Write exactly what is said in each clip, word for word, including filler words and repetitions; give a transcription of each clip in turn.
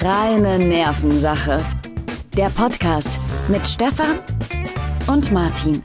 Reine Nervensache. Der Podcast mit Stefan und Martin.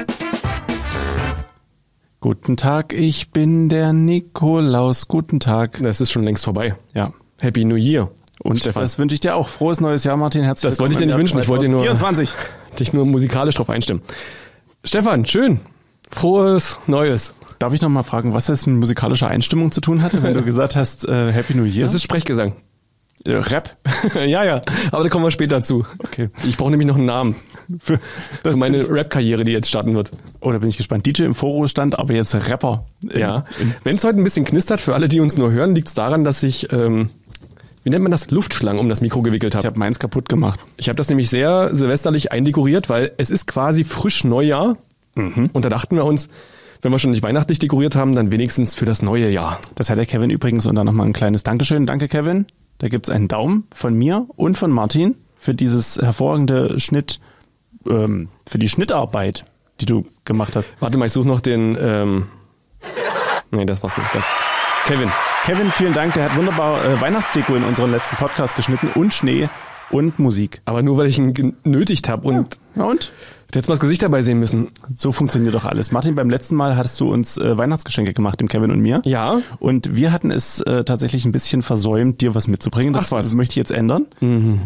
Guten Tag, ich bin der Nikolaus. Guten Tag. Das ist schon längst vorbei. Ja. Happy New Year. Und Stefan, das wünsche ich dir auch. Frohes neues Jahr, Martin. Herzlich Das wollte ich dir nicht wünschen. Ich wollte dir nur, vierundzwanzig. dich nur musikalisch drauf einstimmen. Stefan, schön. Frohes Neues. Darf ich noch mal fragen, was das mit musikalischer Einstimmung zu tun hatte, wenn du gesagt hast, äh, Happy New Year? Das ist Sprechgesang. äh, Rap. ja, ja. Aber da kommen wir später zu. Okay. Ich brauche nämlich noch einen Namen für, für meine Rap-Karriere, die jetzt starten wird. Oh, da bin ich gespannt. D J im Vorruhestand, aber jetzt Rapper. Ja. Wenn es heute ein bisschen knistert, für alle, die uns nur hören, liegt es daran, dass ich, ähm, wie nennt man das, Luftschlangen um das Mikro gewickelt habe. Ich habe meins kaputt gemacht. Ich habe das nämlich sehr silvesterlich eindekoriert, weil es ist quasi frisch Neujahr. Mhm. Und da dachten wir uns, wenn wir schon nicht weihnachtlich dekoriert haben, dann wenigstens für das neue Jahr. Das hat der Kevin übrigens und dann nochmal ein kleines Dankeschön. Danke, Kevin. Da gibt's einen Daumen von mir und von Martin für dieses hervorragende Schnitt, ähm, für die Schnittarbeit, die du gemacht hast. Warte mal, ich suche noch den, ähm, nee, das war's nicht, das. Kevin. Kevin, vielen Dank. Der hat wunderbar äh, Weihnachtsdeko in unseren letzten Podcast geschnitten und Schnee und Musik. Aber nur, weil ich ihn genötigt habe und... Ja, und? Du hättest mal das Gesicht dabei sehen müssen. So funktioniert doch alles. Martin, beim letzten Mal hattest du uns äh, Weihnachtsgeschenke gemacht, dem Kevin und mir. Ja. Und wir hatten es äh, tatsächlich ein bisschen versäumt, dir was mitzubringen. Das, Ach was. das möchte ich jetzt ändern. Mhm.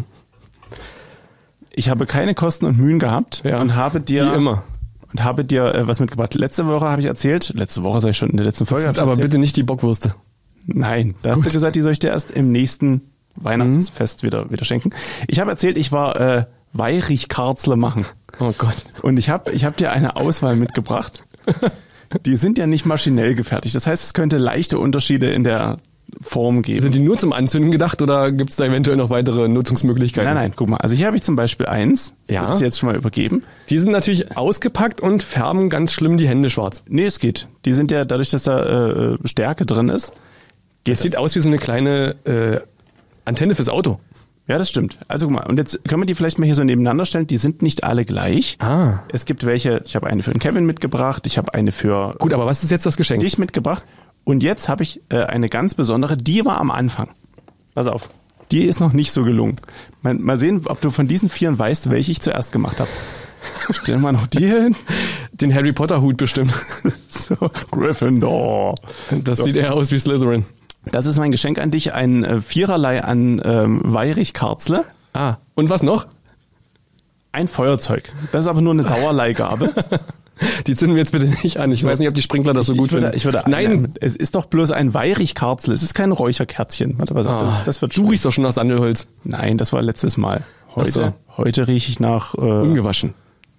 Ich habe keine Kosten und Mühen gehabt Ja. und habe dir... Wie immer. Und habe dir äh, was mitgebracht. Letzte Woche habe ich erzählt, letzte Woche sag ich schon in der letzten Folge. Das hab sind ich aber erzählt. bitte nicht die Bockwürste. Nein, da hast du gesagt, die soll ich dir erst im nächsten Weihnachtsfest mhm. wieder, wieder schenken. Ich habe erzählt, ich war äh, Weihrichkarzle machen. Oh Gott. Und ich habe ich hab dir eine Auswahl mitgebracht. Die sind ja nicht maschinell gefertigt. Das heißt, es könnte leichte Unterschiede in der Form geben. Sind die nur zum Anzünden gedacht oder gibt es da eventuell noch weitere Nutzungsmöglichkeiten? Nein, nein, guck mal. Also hier habe ich zum Beispiel eins. Das Ja. würde ich dir jetzt schon mal übergeben. Die sind natürlich ausgepackt und färben ganz schlimm die Hände schwarz. Nee, es geht. Die sind ja, dadurch, dass da äh, Stärke drin ist, geht Das sieht aus wie so eine kleine äh, Antenne fürs Auto. Ja, das stimmt. Also guck mal, und jetzt können wir die vielleicht mal hier so nebeneinander stellen. Die sind nicht alle gleich. Ah. Es gibt welche, ich habe eine für den Kevin mitgebracht, ich habe eine für Gut, aber was ist jetzt das Geschenk? dich mitgebracht. Und jetzt habe ich äh, eine ganz besondere, die war am Anfang. Pass auf, die ist noch nicht so gelungen. Mal, mal sehen, ob du von diesen vieren weißt, welche ich zuerst gemacht habe. Stellen wir noch die hin. Den Harry Potter Hut bestimmt. So, Gryffindor. Das So. sieht eher aus wie Slytherin. Das ist mein Geschenk an dich, ein äh, Viererlei an ähm, Weihrichkarzle. Ah, und was noch? Ein Feuerzeug. Das ist aber nur eine Dauerleihgabe. Die zünden wir jetzt bitte nicht an. Ich So. weiß nicht, ob die Sprinkler das so ich gut würde, finden. Ich würde Nein, Nein, es ist doch bloß ein Weihrichkarzle. Es ist kein Räucherkerzchen. Warte, was, Ah, das, ist, das wird du riechst doch schon nach Sandelholz. Nein, das war letztes Mal. Heute, so. heute rieche ich nach... Äh, Ungewaschen.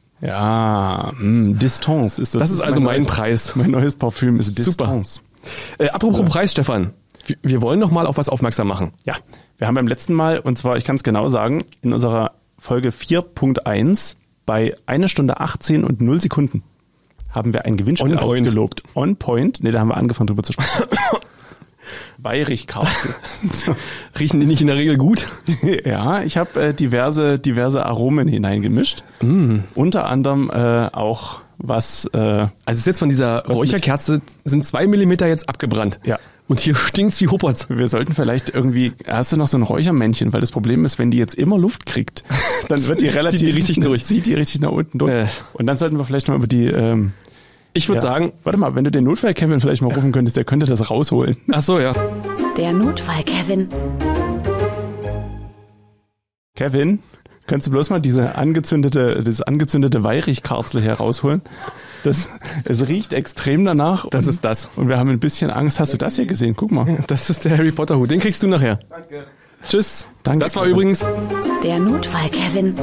ja, mh, Distance ist das. Das ist also mein neues, Preis. Mein neues Parfüm ist Super. Distance. Äh, apropos Preis, Stefan. Wir, wir wollen noch mal auf was aufmerksam machen. Ja, wir haben beim letzten Mal, und zwar, ich kann es genau sagen, in unserer Folge vier Punkt eins bei einer Stunde achtzehn und null Sekunden haben wir ein Gewinnspiel On point. ausgelobt. On point. Ne, da haben wir angefangen drüber zu sprechen. Weihrichkarzle. So. Riechen die nicht in der Regel gut? Ja, ich habe äh, diverse, diverse Aromen hineingemischt. Mm. Unter anderem äh, auch was... Äh, Also es ist jetzt von dieser Räucherkerze, sind zwei Millimeter jetzt abgebrannt. Ja. Und hier stinkt's wie Huppert's. Wir sollten vielleicht irgendwie, hast du noch so ein Räuchermännchen, weil das Problem ist, wenn die jetzt immer Luft kriegt, dann wird die relativ... Zieht die richtig durch. Zieht die richtig nach unten durch. Äh. Und dann sollten wir vielleicht mal über die... Ähm, Ich würde ja. sagen... Warte mal, wenn du den Notfall-Kevin vielleicht mal rufen könntest, der könnte das rausholen. Ach so, ja. Der Notfall-Kevin. Kevin, könntest du bloß mal diese angezündete, das angezündete Weihrichkarzle hier rausholen? Das, es riecht extrem danach. Das und, ist das. Und wir haben ein bisschen Angst. Hast du das hier gesehen? Guck mal. Das ist der Harry Potter Hut. Den kriegst du nachher. Danke. Tschüss. Danke. Das war übrigens... Der Notfall-Kevin.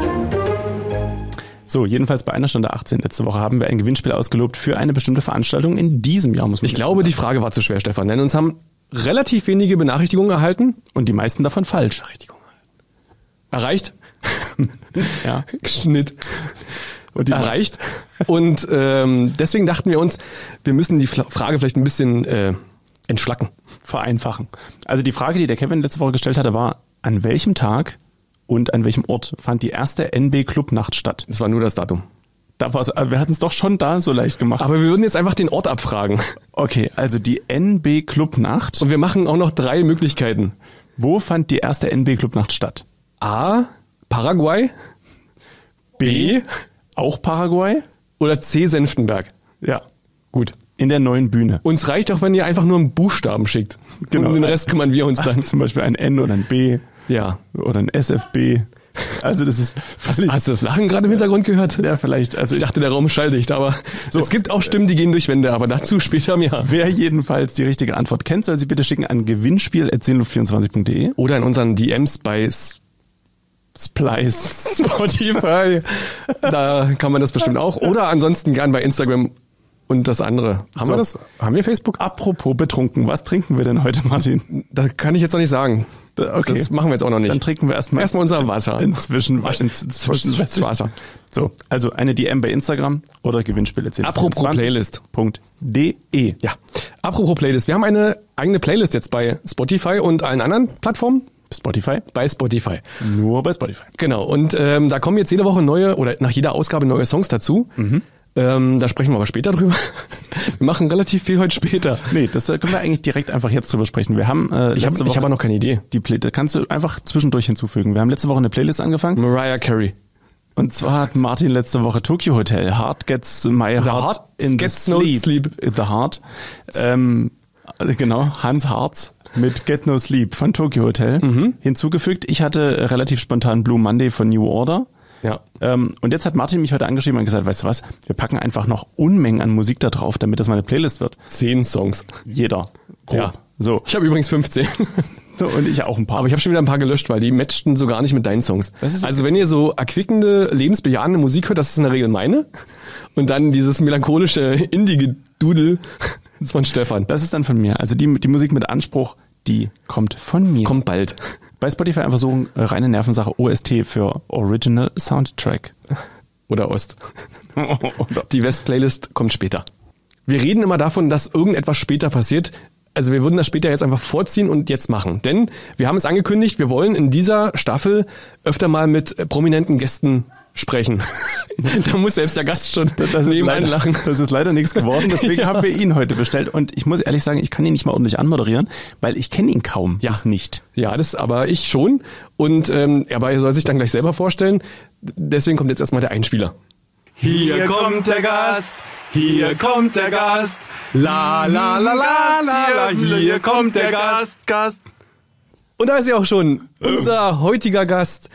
So, jedenfalls bei einer Stunde achtzehn letzte Woche haben wir ein Gewinnspiel ausgelobt für eine bestimmte Veranstaltung in diesem Jahr, muss man Ich glaube, die Frage war zu schwer, Stefan. Denn uns haben relativ wenige Benachrichtigungen erhalten. Und die meisten davon falsch. Erreicht. Ja. Schnitt. Und die Erreicht. Und ähm, deswegen dachten wir uns, wir müssen die Fla- Frage vielleicht ein bisschen äh, entschlacken. vereinfachen. Also die Frage, die der Kevin letzte Woche gestellt hatte, war, an welchem Tag und an welchem Ort fand die erste N B-Club-Nacht statt? Das war nur das Datum. Da war's, wir hatten es doch schon da so leicht gemacht. Aber wir würden jetzt einfach den Ort abfragen. Okay, also die N B-Club-Nacht. Und wir machen auch noch drei Möglichkeiten. Wo fand die erste N B-Clubnacht statt? A. Paraguay. B. Auch Paraguay? Oder C. Senftenberg. Ja. Gut. In der neuen Bühne. Uns reicht auch, wenn ihr einfach nur einen Buchstaben schickt. Genau. Und den Rest kümmern wir uns dann. Zum Beispiel ein N oder ein B. Ja. Oder ein S F B. Also das ist völlig... Hast du das Lachen gerade im Hintergrund gehört? Ja, vielleicht. Also Ich dachte, der Raum ist schalldicht, aber so. Es gibt auch Stimmen, die gehen durch Wände, aber dazu später mehr. Wer jedenfalls die richtige Antwort kennt, soll sie bitte schicken an gewinnspiel at seelenluft vierundzwanzig punkt de Oder in unseren D Ms bei S- Splice. Spotify. Da kann man das bestimmt auch. Oder ansonsten gern bei Instagram und das andere. Haben So. wir das? Haben wir Facebook? Apropos betrunken, was trinken wir denn heute, Martin? Da kann ich jetzt noch nicht sagen. Da- Okay. Das machen wir jetzt auch noch nicht. Dann trinken wir erstmal Erstmal unser Wasser. Inzwischen, inzwischen Das Wasser. So, also eine D M bei Instagram oder Gewinnspiel at Apropos Playlist. .de. Ja. Apropos Playlist. Wir haben eine eigene Playlist jetzt bei Spotify und allen anderen Plattformen. Spotify? Bei Spotify. Nur bei Spotify. Genau. Und ähm, da kommen jetzt jede Woche neue oder nach jeder Ausgabe neue Songs dazu. Mhm. Ähm, da sprechen wir aber später drüber. Wir machen relativ viel heute später. Nee, das äh, können wir eigentlich direkt einfach jetzt drüber sprechen. Wir haben äh, Ich habe letzte ich Woche hab auch noch keine Idee. die Play da kannst du einfach zwischendurch hinzufügen. Wir haben letzte Woche eine Playlist angefangen. Mariah Carey. Und zwar hat Martin letzte Woche Tokyo Hotel, Heart Gets My Heart, Heart in Gets the No Sleep. Sleep. The Heart. Ähm, genau, Hans Harz mit Get No Sleep von Tokyo Hotel Mhm. hinzugefügt. Ich hatte relativ spontan Blue Monday von New Order. Ja. Ähm, und jetzt hat Martin mich heute angeschrieben und gesagt, weißt du was, wir packen einfach noch Unmengen an Musik da drauf, damit das mal eine Playlist wird. Zehn Songs. Jeder. Grob. Ja. So. Ich habe übrigens fünfzehn. so. Und ich auch ein paar. Aber ich habe schon wieder ein paar gelöscht, weil die matchten so gar nicht mit deinen Songs. Das ist- Also wenn ihr so erquickende, lebensbejahende Musik hört, das ist in der Regel meine. Und dann dieses melancholische Indie-Gedudel, das ist von Stefan. Das ist dann von mir. Also die, die Musik mit Anspruch, die kommt von mir. Kommt bald. Bei Spotify einfach so äh, reine Nervensache O S T für Original Soundtrack. Oder Ost. Oder Die West-Playlist kommt später. Wir reden immer davon, dass irgendetwas später passiert. Also wir würden das später jetzt einfach vorziehen und jetzt machen. Denn wir haben es angekündigt, wir wollen in dieser Staffel öfter mal mit äh, prominenten Gästen sprechen. Da muss selbst der Gast schon das ist, nebenan leider, lachen. das ist leider nichts geworden, deswegen Ja. haben wir ihn heute bestellt. Und ich muss ehrlich sagen, ich kann ihn nicht mal ordentlich anmoderieren, weil ich kenne ihn kaum. Ja. Das nicht. Ja, das aber ich schon. Und ähm, aber er soll sich dann gleich selber vorstellen. Deswegen kommt jetzt erstmal der Einspieler. Hier kommt der Gast, hier kommt der Gast, la la la la la, la hier kommt der Gast, Gast. Und da ist ja auch schon unser heutiger Gast.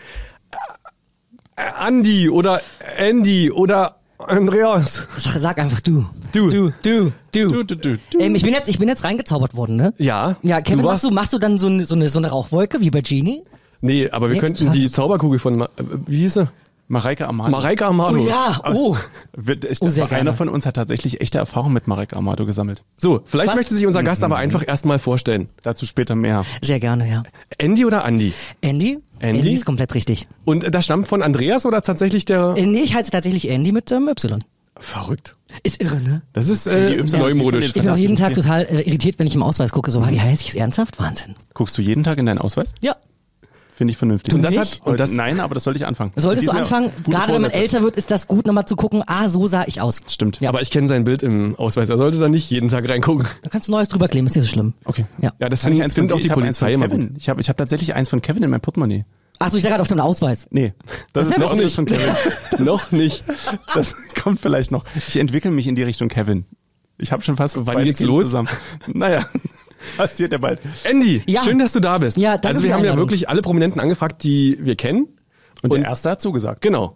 Äh, Andi oder Andy oder Andreas. Sag, sag einfach du. Du. Du, du, du. Du, du, du, du. Ähm, ich bin jetzt, ich bin jetzt reingezaubert worden, ne? Ja. Ja, Kevin, du warst, machst du, machst du dann so eine, so eine, so eine Rauchwolke wie bei Genie? Nee, aber wir Nee, könnten schade. die Zauberkugel von, Ma- äh, wie hieß sie? Mareike Amado. Mareike Amado. Oh ja, oh. Wird- ich, Oh, sehr einer gerne. von uns hat tatsächlich echte Erfahrung mit Mareike Amado gesammelt. So, vielleicht Was? möchte sich unser Gast aber einfach erstmal vorstellen. Dazu später mehr. Sehr gerne, ja. Andy oder Andy? Andy? Andy? Andy ist komplett richtig. Und äh, das stammt von Andreas oder ist tatsächlich der... Äh, nee, ich heiße tatsächlich Andy mit ähm, Y. Verrückt. Ist irre, ne? Das ist äh, Die Y neumodisch. Ich bin auch jeden Tag total äh, irritiert, wenn ich im Ausweis gucke. So, wie heißt ich ernsthaft? Wahnsinn. Guckst du jeden Tag in deinen Ausweis? Ja. Finde ich vernünftig. Und das nicht? hat... Und das, Nein, aber das sollte ich anfangen. Solltest du Die sind ja anfangen, gute gerade wenn man Vorsätze. älter wird, ist das gut, nochmal zu gucken, ah, so sah ich aus. Stimmt. Ja. aber ich kenne sein Bild im Ausweis. Er sollte da nicht jeden Tag reingucken. Da kannst du Neues drüber kleben, ist nicht so schlimm. Okay. Ja. Ja, das Kann ich findet eins von find dir? auch die Ich hab eins Polizei von immer Kevin. gut. Ich habe ich hab tatsächlich eins von Kevin in meinem Portemonnaie. Achso, ich dachte gerade auf dem Ausweis. Nee, das, ist noch noch nicht nicht. von Kevin. Noch nicht. Das kommt vielleicht noch. Ich entwickle mich in die Richtung Kevin. Ich habe schon fast das Wann zweite geht's Kind los? Zusammen. Naja, passiert ja bald. Andy, Ja. schön, dass du da bist. Ja, danke Also für wir die haben ja Einladung. wirklich alle Prominenten angefragt, die wir kennen. Und, Und- der Erste hat zugesagt. Genau.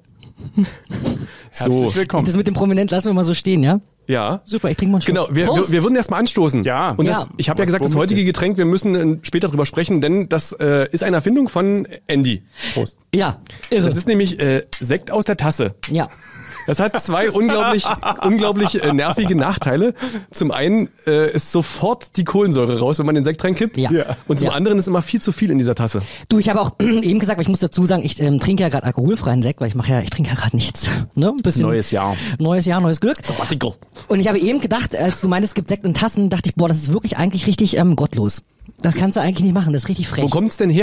So, Herzlich willkommen. Das mit dem Prominent lassen wir mal so stehen, ja? ja. Super, ich trinke mal einen Schluck. Genau, wir, wir, Prost. wir würden erstmal anstoßen. Ja. Und das, Ja. ich habe ja Was gesagt, das womit heutige denn? Getränk, wir müssen äh, später drüber sprechen, denn das äh, ist eine Erfindung von Andy. Prost. Ja, irre. Das ist nämlich äh, Sekt aus der Tasse. ja. Das hat zwei unglaublich, unglaublich äh, nervige Nachteile. Zum einen äh, ist sofort die Kohlensäure raus, wenn man den Sekt reinkippt. Ja. Ja. Und zum Ja. anderen ist immer viel zu viel in dieser Tasse. Du, ich habe auch eben gesagt, aber ich muss dazu sagen, ich ähm, trinke ja gerade alkoholfreien Sekt, weil ich mache ja, ich trinke ja gerade nichts. Ne? Ein bisschen Neues Jahr. Neues Jahr, neues Glück. Und ich habe eben gedacht, als du meintest, es gibt Sekt in Tassen, dachte ich, boah, das ist wirklich eigentlich richtig ähm, gottlos. Das kannst du eigentlich nicht machen, das ist richtig frech. Wo kommt's denn her?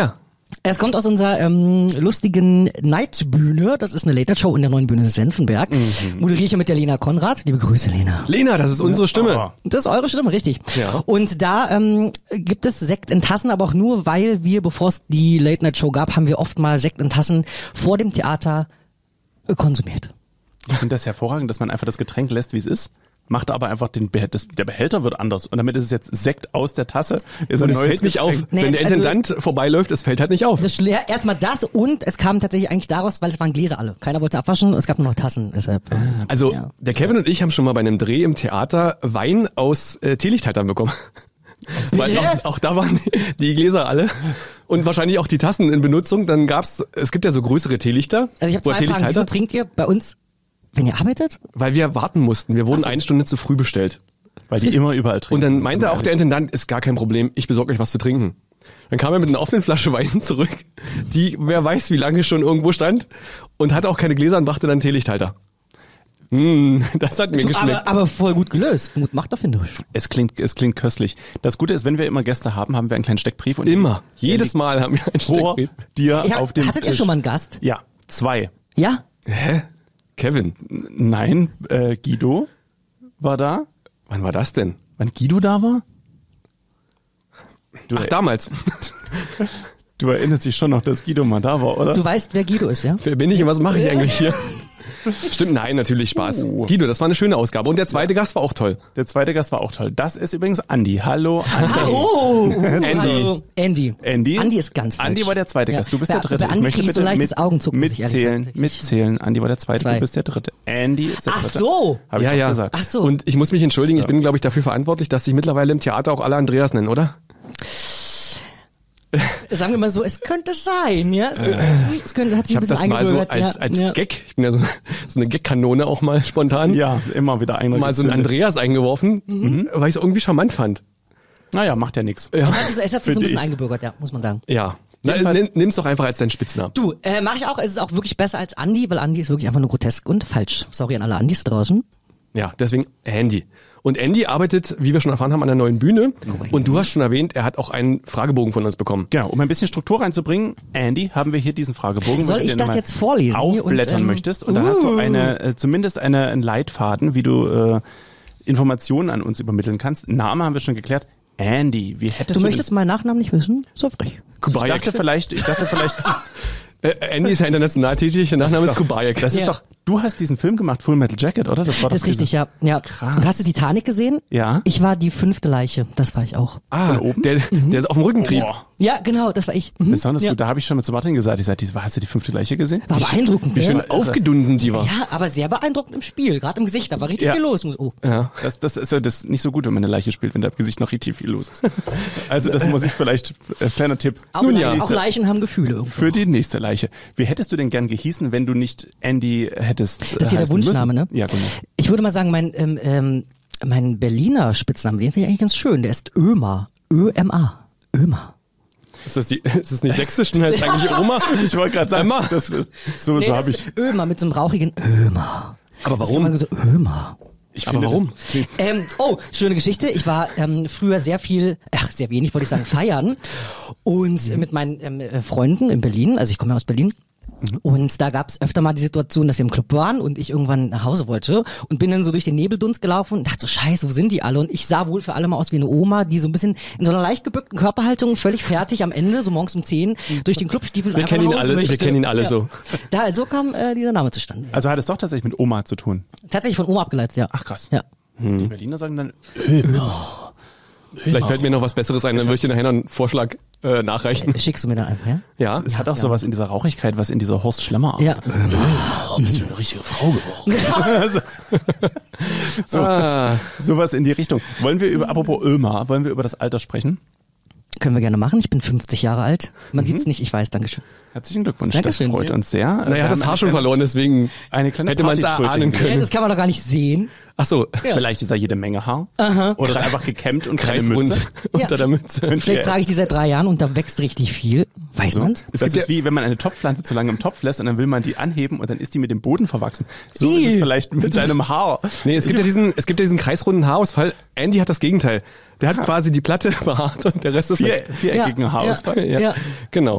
Es kommt aus unserer ähm, lustigen Nightbühne. Das ist eine Late-Night-Show in der neuen Bühne Senfenberg. Mhm. Moderiere ich ja mit der Lena Konrad. Liebe Grüße, Lena. Lena, das ist unsere Stimme. Oh. Das ist eure Stimme, richtig. Ja. Und da ähm, gibt es Sekt in Tassen, aber auch nur, weil wir, bevor es die Late-Night-Show gab, haben wir oft mal Sekt in Tassen vor dem Theater äh, konsumiert. Ich finde das hervorragend, dass man einfach das Getränk lässt, wie es ist. Macht aber einfach den Behälter, das, der Behälter wird anders. Und damit ist es jetzt Sekt aus der Tasse. Ist Und ein es neues fällt nicht Getränk. auf. Nee, Wenn der also- Intendant vorbeiläuft, es fällt halt nicht auf. Das Schle- erstmal das und es kam tatsächlich eigentlich daraus, weil es waren Gläser alle. Keiner wollte abwaschen, es gab nur noch Tassen. Deshalb. Also Ja. der Kevin und ich haben schon mal bei einem Dreh im Theater Wein aus äh, Teelichthaltern bekommen. Weil Ja. auch, auch da waren die, die Gläser alle und wahrscheinlich auch die Tassen in Benutzung. Dann gab's, es gibt ja so größere Teelichter. Also ich habe oder zwei Fragen. Wieso Teelichthalter, trinkt ihr bei uns, wenn ihr arbeitet? weil wir warten mussten. Wir wurden eine Stunde zu früh bestellt. Weil die immer überall trinken. Und dann meinte auch der Intendant, ist gar kein Problem, ich besorge euch was zu trinken. Dann kam er mit einer offenen Flasche Wein zurück, die wer weiß wie lange schon irgendwo stand und hatte auch keine Gläser und brachte dann einen Teelichthalter. Mm, das hat mir geschmeckt. Aber, aber voll gut gelöst. Mut macht erfinderisch. Es klingt, es klingt köstlich. Das Gute ist, wenn wir immer Gäste haben, haben wir einen kleinen Steckbrief. Und Immer. der Jedes liegt Mal haben wir einen vor Steckbrief. dir Ja, auf dem hattet ihr Tisch. schon mal einen Gast? Ja, zwei. Ja? Hä? Kevin, Nein, äh, Guido war da. wann war das denn? Wann Guido da war? Du, Ach, damals. du erinnerst dich schon noch, dass Guido mal da war, oder? Du weißt, wer Guido ist, ja? Wer bin ich und was mache ich eigentlich hier? Stimmt, nein, natürlich Spaß. Oh. Guido, das war eine schöne Ausgabe. Und der zweite Gast war auch toll. Der zweite Gast war auch toll. Das ist übrigens Andi. Hallo, Andi. Oh! Andy. Hallo. Andy. Andy? Andy ist ganz falsch. Andi war der zweite Ja. Gast. Du bist bei, der dritte. Bei Andi krieg ich so ein leichtes mit, Augenzucken, muss ich ehrlich mitzählen, sagen. mitzählen. Andi war der zweite, Zwei. du bist der dritte. Andy ist der Ach dritte. so. Hab ich Ja, doch ja. gesagt. Ach so. Und ich muss mich entschuldigen, ich bin, glaube ich, dafür verantwortlich, dass sich mittlerweile im Theater auch alle Andreas nennen, oder? Sagen wir mal so, es könnte sein, ja? Es könnte, hat sich Ich ein habe bisschen das mal so eingebürgert. als, ja. als ja. Gag, ich bin ja so, so eine Gag-Kanone auch mal spontan, Ja, immer wieder einer mal so einen gezündet. Andreas eingeworfen, Mhm. weil ich es irgendwie charmant fand. Naja, macht ja nichts. Es hat sich- es hat sich so ein Finde bisschen ich. eingebürgert, ja, muss man sagen. Ja. Na, Jedenfalls- nimm, nimm's doch einfach als deinen Spitznamen. Du, äh, mache ich auch. Es ist auch wirklich besser als Andi, weil Andi ist wirklich einfach nur grotesk und falsch. Sorry an alle Andis draußen. Ja, deswegen Andy. Und Andy arbeitet, wie wir schon erfahren haben, an der neuen Bühne. Und du hast schon erwähnt, er hat auch einen Fragebogen von uns bekommen. Genau, um ein bisschen Struktur reinzubringen, Andy, haben wir hier diesen Fragebogen. Soll wenn du ich den das mal jetzt vorlesen? Aufblättern Und, ähm, möchtest. Und da hast du eine, äh, zumindest eine, einen Leitfaden, wie du äh, Informationen an uns übermitteln kannst. Name haben wir schon geklärt. Andy, wie hättest Du du, möchtest meinen Nachnamen nicht wissen? So frech. den, ich dachte vielleicht, ich dachte vielleicht, Äh, Andy ist ja international tätig, der Nachname ist Kubayek. das ist Ja. doch, du hast diesen Film gemacht, Full Metal Jacket, oder? Das war Das doch ist richtig, diese- ja. ja. Krass. Und hast du Titanic gesehen? Ja. Ich war die fünfte Leiche. Das war ich auch. Ah, Von oben? der, der ist auf dem Rücken trieb. Boah, Ja, genau, das war ich. Mhm. besonders ja. gut. Da habe ich schon mal zu Martin gesagt, ich sagte, hast du die fünfte Leiche gesehen? War beeindruckend. Wie ja. schön aufgedunsen die war. Ja, aber sehr beeindruckend im Spiel. Gerade im Gesicht. Da war richtig Ja. viel los. Oh. Ja. Das, das ist ja das nicht so gut, wenn man eine Leiche spielt, wenn da im Gesicht noch richtig viel los ist. Also das muss ich vielleicht, als kleiner Tipp. Auch, für die Leichen, auch nächste- Leichen haben Gefühle irgendwo. Für die nächste Leiche. Wie hättest du denn gern gehießen, wenn du nicht Andy hättest? Das ist hier der heißen Wunschname, müssen? ne? Ja, genau. Ich würde mal sagen, mein, ähm, ähm, mein Berliner Spitzname, den finde ich eigentlich ganz schön. Der ist Ömer. Ö M A. Ömer. Ist das, die, ist das nicht sächsisch? Und heißt eigentlich Oma? Ich wollte gerade sagen, Emma. das ist, so, Nee, so das habe ist ich. Ömer mit so einem rauchigen Ömer. Aber Das warum? kann man so, Ömer. ich Aber finde, warum? Das klingt- Ähm, oh, schöne Geschichte. Ich war ähm, früher sehr viel, ach sehr wenig, wollte ich sagen, feiern. Und äh, mit meinen ähm, äh, Freunden in Berlin, also ich komme ja aus Berlin. Und da gab es öfter mal die Situation, dass wir im Club waren und ich irgendwann nach Hause wollte und bin dann so durch den Nebeldunst gelaufen und dachte so, scheiße, wo sind die alle? Und ich sah wohl für alle mal aus wie eine Oma, die so ein bisschen in so einer leicht gebückten Körperhaltung, völlig fertig am Ende, so morgens um zehn, durch den Clubstiefel Wir einfach kennen ihn nach Hause alle, wir möchte. kennen ihn alle so. Da, so kam äh, dieser Name zustande. Also hat es doch tatsächlich mit Oma zu tun. Tatsächlich von Oma abgeleitet, ja. Ach krass. Ja. Die Berliner sagen dann, Vielleicht fällt mir noch was Besseres ein, dann würde ich dir nachher noch einen Vorschlag äh, nachreichen. Schickst du mir dann einfach, ja? Ja. es hat auch sowas in dieser Rauchigkeit, was in dieser Horst Schlemmer Art. Ja. Oh, bist du eine richtige Frau geworden. so, Ah. sowas in die Richtung. Wollen wir über, apropos Ömer, wollen wir über das Alter sprechen? Können wir gerne machen. Ich bin fünfzig Jahre alt. Man Mhm. sieht's nicht, ich weiß, Dankeschön. Herzlichen Glückwunsch, Dankeschön. das freut uns sehr. Na, er Wir hat das haben Haar schon eine- verloren, deswegen Eine kleine hätte man es Partytröte erahnen hingelegt. Ja, können. das kann man doch gar nicht sehen. Ach so, Vielleicht ist da jede Menge Haar. Oder ist einfach gekämmt und keine kreisrund Mütze. unter der Mütze. Und Vielleicht ja. trage ich die seit drei Jahren und da wächst richtig viel. Weiß So. man's? Das gibt ist wie, wenn man eine Topfpflanze zu lange im Topf lässt und dann will man die anheben und dann ist die mit dem Boden verwachsen. So Ih. ist es vielleicht mit deinem Haar. Nee, es gibt ja diesen, es gibt ja diesen kreisrunden Haarausfall. Andy hat das Gegenteil. Der hat quasi die Platte behaart und der Rest ist Vier, weg. viereckigen Ja, Haarausfall. ja. Genau.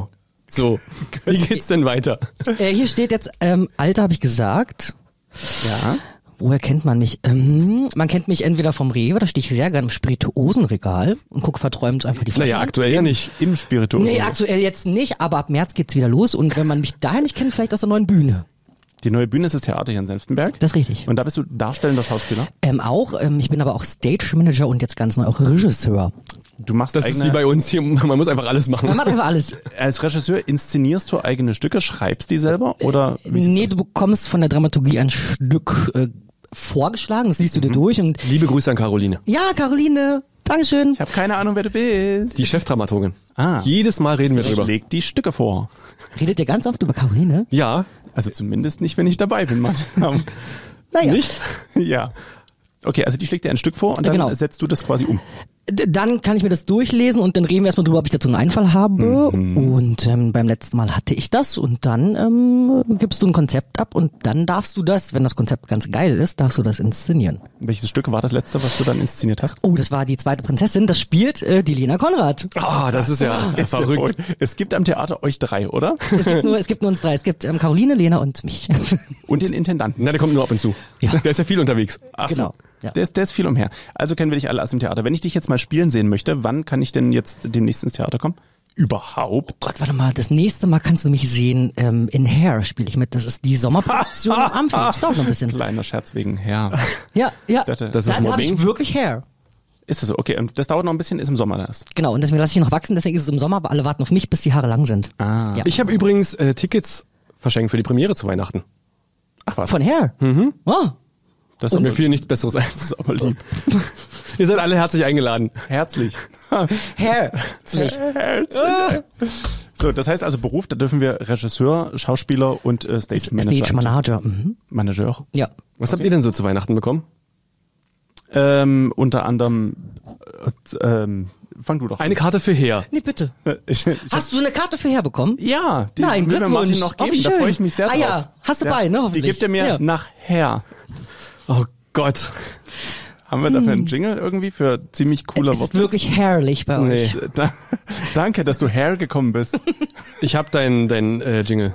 So, wie geht's denn weiter? Äh, hier steht jetzt, ähm, Alter habe ich gesagt. Ja. Woher kennt man mich? Ähm, man kennt mich entweder vom Rewe, da stehe ich sehr gerne im Spirituosenregal und gucke verträumt einfach die Flasche Naja, an. aktuell ja nicht. Im Spirituosen. Nee, aktuell jetzt nicht, aber ab März geht's wieder los und wenn man mich daher nicht kennt, vielleicht aus der neuen Bühne. Die neue Bühne ist das Theater hier in Senftenberg. Das ist richtig. Und da bist du darstellender Schauspieler. Ähm, auch, ähm, ich bin aber auch Stage Manager und jetzt ganz neu auch Regisseur. Du machst Das ist eigene, wie bei uns hier, man muss einfach alles machen. Man macht einfach alles. als Regisseur inszenierst du eigene Stücke, schreibst die selber oder wie Nee, du bekommst von der Dramaturgie ein Stück äh, vorgeschlagen, das liest du dir durch und Liebe Grüße an Caroline, ja, Caroline, Dankeschön. Ich habe keine Ahnung, wer du bist. die Chefdramaturgin. Ah. Jedes Mal reden wir Ich drüber. leg die Stücke vor. Redet ihr ganz oft über Caroline? Ja, Also zumindest nicht, wenn ich dabei bin, Martin. Naja. nicht? Ja. Okay, also die schlägt dir ein Stück vor und dann Genau. setzt du das quasi um. D- Dann kann ich mir das durchlesen und dann reden wir erstmal drüber, ob ich dazu einen Einfall habe. Und ähm, beim letzten Mal hatte ich das und dann ähm, gibst du ein Konzept ab und dann darfst du das, wenn das Konzept ganz geil ist, darfst du das inszenieren. Welches Stück war das letzte, was du dann inszeniert hast? Oh, das war die zweite Prinzessin, das spielt äh, die Lena Konrad. Ah, das ist ja Ist verrückt. der- Es gibt am Theater euch drei, oder? Es gibt nur, es gibt nur uns drei. Es gibt ähm, Caroline, Lena und mich. Und den Intendanten. Na, der kommt nur ab und zu. Ja. Der ist ja viel unterwegs. Ach Genau, So. ja. Der, ist, der ist viel umher. Also kennen wir dich alle aus dem Theater. Wenn ich dich jetzt mal spielen sehen möchte, wann kann ich denn jetzt demnächst ins Theater kommen? Überhaupt? Gott, warte mal, das nächste Mal kannst du mich sehen. Ähm, in Hair spiele ich mit. Das ist die Sommerproduktion am Anfang. Das dauert noch ein bisschen. Kleiner Scherz wegen Herr. Ja, ja. Das ist da habe Mobbing? ich wirklich Hair. Ist das so? Okay, und das dauert noch ein bisschen, ist im Sommer erst. Genau, und deswegen lasse ich noch wachsen, deswegen ist es im Sommer, aber alle warten auf mich, bis die Haare lang sind. Ah. Ja. Ich habe übrigens äh, Tickets verschenkt für die Premiere zu Weihnachten. Ach was. Von Hair? Mhm. Oh. Das ist Mir aber, fiel nichts Besseres ein. das ist aber lieb. Ihr seid alle herzlich eingeladen. Herzlich. Hair. Herzlich. Herzlich. So, das heißt also Beruf, da dürfen wir Regisseur, Schauspieler und äh, Stage Manager. Stage Manager. Mhm. Manager. Ja. Was habt ihr denn so zu Weihnachten bekommen? Ähm, unter anderem, äh, ähm, fang du doch an. Eine Karte für Her. Nee, bitte. Ich, ich, Hast du eine Karte für Hair bekommen? ja, die Nein, will mir Glückwunsch. Martin noch Oh, geben, wie da schön. freue ich mich sehr Ah drauf. ja, hast du bei, ne, Die hoffentlich. gibt er mir Ja. nachher. Oh Gott. Haben wir dafür einen Jingle irgendwie für ziemlich cooler Es ist Worte? wirklich herrlich bei Nee. euch. Da, danke, dass du hergekommen bist. Ich hab dein, dein äh, Jingle.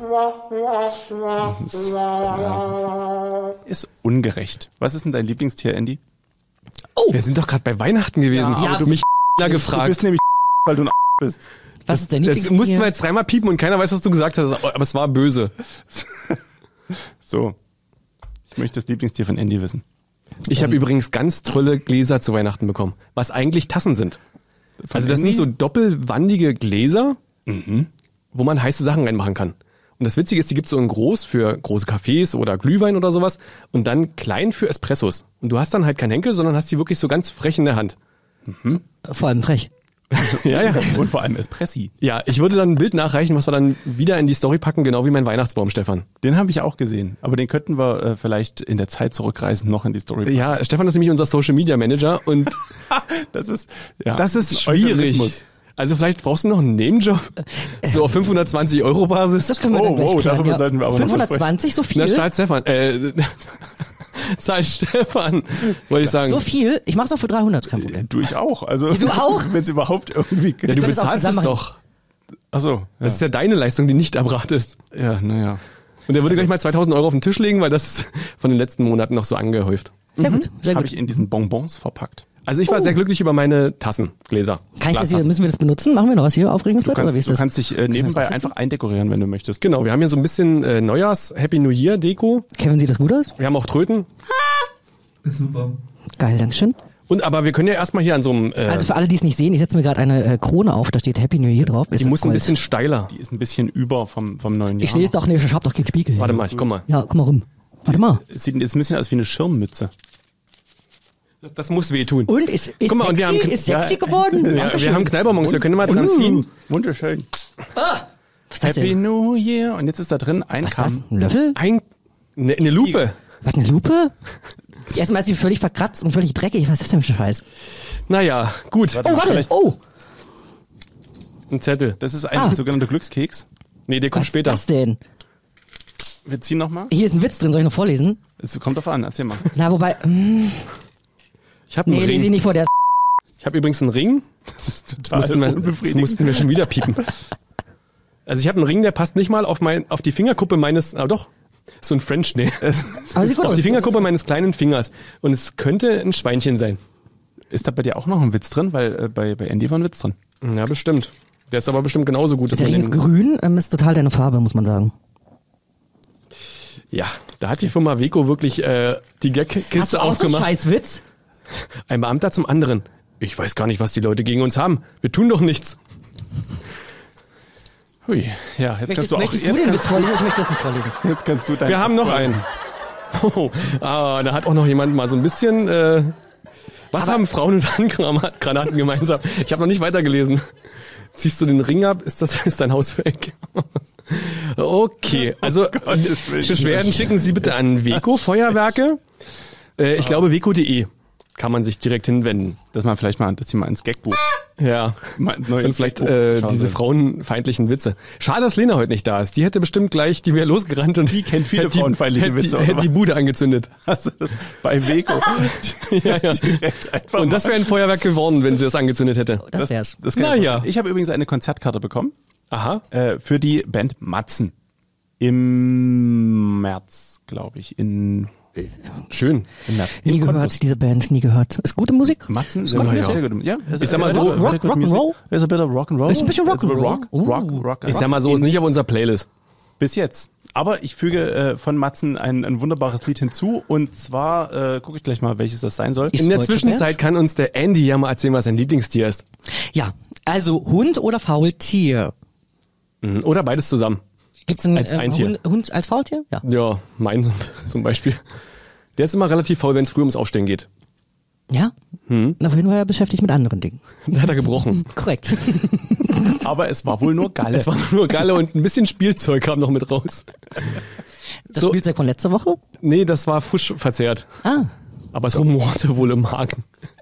Ist ungerecht. Was ist denn dein Lieblingstier, Andy? Wir sind doch gerade bei Weihnachten gewesen. Ja, Ja, aber du mich Du gefragt. bist nämlich weil du ein bist. Was ist dein Jetzt Lieblingstier? mussten wir jetzt dreimal piepen und keiner weiß, was du gesagt hast, aber es war böse. So. Ich möchte das Lieblingstier von Andy wissen. Ich habe übrigens ganz tolle Gläser zu Weihnachten bekommen, was eigentlich Tassen sind. Also das Andy? sind so doppelwandige Gläser, wo man heiße Sachen reinmachen kann. Und das Witzige ist, die gibt's so in groß für große Cafés oder Glühwein oder sowas und dann klein für Espressos. Und du hast dann halt keinen Henkel, sondern hast die wirklich so ganz frech in der Hand. Vor allem frech. Ja, ja. Und vor allem Espressi. Ja, ich würde dann ein Bild nachreichen, was wir dann wieder in die Story packen, genau wie mein Weihnachtsbaum, Stefan. Den habe ich auch gesehen. Aber den könnten wir äh, vielleicht in der Zeit zurückreisen, noch in die Story. Ja, Stefan ist nämlich unser Social Media Manager und Das ist, ja, das ist ein schwierig. Euphemismus. Also vielleicht brauchst du noch einen Nebenjob, so auf fünfhundertzwanzig Euro Basis. Das können wir Oh, dann gleich wow, klären. darüber ja. sollten wir aber noch fünfhundertzwanzig, so viel? Na, zahlt Stefan. Äh, zahlt Stefan, wollte ich sagen. So viel? Ich mach's auch für dreihundert, kein Problem. Du ich auch. Also Du auch? Wenn es überhaupt irgendwie. Ja, du können es auch bezahlst es zusammen doch. Ach so. Das ist ja deine Leistung, die nicht erbracht ist. Ja, naja. Und er würde gleich mal zweitausend Euro auf den Tisch legen, weil das ist von den letzten Monaten noch so angehäuft. Sehr gut, sehr Habe gut. ich in diesen Bonbons verpackt. Also ich war sehr glücklich über meine Tassen, Gläser. Kann ich das hier, Glastassen. müssen wir das benutzen? Machen wir noch was hier? Aufregungsblatt? Du Oder wie kannst, ist du das? kannst dich äh, nebenbei aufsetzen? einfach eindekorieren, wenn du möchtest. Genau, wir haben hier so ein bisschen äh, Neujahrs-Happy New Year Deko. Kevin, sieht das gut aus? Wir haben auch Tröten. Ist super. Geil, Dankeschön. Und aber wir können ja erstmal hier an so einem, äh, Also für alle, die es nicht sehen, ich setze mir gerade eine äh, Krone auf, da steht Happy New Year drauf. Ist die das muss ein Gold? bisschen steiler. Die ist ein bisschen über vom, vom neuen Jahr. Ich sehe es doch nicht, ich hab doch keinen Spiegel. Warte mal, ich komm mal. Ja, komm mal rum. Warte mal. Es sieht jetzt ein bisschen aus wie eine Schirmmütze. Das muss wehtun. Und ist, ist Guck mal, und sexy? wir haben- ist sexy Ja. geworden? Ja, wir haben Knallbonbons, wir können mal dran Uh, ziehen. Wunderschön. Was ist das Happy denn? New Year. Und jetzt ist da drin ein Was ist das? Kamm. Ein Löffel? Ein, ne, eine Lupe. Was, eine Lupe? Erstmal ist die völlig verkratzt und völlig dreckig. Was ist das denn für ein Scheiß? Naja, gut. Oh, warte. vielleicht- Oh, Ein Zettel. Das ist ein Ah. sogenannter Glückskeks. Nee, der kommt was später. ist das denn? Wir ziehen nochmal. Hier ist ein Witz drin, soll ich noch vorlesen? Es kommt drauf an, erzähl mal. Na, wobei, mm, Ich habe einen nee, lese ich Ring. nicht vor, der Ich habe übrigens einen Ring. Das ist Das mussten, wir, das mussten wir schon wieder piepen. Also ich habe einen Ring, der passt nicht mal auf mein, auf die Fingerkuppe meines, aber doch, so ein French, nee. Aber sieht gut auf aus. die Fingerkuppe meines kleinen Fingers. Und es könnte ein Schweinchen sein. Ist da bei dir auch noch ein Witz drin? Weil äh, bei, bei Andy war ein Witz drin. Ja, bestimmt. Der ist aber bestimmt genauso gut. dass Der man Ring ist den- grün, ähm, ist total deine Farbe, muss man sagen. Ja, da hat die Firma Weco wirklich äh, die Hast Gag-Kiste du auch so einen aufgemacht. Scheißwitz? Ein Beamter zum anderen. Ich weiß gar nicht, was die Leute gegen uns haben. Wir tun doch nichts. Hui, ja, jetzt Möchtest, kannst du auch, möchtest du jetzt, den kannst, Witz vorlesen? Ich möchte das nicht vorlesen. jetzt kannst du dein Wir haben noch einen. Oh, ah, da hat auch noch jemand mal so ein bisschen... Äh, was haben Frauen und Handgranaten gemeinsam? Ich habe noch nicht weitergelesen. Ziehst du den Ring ab, ist das ist dein Haus weg. Okay, also Gottes Willen. Beschwerden schicken Sie bitte an Weco Feuerwerke. Äh, ich glaube weco punkt de kann man sich direkt hinwenden. Dass man vielleicht mal, dass die mal ins Gagbuch. Ja. Mal neu Und ins vielleicht Gagbuch äh, schauen diese sollen. frauenfeindlichen Witze. Schade, dass Lena heute nicht da ist. Die hätte bestimmt gleich, die wäre losgerannt und Die kennt viele hätte die- frauenfeindliche hätte Witze, die, oder hätte die was? Bude angezündet. Also das, bei Weco. Ja, ja. Direkt einfach Und das mal- wäre ein Feuerwerk geworden, wenn sie das angezündet hätte. Das das, wär's. das kann Na ich mir ja. vorstellen. Ich habe übrigens eine Konzertkarte bekommen Aha. äh, für die Band Matzen. Im März, glaube ich. In, Schön. Im März. Nie In gehört, Cottbus. diese Band, nie gehört. Ist gute Musik? Matzen Ist sind gute ja, Musik. sehr gut. Ja, es Ich sag mal it's so, a bit of Rock- good Rock- music. Rock'n'Roll? It's a bit of Rock'n'Roll. Ist ein bisschen It's a bit Rock'n'Roll. Rock, Uh. Rock, Rock. Ich sag mal so, ist nicht auf unserer Playlist. Bis jetzt. Aber ich füge äh, von Matzen ein, ein wunderbares Lied hinzu. Und zwar, äh, gucke ich gleich mal, welches das sein soll. Ist In der deutsche Zwischenzeit kann uns der Andy ja mal erzählen, was sein Lieblingstier ist. Ja, also Hund oder Faultier? Mhm. Oder beides zusammen. Gibt's einen Als äh, ein Tier. Hund, Hund als Faultier? Ja. Ja, mein zum Beispiel. Der ist immer relativ faul, wenn es früh ums Aufstehen geht. Ja? Hm. Na, vorhin war er beschäftigt mit anderen Dingen. Da hat er gebrochen. Korrekt. Aber es war wohl nur Galle. Es war nur Galle und ein bisschen Spielzeug kam noch mit raus. Das So. Spielzeug von letzter Woche? Nee, das war frisch verzehrt. Ah. Aber es rumorte wohl im Magen.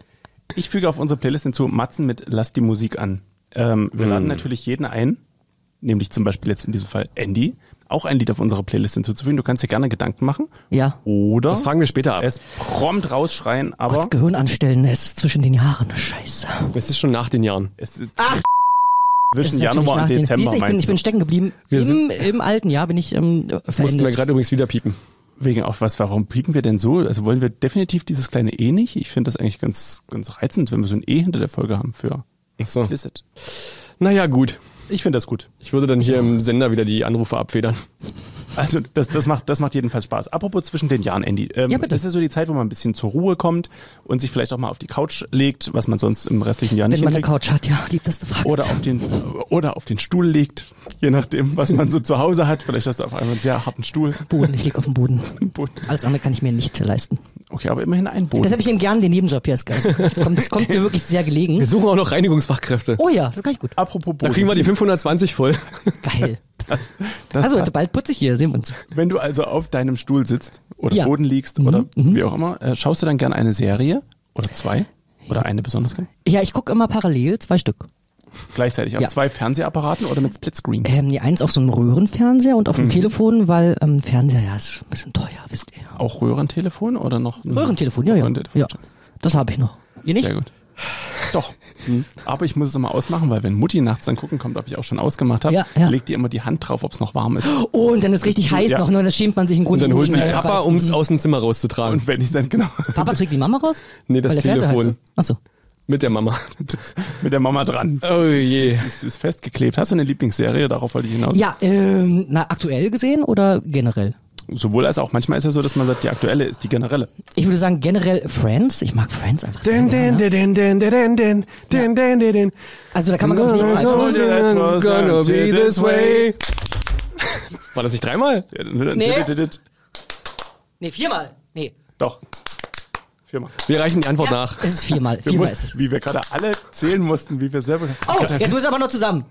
Ich füge auf unsere Playlist hinzu Matzen mit Lass die Musik an. Ähm, wir laden natürlich jeden ein, nämlich zum Beispiel jetzt in diesem Fall Andy, auch ein Lied auf unsere Playlist hinzuzufügen. Du kannst dir gerne Gedanken machen. Ja. Oder Das fragen wir später ab. es prompt rausschreien, aber Gott, Gehirn anstellen, es ist zwischen den Jahren. Scheiße. Es ist schon nach den Jahren. es ist Ach, zwischen Es ist Januar natürlich und nach den- Dezember, Siehst du, ich bin, meinst ich bin du? stecken geblieben. Wir Im, sind- Im alten Jahr bin ich ähm, Das mussten wir verendet. gerade übrigens wieder piepen. Wegen auf was, warum piepen wir denn so? Also wollen wir definitiv dieses kleine E nicht? Ich finde das eigentlich ganz, ganz reizend, wenn wir so ein E hinter der Folge haben für So. explicit. Naja, gut. Ich finde das gut. Ich würde dann hier im Sender wieder die Anrufe abfedern. Also das, das, macht, das macht jedenfalls Spaß. Apropos zwischen den Jahren, Andy. Ähm, Ja, bitte. Das ist so die Zeit, wo man ein bisschen zur Ruhe kommt und sich vielleicht auch mal auf die Couch legt, was man sonst im restlichen Jahr nicht Wenn man eine hinkriegt. Couch hat, ja, lieb, dass du fragst. Oder auf den oder auf den Stuhl legt, je nachdem, was man so zu Hause hat. Vielleicht hast du auf einmal einen sehr harten Stuhl. Boden, ich lieg auf dem Boden. Boden. Alles andere kann ich mir nicht leisten. Okay, aber immerhin ein Boden. Deshalb ich eben gerne den Nebenjob hier. ist geil. Das kommt, das kommt mir wirklich sehr gelegen. Wir suchen auch noch Reinigungsfachkräfte. Oh ja, das kann ich gut. Apropos Boden. Da kriegen wir die fünfhundertzwanzig voll. Geil. das, das Also, passt. bald putze ich hier, sehen wir uns. Wenn du also auf deinem Stuhl sitzt oder Ja. Boden liegst oder wie auch immer, äh, schaust du dann gerne eine Serie oder zwei oder eine besonders gerne? Ja, ich gucke immer parallel, zwei Stück. Gleichzeitig auf Ja. zwei Fernsehapparaten oder mit Splitscreen? Ähm, die eins auf so einem Röhrenfernseher und auf dem Telefon, weil ähm, Fernseher, ja, ist ein bisschen teuer, wisst ihr. ja. Auch Röhrentelefon oder noch? ein- Röhrentelefon, ja, ja. Röhrentelefon. ja. Das habe ich noch. Ihr nicht? Sehr gut. Doch. Aber ich muss es immer ausmachen, weil wenn Mutti nachts dann gucken kommt, ob ich auch schon ausgemacht habe, Ja, ja. legt die immer die Hand drauf, ob es noch warm ist. Oh, und dann ist richtig heiß Ja. noch, ne? Und dann schämt man sich im Und Grunde. dann holt sie schnell, Papa, weiß- um es aus dem Zimmer rauszutragen. Und wenn ich dann genau Papa trägt die Mama raus? Nee, das Weil der Fernseher Telefon. heiß ist. Achso. Mit der Mama. das, mit der Mama dran. Oh je. Ist, ist festgeklebt. Hast du eine Lieblingsserie? Darauf wollte ich hinaus. Ja, ähm, na, aktuell gesehen oder generell? Sowohl als auch. Manchmal ist ja so, dass man sagt, die aktuelle ist die generelle. Ich würde sagen generell Friends. Ich mag Friends einfach sehr Den, den, gerne. den, den, den, den, den, den, den, den, den. Also da kann man glaube ich nichts falsch machen. Gonna be this way. War das nicht dreimal? Nee. Nee, viermal. Nee. Doch. Viermal. Wir reichen die Antwort nach. Es ist viermal. Wir Viermal mussten, ist es. wie wir gerade alle zählen mussten, wie wir selber. Oh, jetzt müssen wir aber noch zusammen.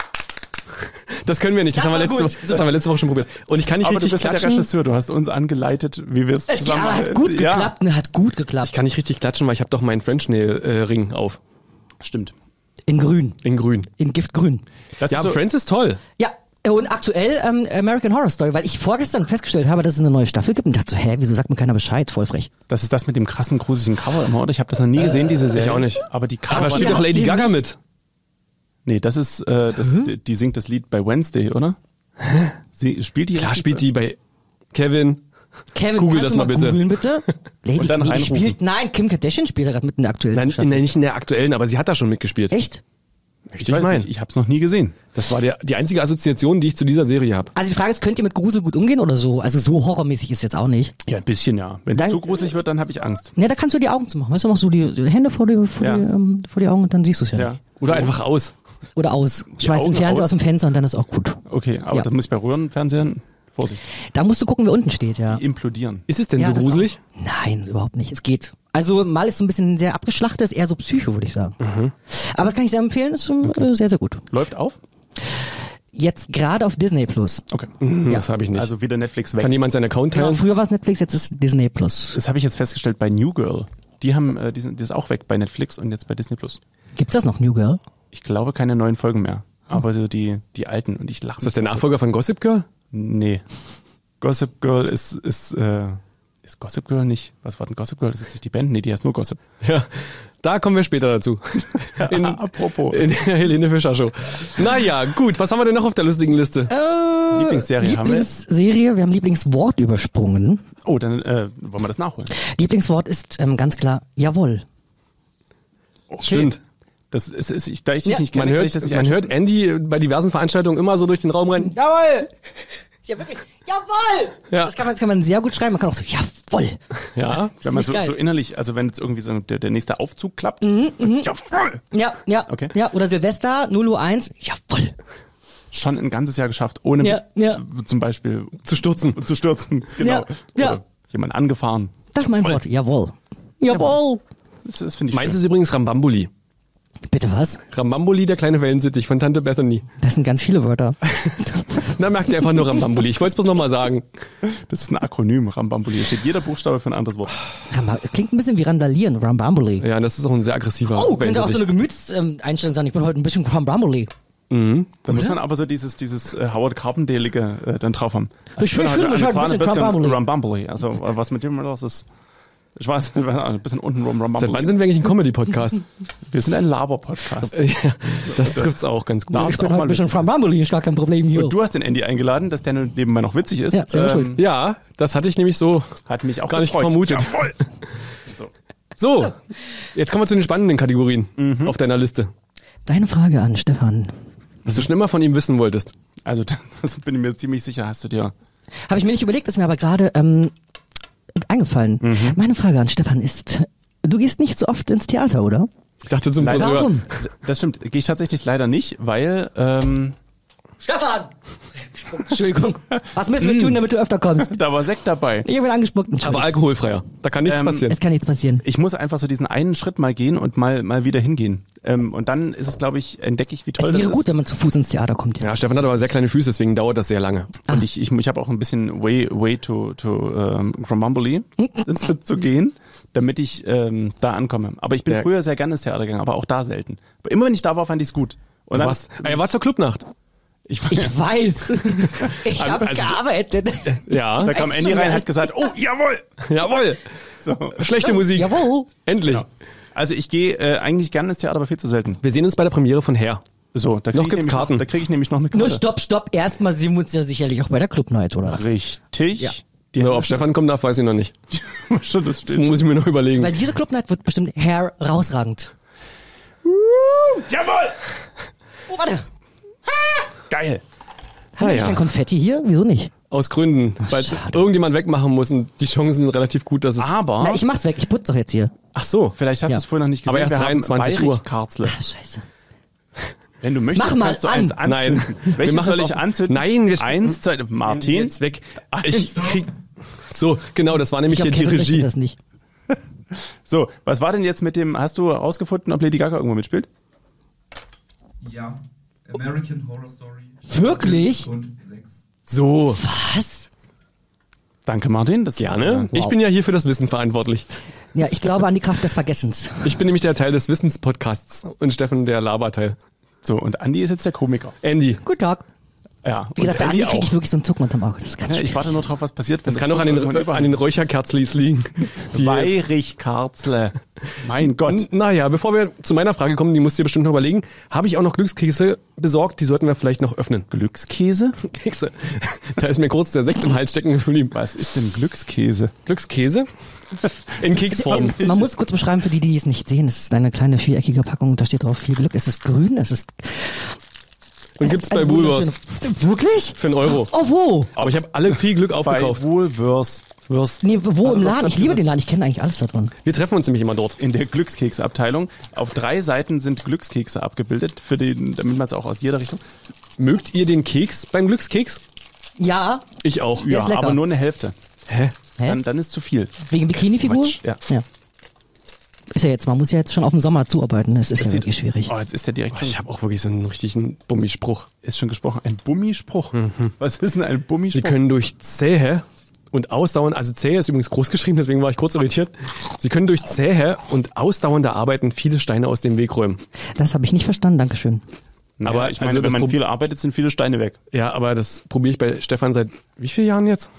Das können wir nicht. Das, Das haben, wir war letzte, gut. das haben wir letzte Woche schon probiert. Und ich kann nicht Aber du richtig bist ja der klatschen. Regisseur, du hast uns angeleitet, wie wir es Es zusammen ja, hat gut Ja, geklappt, ne, hat gut geklappt. Ich kann nicht richtig klatschen, weil ich habe doch meinen French Nail äh, Ring auf. stimmt. In grün. In grün. In Giftgrün. Das Ja, ist so, Friends ist toll. Ja, und aktuell ähm, American Horror Story, weil ich vorgestern festgestellt habe, dass es eine neue Staffel gibt und dachte so, hä, wieso sagt mir keiner Bescheid? Voll frech. das ist das mit dem krassen, gruseligen Cover immer, oder? Ich habe das noch nie gesehen, diese Serie. ich auch nicht. Aber die Cover. Aber Aber spielt ihr doch habt Lady den Gaga nicht- mit. Nee, das ist, äh, das, die, die singt das Lied bei Wednesday, oder? Sie spielt die. Klar spielt die bei Kevin. Kevin, Google kannst das du mal bitte. googeln, bitte? Lady Und dann Gaga reinrufen. spielt, nein, Kim Kardashian spielt da gerade mit in der aktuellen Nein, Staffel. nein, nicht in der aktuellen, aber sie hat da schon mitgespielt. Echt? Ich weiß mein. nicht, ich habe es noch nie gesehen. Das war der, die einzige Assoziation, die ich zu dieser Serie habe. Also die Frage ist, könnt ihr mit Grusel gut umgehen oder so? Also so horrormäßig ist jetzt auch nicht. Ja, ein bisschen, ja. Wenn es Dann- zu gruselig wird, dann habe ich Angst. Ja, da kannst du die Augen zumachen. Weißt du, machst du die, die Hände vor die, vor, Ja. die, ähm, vor die Augen und dann siehst du es ja, Ja. nicht. Oder einfach aus. Oder aus. Schmeißt den Augen Fernseher aus. aus dem Fenster und dann ist auch gut. Okay, aber Ja. das muss ich bei Röhrenfernsehern, Vorsicht, Da musst du gucken, wer unten steht, ja. implodieren. Ist es denn Ja, so das gruselig? auch. Nein, überhaupt nicht. Es geht. Also mal ist so ein bisschen sehr abgeschlachtet, ist eher so Psycho, würde ich sagen. Mhm. Aber das kann ich sehr empfehlen, ist schon äh, sehr, sehr gut. Läuft auf? Jetzt gerade auf Disney Plus. Okay. Hm, Das habe ich nicht. Also wieder Netflix weg. Kann jemand seinen Account Genau, teilen? früher war es Netflix, jetzt ist Disney Plus. Das habe ich jetzt festgestellt bei New Girl. Die haben, äh, die, sind, die ist auch weg bei Netflix und jetzt bei Disney Plus. Gibt's das noch, New Girl? Ich glaube keine neuen Folgen mehr. Aber so die, die alten und ich lache. Ist das der Nachfolger von Gossip Girl? Nee. Gossip Girl ist, ist, äh, ist Gossip Girl nicht, was war denn Gossip Girl? Das ist nicht die Band? Nee, die heißt nur Gossip. Ja, da kommen wir später dazu. In, Apropos. in der Helene Fischer Show. Naja, gut, was haben wir denn noch auf der lustigen Liste? Äh, Lieblingsserie haben wir jetzt? Lieblingsserie, wir haben Lieblingswort übersprungen. Oh, dann äh, wollen wir das nachholen. Lieblingswort ist ähm, ganz klar jawohl. Okay. Stimmt. Das ist, ist ich, da ich dich Ja. nicht kenne, Man kann hört, ich das nicht man einschätzen. hört Andy bei diversen Veranstaltungen immer so durch den Raum rennen. Jawohl! Ja, wirklich. Jawohl! Ja. Das kann man, das kann man sehr gut schreiben. Man kann auch so, jawohl! Ja, Wenn man so, ziemlich so geil. innerlich, also wenn jetzt irgendwie so der, der nächste Aufzug klappt, Mhm, ja voll, Ja, ja. Okay. Ja, oder Silvester, null Uhr eins, jawohl! schon ein ganzes Jahr geschafft, ohne Ja, ja. zum Beispiel zu stürzen. zu stürzen. Genau. Ja, ja. Oder jemand angefahren. Das ist mein Wort, jawohl. Jawohl! Das, das finde ich Meins schön. ist übrigens Rambambuli. Bitte was? Rambambuli, der kleine Wellensittich von Tante Bethany. Das sind ganz viele Wörter. Da merkt ihr einfach nur Rambambuli. Ich wollte es bloß nochmal sagen. Das ist ein Akronym, Rambambuli. Da steht jeder Buchstabe für ein anderes Wort. Ramba- Klingt ein bisschen wie Randalieren, Rambambuli. Ja, das ist auch ein sehr aggressiver Oh, könnte auch so eine Wellensittich. Gemütseinstellung sein. Ich bin heute ein bisschen Rambambuli. Da muss man aber so dieses, dieses äh, Howard Carpendalige äh, dann drauf haben. Also Ich fühle mich heute ein bisschen Rambambuli. Rambambuli. Also äh, was mit dem los ist. Ich weiß, ein bisschen unten rum Seit wann Rambambuli. sind wir eigentlich ein Comedy-Podcast? Wir sind ein Laber-Podcast. Ja, das trifft's auch ganz gut. Darf Ich es bin auch heute mal ein bisschen witzig sein. Rambambuli, ist gar kein Problem hier. Und du hast den Andy eingeladen, dass der nebenbei noch witzig ist. Ja, selber schuld. Ja, das hatte ich nämlich so Hat mich auch gar nicht gefreut. vermutet. Jawohl. So. So, jetzt kommen wir zu den spannenden Kategorien Mhm. auf deiner Liste. Deine Frage an Stefan. Was du schon immer von ihm wissen wolltest. Also das bin ich mir ziemlich sicher, hast du dir. Habe ich mir nicht überlegt, ist mir aber gerade ähm, eingefallen. Mhm. Meine Frage an Stefan ist, du gehst nicht so oft ins Theater, oder? Ich dachte zum Leider. Friseur. Warum? Das stimmt, gehe ich tatsächlich leider nicht, weil ähm, Stefan! Entschuldigung. Was müssen wir tun, damit du öfter kommst? da war Sekt dabei. Ich bin angespuckt. Aber Entschuldigung. alkoholfreier. Da kann nichts Ähm, passieren. Es kann nichts passieren. Ich muss einfach so diesen einen Schritt mal gehen und mal mal wieder hingehen. Ähm, und dann ist es, glaube ich, entdecke ich, wie Es toll das wäre ist. gut, wenn man zu Fuß ins Theater kommt. Ja, Stefan hat aber sehr kleine Füße, deswegen dauert das sehr lange. Und ich, ich, ich habe auch ein bisschen way, way to, to ähm, Gromamboli zu, zu gehen, damit ich ähm, da ankomme. Aber ich bin Ja. früher sehr gerne ins Theater gegangen, aber auch da selten. Aber immer wenn ich da war, fand ich es gut. Und dann, Was? Er war zur Clubnacht. ich war, Ich weiß. Ich habe Also- gearbeitet. Ja. da kam Echt Andy schon, rein, ja. hat gesagt, oh, jawohl. Jawohl. So. Schlechte Musik. Jawohl. Endlich. Genau. Also ich gehe äh, eigentlich gerne ins Theater, aber viel zu selten. Wir sehen uns bei der Premiere von Hair. So, da krieg Noch ich gibt's nämlich Karten. Noch, da kriege ich nämlich noch eine Karte. Nur stopp, stopp. Erstmal sehen wir uns ja sicherlich auch bei der Club Night, oder was? Richtig. Ja. Die So, ob Stefan kommt darf, weiß ich noch nicht. schon das Das steht. muss ich mir noch überlegen. Weil diese Club Night wird bestimmt herausragend. Jawohl! Oh, warte. Geil. Haben wir ja. kein Konfetti hier? Wieso nicht? Aus Gründen. Weil es schade. irgendjemand wegmachen muss und die Chancen sind relativ gut, dass es... Aber, Na, ich mach's weg. Ich putze doch jetzt hier. Ach so. vielleicht hast Ja. du es vorher noch nicht gesehen, Aber erst wir dreiundzwanzig haben Uhr. Karzle. Ah, scheiße. Wenn du möchtest, Mach mal kannst du an. eins anzünden. Nein. Welches Wir machen soll das ich auf- anzünden? Nein, wir- Eins, zwei, Martin. Jetzt weg. Ich krieg... So, genau, das war nämlich Ich glaube, hier die Kevin möchte Regie. das nicht. So, was war denn jetzt mit dem, hast du herausgefunden, ob Lady Gaga irgendwo mitspielt? Ja. American Horror Story. Wirklich? Und sechs. So, Was? Danke, Martin. Das gerne. Äh, Ich bin ja hier für das Wissen verantwortlich. Ja, ich glaube an die Kraft des Vergessens. Ich bin nämlich der Teil des Wissenspodcasts und Steffen der Laberteil. so, und Andi ist jetzt der Komiker. Andy, Guten Tag. Ja. Wie gesagt, und bei Andi Andy kriege ich auch. wirklich so ein Zucken unterm Auge. Das ist ganz Ja, ich schwierig. warte nur drauf, was passiert. wenn Das kann auch an Zucker den, an den Räucherkerzlis liegen. Die Weirichkarzle. Mein Gott. Und, naja, bevor wir zu meiner Frage kommen, die musst du dir bestimmt noch überlegen, habe ich auch noch Glückskekse besorgt, die sollten wir vielleicht noch öffnen. Glückskäse? Kekse. Da ist mir kurz der Sekt im Hals stecken geblieben. Was ist denn Glückskäse? Glückskäse? In Keksform. Ähm, Man muss kurz beschreiben für die, die es nicht sehen. Es ist eine kleine viereckige Packung. Da steht drauf viel Glück. Es ist grün. Es ist. Und es gibt's ist eine bei Woolworths wunderschöne- Wirklich? für einen Euro. Oh, wo? Aber ich habe alle viel Glück Bei aufgekauft. Woolworths. Wirst. Nee, wo im doch Laden? Ich ganz liebe gut. den Laden. Ich kenne eigentlich alles da drin. Wir treffen uns nämlich immer dort. In der Glückskeksabteilung. Auf drei Seiten sind Glückskekse abgebildet, für den, damit man es auch aus jeder Richtung. Mögt ihr den Keks beim Glückskeks? Ja, Ich auch. Der ist lecker. aber nur eine Hälfte. Hä? Hä? Dann, dann ist zu viel. wegen Bikini-Figur? Quatsch, ja. ja. Ist ja jetzt, man muss ja jetzt schon auf den Sommer zuarbeiten. Das ist ja wirklich schwierig. Oh, jetzt ist der direkt schon, Ich habe auch wirklich so einen richtigen Bummispruch. ist schon gesprochen. Ein Bummispruch. Was ist denn ein Sie Bummispruch? können durch zähe und ausdauernd, also zähe ist übrigens groß geschrieben, deswegen war ich kurz irritiert. Sie können durch zähe und ausdauernde Arbeiten viele Steine aus dem Weg räumen. Das habe ich nicht verstanden. Dankeschön. Naja, aber ich also meine, das wenn man Prob- viel arbeitet, sind viele Steine weg. Ja, aber das probiere ich bei Stefan seit wie vielen Jahren jetzt?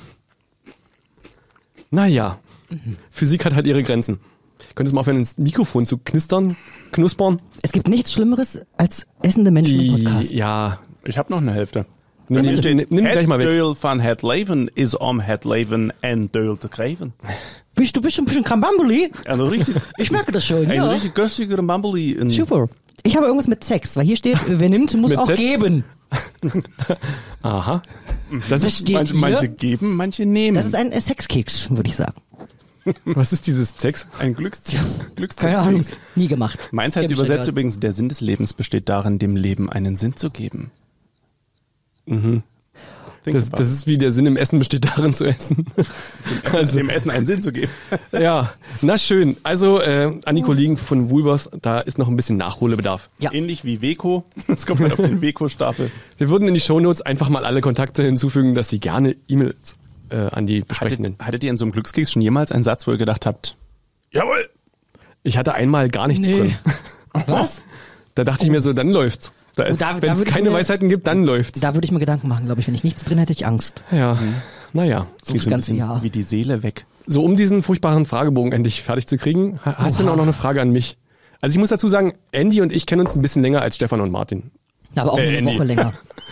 Naja, Physik hat halt ihre Grenzen. Könntest du mal aufhören, ins Mikrofon zu knistern, knuspern? Es gibt nichts Schlimmeres als essende Menschen im Podcast. Ja, Ich habe noch eine Hälfte. nimm, Hier nimm, steht, nimm, nimm die gleich mal weg. Döl van het leven is om het leven en Döl te krijgen. Bist du bist ein bisschen Krambambuli? Also richtig, Ich merke das schon, ein ja. richtig göstiger Mamboli. in- Super. Ich habe irgendwas mit Sex, weil hier steht, wer nimmt, muss Mit auch Z? geben. Aha. Das Das ist, steht Manche, hier. manche geben, manche nehmen. Das ist ein äh, Sexkeks, würde ich sagen. was ist dieses Sex? ein Glückskeks. Glückskeks. Keine Ahnung. Nie gemacht. Meins heißt Geb ich übersetzt dir übrigens, der Sinn des Lebens besteht darin, dem Leben einen Sinn zu geben. Mhm. Das, das ist wie der Sinn im Essen besteht darin zu essen. Also, dem Essen einen Sinn zu geben. ja, na schön. Also äh, an die Kollegen von Woolworths, da ist noch ein bisschen Nachholbedarf. Ja. Ähnlich wie Weko. Jetzt kommt man auf den Weko-Stapel. Wir würden in die Shownotes einfach mal alle Kontakte hinzufügen, dass Sie gerne E-Mails äh, an die Besprechenden. Hattet, hattet ihr in so einem Glückskeks schon jemals einen Satz, wo ihr gedacht habt, jawohl, Ich hatte einmal gar nichts drin. Was? Da dachte ich mir so, dann läuft's. da ist, Und da- Wenn es würde ich keine mir- Weisheiten gibt, dann läuft's. Da würde ich mir Gedanken machen, glaube ich. Wenn ich nichts drin hätte, hätte ich Angst. Ja, naja. So geht das so ein ganze bisschen Jahr. wie die Seele weg. So, um diesen furchtbaren Fragebogen endlich fertig zu kriegen, ha- hast du denn auch noch eine Frage an mich? Also ich muss dazu sagen, Andy und ich kennen uns ein bisschen länger als Stefan und Martin. Aber auch Äh, eine Andy. Woche länger.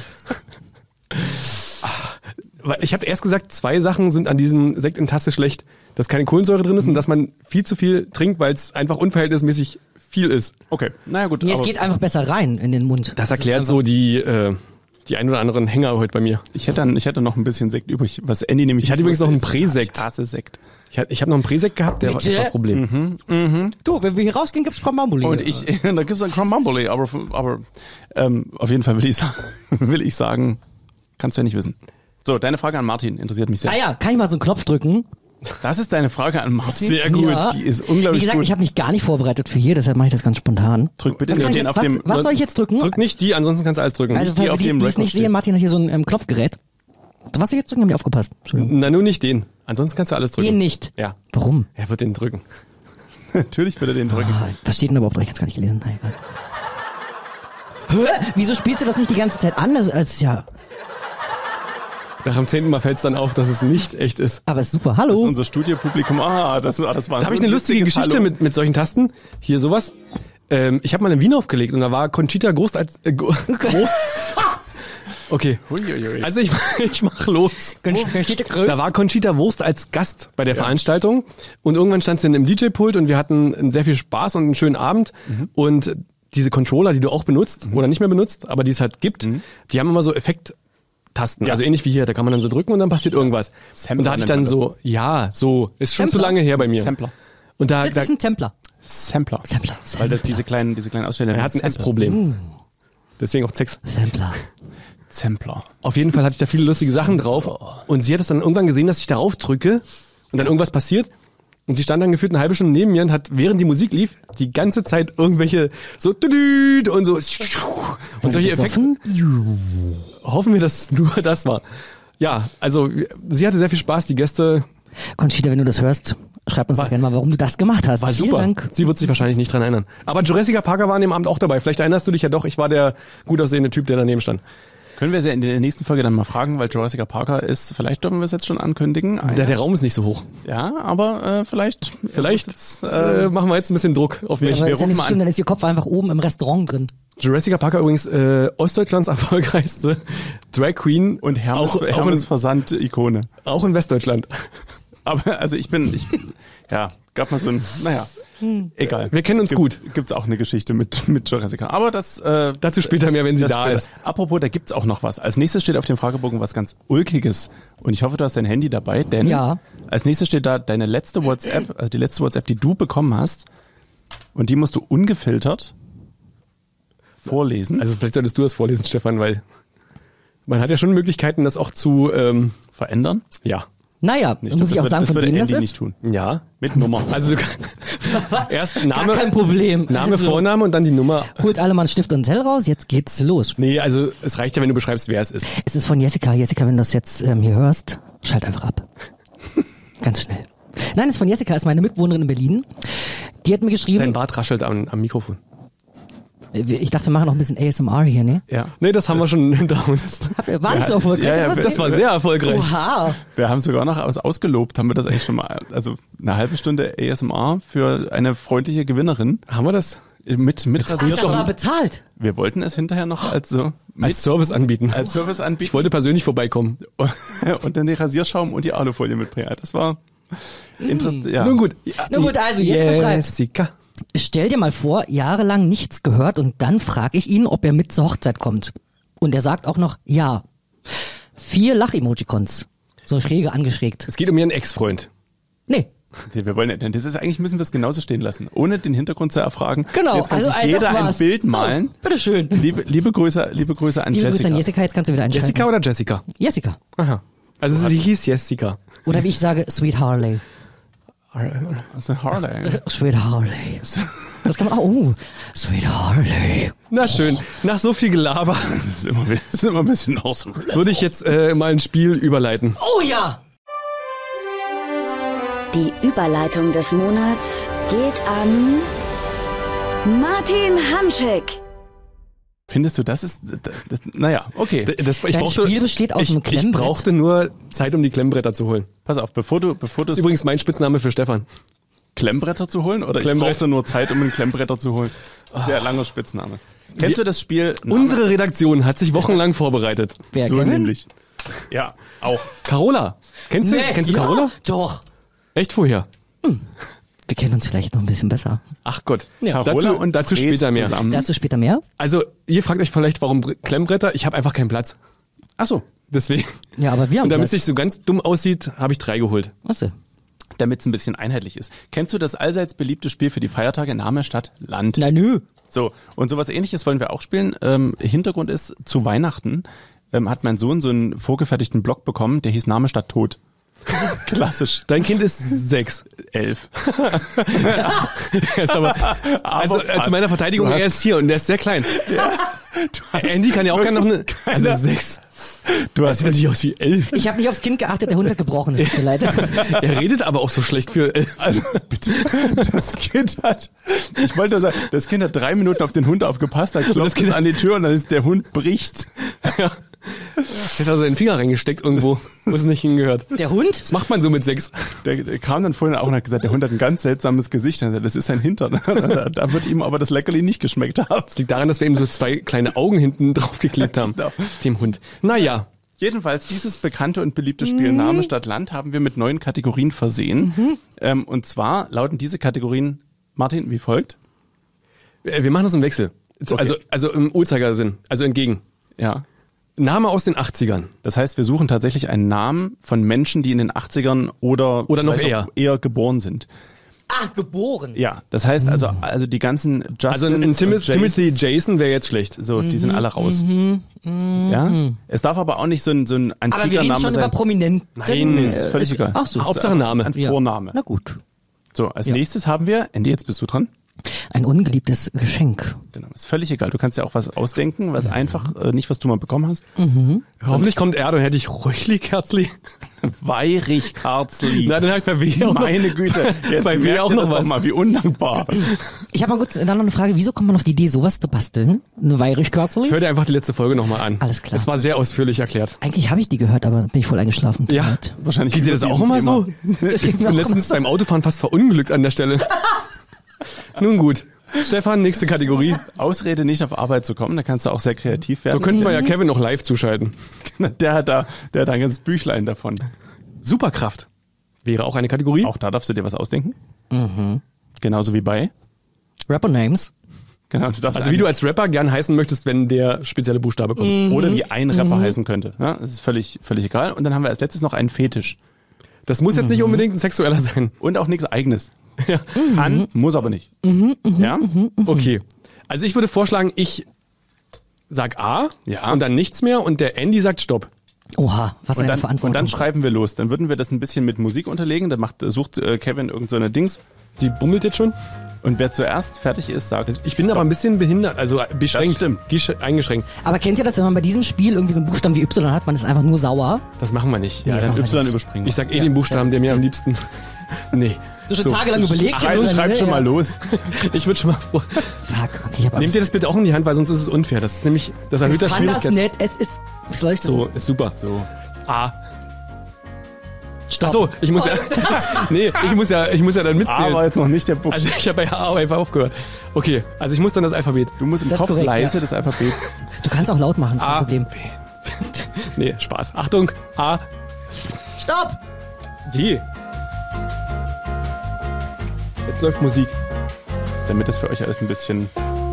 Weil ich habe erst gesagt, zwei Sachen sind an diesem Sekt in Tasse schlecht. Dass keine Kohlensäure drin ist und dass man viel zu viel trinkt, weil es einfach unverhältnismäßig viel ist. Okay, naja gut. Nee, es aber geht einfach besser rein in den Mund. Das erklärt so die, äh, die ein oder anderen Hänger heute bei mir. ich, hätte dann, ich hätte noch ein bisschen Sekt übrig, was Andy nämlich Ich hatte nicht übrigens noch einen wusste, ist, Präsekt. Ich hasse Sekt. Ich, hab- ich habe noch einen Präsekt gehabt, der war, das war das Problem. Du, wenn wir hier rausgehen, gibt's Krambambuli. Und ich, da gibt's ein Crumbumbly, aber, aber ähm, auf jeden Fall will ich, sagen, will ich sagen, kannst du ja nicht wissen. So, deine Frage an Martin interessiert mich sehr. Ah ja, kann ich mal so einen Knopf drücken? Das ist deine Frage an Martin? Sehr gut. Ja. Die ist unglaublich Wie gesagt, gut. ich habe mich gar nicht vorbereitet für hier, deshalb mache ich das ganz spontan. Drück bitte Was, kann ich den jetzt, auf was, dem... was soll ich jetzt drücken? Drück nicht die, ansonsten kannst du alles drücken. Also, die weil auf die, dem die es Record nicht sehen, steht. Martin hat hier so ein ähm, Klopfgerät. Was soll ich jetzt drücken? Hab ich aufgepasst. Entschuldigung. Na, nur nicht den. Ansonsten kannst du alles drücken. Den nicht. Ja. Warum? Er wird den drücken. Natürlich bitte den drücken. Ah, was steht denn überhaupt? Ich kann es gar nicht gelesen. Na, egal. Hä? Wieso spielst du das nicht die ganze Zeit an? Das ist ja. Nach dem zehnten Mal fällt es dann auf, dass es nicht echt ist. Aber ist super. Das ist Hallo. unser Studiopublikum. Ah, das, ah, das war Da habe so ich eine ein lustige lustiges Geschichte Hallo. mit, mit solchen Tasten. Hier sowas. Ähm, ich habe mal in Wien aufgelegt und da war Conchita Wurst als äh, Go- Wurst. Okay. Uiuiui. Also ich, ich mach los. Da war Conchita Wurst als Gast bei der Veranstaltung und irgendwann stand sie in einem D J-Pult und wir hatten sehr viel Spaß und einen schönen Abend und diese Controller, die du auch benutzt oder nicht mehr benutzt, aber die es halt gibt, die haben immer so Effekt-Tasten, Ja. also ähnlich wie hier, da kann man dann so drücken und dann passiert irgendwas. Sampler Und da hatte ich nennt dann man so, ja, so, ist schon Sampler? zu lange her bei mir. Sampler. Und da, Das da ist ein Templer. Sampler. Sampler. Weil das diese kleinen, diese kleinen Aussteller. er hat ein S-Problem. Deswegen auch Sex. Sampler. Sampler. Auf jeden Fall hatte ich da viele lustige Sachen drauf. Und sie hat es dann irgendwann gesehen, dass ich darauf drücke und dann irgendwas passiert. Und sie stand dann gefühlt eine halbe Stunde neben mir und hat, während die Musik lief, die ganze Zeit irgendwelche so düdüd und so und solche Effekte. Hoffen wir, dass es nur das war. Ja, also sie hatte sehr viel Spaß. Die Gäste Conchita, wenn du das hörst, schreib uns doch gerne mal, warum du das gemacht hast. war Vielen super. Dank. Sie wird sich wahrscheinlich nicht dran erinnern. Aber Jurassic Parker war an dem Abend auch dabei. Vielleicht erinnerst du dich ja doch, ich war der gut aussehende Typ, der daneben stand. Können wir sie in der nächsten Folge dann mal fragen, weil Jurassic Parker ist, vielleicht dürfen wir es jetzt schon ankündigen. Der, der Raum ist nicht so hoch. Ja, aber äh, vielleicht, Vielleicht jetzt, äh, machen wir jetzt ein bisschen Druck auf mich. Aber wir ist ja rufen nicht mal schlimm, an. dann ist ihr Kopf einfach oben im Restaurant drin. Jurassic Parker übrigens äh, Ostdeutschlands erfolgreichste Drag Queen und Hermes, auch, auch, Hermes in, Versand-Ikone. auch in Westdeutschland. Aber also ich bin, ich, ja, gab mal so ein, naja, egal. Wir kennen uns Gibt, gut. Gibt's auch eine Geschichte mit mit Jurassic Park. Aber das äh, Dazu später mehr, wenn sie das da später. ist. Apropos, da gibt's auch noch was. Als nächstes steht auf dem Fragebogen was ganz Ulkiges. Und ich hoffe, du hast dein Handy dabei, denn Ja. als nächstes steht da deine letzte WhatsApp, also die letzte WhatsApp, die du bekommen hast. Und die musst du ungefiltert vorlesen, Also vielleicht solltest du das vorlesen, Stefan, weil man hat ja schon Möglichkeiten, das auch zu, ähm, verändern. ja. Naja, Ich muss glaub, ich auch das sagen, wird, von das würde wem das Andy ist? nicht tun. Ja. Mit Nummer. Also du kannst erst Gar Name, kein Problem. Name, Also, Vorname und dann die Nummer. Holt alle mal einen Stift und einen Zettel raus, jetzt geht's los. Nee, also es reicht ja, wenn du beschreibst, wer es ist. Es ist von Jessica. Jessica, wenn du das jetzt ähm, hier hörst, schalt einfach ab. Ganz schnell. Nein, es ist von Jessica, ist meine Mitbewohnerin in Berlin. Die hat mir geschrieben, Dein Bart raschelt am, am Mikrofon. ich dachte, wir machen noch ein bisschen A S M R hier, ne? Ja. Nee, das haben wir schon hinter uns. War nicht so erfolgreich? ja, ja, oder was? Das war sehr erfolgreich. Oha. Wir haben sogar noch was ausgelobt. Haben wir das eigentlich schon mal? Also eine halbe Stunde A S M R für eine freundliche Gewinnerin Haben wir das? mit mit Ach, Rasier- das war bezahlt. Wir wollten es hinterher noch als so mit, Als Service anbieten. als Service Ich anbieten wollte persönlich vorbeikommen. und dann die Rasierschaum und die Alufolie mitbringen. Das war interessant. Ja. Nun gut. Nun gut, also jetzt beschreibt. Jessica. Stell dir mal vor, jahrelang nichts gehört und dann frage ich ihn, ob er mit zur Hochzeit kommt. Und er sagt auch noch ja. Vier Lach-Emojicons. So schräge angeschrägt. Es geht um ihren Ex-Freund. Nee. Wir wollen, denn das ist eigentlich müssen wir es genauso stehen lassen, ohne den Hintergrund zu erfragen. Genau. Jetzt kann also, sich das jeder ein war's. Bild So, malen. bitteschön. Liebe, liebe Grüße, liebe Grüße an Liebe Grüße Jessica. an Jessica, jetzt kannst du wieder einschalten. Jessica oder Jessica? Jessica. Aha. Also sie hieß Jessica. Oder wie ich sage, Sweet Harley. Also Harley. Sweet Harley. Das kann man auch, oh, Sweet Harley. Na schön. Nach so viel Gelaber Das ist immer, das ist immer ein bisschen awesome. würde ich jetzt äh, mal ein Spiel überleiten. Oh ja. Die Überleitung des Monats geht an Martin Hanschek. Findest du, das ist, das, das, naja, okay. Das, ich Dein brauchte, Spiel besteht aus ich, einem ich Klemmbrett. brauchte nur Zeit, um die Klemmbretter zu holen. Pass auf, bevor du, bevor du Das ist übrigens mein Spitzname für Stefan. Klemmbretter zu holen oder Klemmbrett. ich brauchte nur Zeit, um einen Klemmbretter zu holen. Sehr langer Spitzname. Kennst Wir- du das Spiel? Name- Unsere Redaktion hat sich wochenlang vorbereitet. Wer, so Kevin? nämlich. Ja, auch. Carola. Kennst du, Nee, kennst du ja, Carola? Doch. Echt woher? Wir kennen uns vielleicht noch ein bisschen besser. Ach Gott. Carola dazu, und dazu Fred später mehr. zusammen. Dazu später mehr. Also, ihr fragt euch vielleicht, warum Bre- Klemmbretter? Ich habe einfach keinen Platz. Ach so, Deswegen. Ja, aber wir haben Und damit es Platz. nicht so ganz dumm aussieht, habe ich drei geholt. Achso. damit es ein bisschen einheitlich ist. Kennst du das allseits beliebte Spiel für die Feiertage Name, Stadt, Land? Na nö. So, und sowas ähnliches wollen wir auch spielen. Ähm, Hintergrund ist, zu Weihnachten ähm, hat mein Sohn so einen vorgefertigten Blog bekommen, der hieß Name, Stadt, Tod. Klassisch. Dein Kind ist sechs. Elf. Er ist aber, also äh, zu meiner Verteidigung, Du hast- er ist hier und der ist sehr klein. Andy kann ja auch gerne noch eine, keine- also sechs. Du Das hast sieht natürlich aus wie elf. Ich habe nicht aufs Kind geachtet, der Hund hat gebrochen. Es tut mir leid. Er redet aber auch so schlecht für elf. Also bitte, das Kind hat, ich wollte sagen, das Kind hat drei Minuten auf den Hund aufgepasst, da klopft das Kind- es an die Tür und dann ist der Hund bricht. Ja. Jetzt hat er seinen Finger reingesteckt irgendwo, wo es nicht hingehört. Der Hund? Das macht man so mit sechs. Der, der kam dann vorhin auch und hat gesagt, der Hund hat ein ganz seltsames Gesicht. Er hat gesagt, das ist sein Hintern. Da, da wird ihm aber das Leckerli nicht geschmeckt haben. Das liegt daran, dass wir ihm so zwei kleine Augen hinten draufgeklebt haben. Genau. Dem Hund. Naja. Jedenfalls, dieses bekannte und beliebte Spiel Name, Stadt, Land haben wir mit neuen Kategorien versehen. Ähm, und zwar lauten diese Kategorien, Martin, wie folgt. Äh, Wir machen das im Wechsel. Also, also im Uhrzeigersinn. Also entgegen. Ja. Name aus den achtzigern. Das heißt, wir suchen tatsächlich einen Namen von Menschen, die in den achtzigern oder, Oder noch vielleicht eher. auch eher geboren sind. Ah, geboren. Ja, das heißt also, also die ganzen Justins Also ein, ein und Tim Jasons, Timothy Jason wäre jetzt schlecht. so, die sind alle raus. Ja? Es darf aber auch nicht so ein, so ein Aber wir antiker reden Name schon sein. über Prominenten. Nein, Nee, ist völlig egal. Ach so. Hauptsache Name. Ein Ja. Vorname. Na gut. So, als Ja. nächstes haben wir, Andy, jetzt bist du dran. Ein ungeliebtes Geschenk. Genau, ist völlig egal. Du kannst ja auch was ausdenken, was einfach äh, nicht, was du mal bekommen hast. Hoffentlich kommt er, dann hätte ich Räuchli-Kerzli. Weirich-Karzli. Na, dann habe ich bei W auch noch. Meine Güte. Jetzt Bei W merkt auch ihr noch das doch was. mal, wie undankbar. Ich habe mal kurz dann noch eine Frage. Wieso kommt man auf die Idee, sowas zu basteln? Eine Weirichkörzli? Hör dir einfach die letzte Folge nochmal an. Alles klar. Es war sehr ausführlich erklärt. Eigentlich habe ich die gehört, aber bin ich voll eingeschlafen. Ja, Tut Wahrscheinlich geht dir über das auch diesem immer Thema. so? Ich bin letztens beim Autofahren fast verunglückt an der Stelle. Nun gut. Stefan, nächste Kategorie. Ausrede, nicht auf Arbeit zu kommen, da kannst du auch sehr kreativ werden. So könnten wir ja Kevin noch live zuschalten. Der hat da, der hat da ein ganzes Büchlein davon. Superkraft wäre auch eine Kategorie. Auch da darfst du dir was ausdenken. Mhm. Genauso wie bei. Rapper Names. Genau, du darfst Also wie du als Rapper gern heißen möchtest, wenn der spezielle Buchstabe kommt. oder wie ein Rapper heißen könnte. Ja, das ist völlig, völlig egal. Und dann haben wir als letztes noch einen Fetisch. Das muss jetzt nicht unbedingt ein sexueller sein. Und auch nichts Eigenes. Ja. Kann, muss aber nicht. Ja? Okay. Also ich würde vorschlagen, ich sag A Ja. und dann nichts mehr und der Andy sagt Stopp. Oha, was Und eine dann, Verantwortung. und dann schreiben wir los. Dann würden wir das ein bisschen mit Musik unterlegen. Dann macht, sucht äh, Kevin irgend so eine Dings. Die bummelt jetzt schon. Und wer zuerst fertig ist, sagt. Ich bin aber ein bisschen behindert, also beschränkt. Das stimmt. gesch- Eingeschränkt. Aber kennt ihr das, wenn man bei diesem Spiel irgendwie so einen Buchstaben wie Y hat, man ist einfach nur sauer? Das machen wir nicht. Ja, Nee, dann machen wir Y nicht. überspringen. Ich sag eh den Buchstaben, der mir am liebsten... Nee. Du hast schon tagelang überlegt. Schreib, ja, schreib ja, schon ja. mal los. Ich würde schon mal vor... Fuck, okay, ich hab Nehmt ihr das bitte auch in die Hand, weil sonst ist es unfair. Das ist nämlich... Das erhöht das kann das Schwierigkeits... nicht, es ist... Wie soll ich das? So, ist super. So. A. Stopp. Ach so, ich muss ja... nee, ich muss ja, ich muss ja dann mitzählen. Aber jetzt noch nicht der Buchstabe. Also ich habe bei A einfach aufgehört. Okay, also ich muss dann das Alphabet. Du musst im Das ist Kopf korrekt, leise ja. das Alphabet. Du kannst auch laut machen, ist kein A, Problem. B. Nee, Spaß. Achtung, A, Stopp! D. Jetzt läuft Musik. Damit das für euch alles ein bisschen.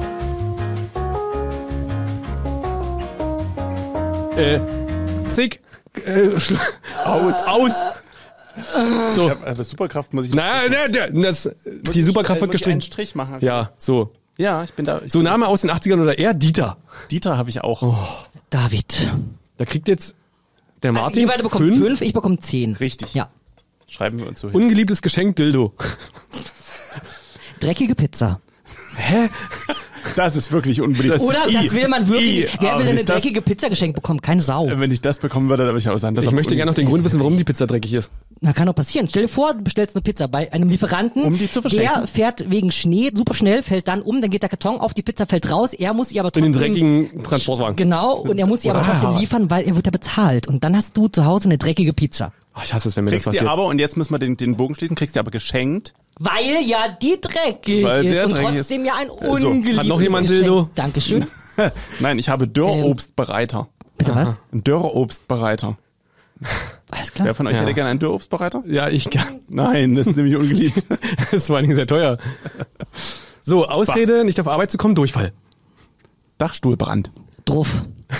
Äh, Zick. Äh, Schlu- aus. Aus. So. Also Superkraft muss ich. Nein, nein, nein, das, die Superkraft wird muss ich einen gestrichen. Strich machen. Ja, so. Ja, ich bin da. Ich So Name aus den achtzigern oder eher Dieter. Dieter habe ich auch. David. Da kriegt jetzt der Also Martin ihr beide bekommt fünf. fünf, ich bekomme zehn. Richtig. Ja. Schreiben wir uns so hin. Ungeliebtes Geschenk Dildo. Dreckige Pizza. Hä? Das ist wirklich unbeliebt. Oder I. das will man wirklich. I. Wer Aber will denn eine wenn ich das- dreckige Pizza geschenkt bekommen? Keine Sau. Wenn ich das bekommen würde, dann würde ich auch sagen, das Ich ist möchte gerne noch den Grund wissen, warum die Pizza dreckig ist. Na, kann doch passieren. Stell dir vor, du bestellst eine Pizza bei einem Lieferanten. Um die zu verschenken. Der fährt wegen Schnee super schnell, fällt dann um, dann geht der Karton auf, die Pizza fällt raus. Er muss sie aber In trotzdem... den dreckigen Transportwagen. Genau, und er muss sie aber Wow. trotzdem liefern, weil er wird ja bezahlt. Und dann hast du zu Hause eine dreckige Pizza. Oh, ich hasse es, wenn mir Kriegst das dir passiert. aber, und jetzt müssen wir den, den Bogen schließen, kriegst dir aber geschenkt. Weil ja die dreckig Weil ist sehr und dreckig trotzdem ist. ja ein so. ungeliebtes Hat noch jemand Geschenk. Dildo? Dankeschön. Nein, ich habe Dörrobstbereiter. Bitte was? Ein Dörrobstbereiter. Alles klar. Wer von euch Ja. hätte gerne einen Dörrobstbereiter? Ja, ich gern. Nein, das ist nämlich ungeliebt. Das ist vor allen Dingen sehr teuer. So, Ausrede, nicht auf Arbeit zu kommen, Durchfall. Dachstuhlbrand. Drauf.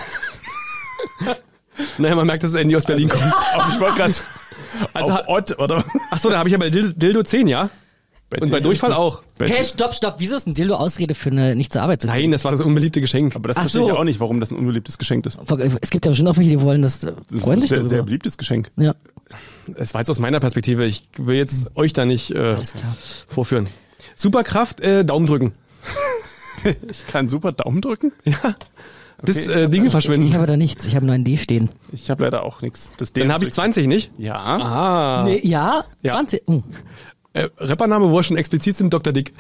Naja, man merkt, dass Andy aus Berlin kommt. Aber ich wollte gerade Also, auf Ott, oder? ach so, da habe ich ja bei Dil- Dildo zehn, ja? Und bei dir Durchfall ist das- auch. Bei Hey, dir- stopp, stopp. Wieso ist ein Dildo Ausrede für eine nicht zur Arbeit zu gehen? Nein, das war das unbeliebte Geschenk. Aber das Ach verstehe ich so. auch nicht, warum das ein unbeliebtes Geschenk ist. Es gibt ja bestimmt auch welche, die wollen das, äh, Das freuen ist sich ein sehr, darüber. sehr beliebtes Geschenk. Ja, Es war jetzt aus meiner Perspektive. Ich will jetzt euch da nicht äh, alles klar. vorführen. Superkraft, äh, Daumen drücken. Ich kann super Daumen drücken. Bis Okay. äh, Dinge verschwinden. Ich habe da nichts. Ich habe nur ein D stehen. Ich habe leider auch nichts. Das Dann habe ich zwanzig, nicht? Ja. Ah. Nee, ja, Ja. zwanzig. Oh. Äh, Rappername, wo er schon explizit sind, Doktor Dick.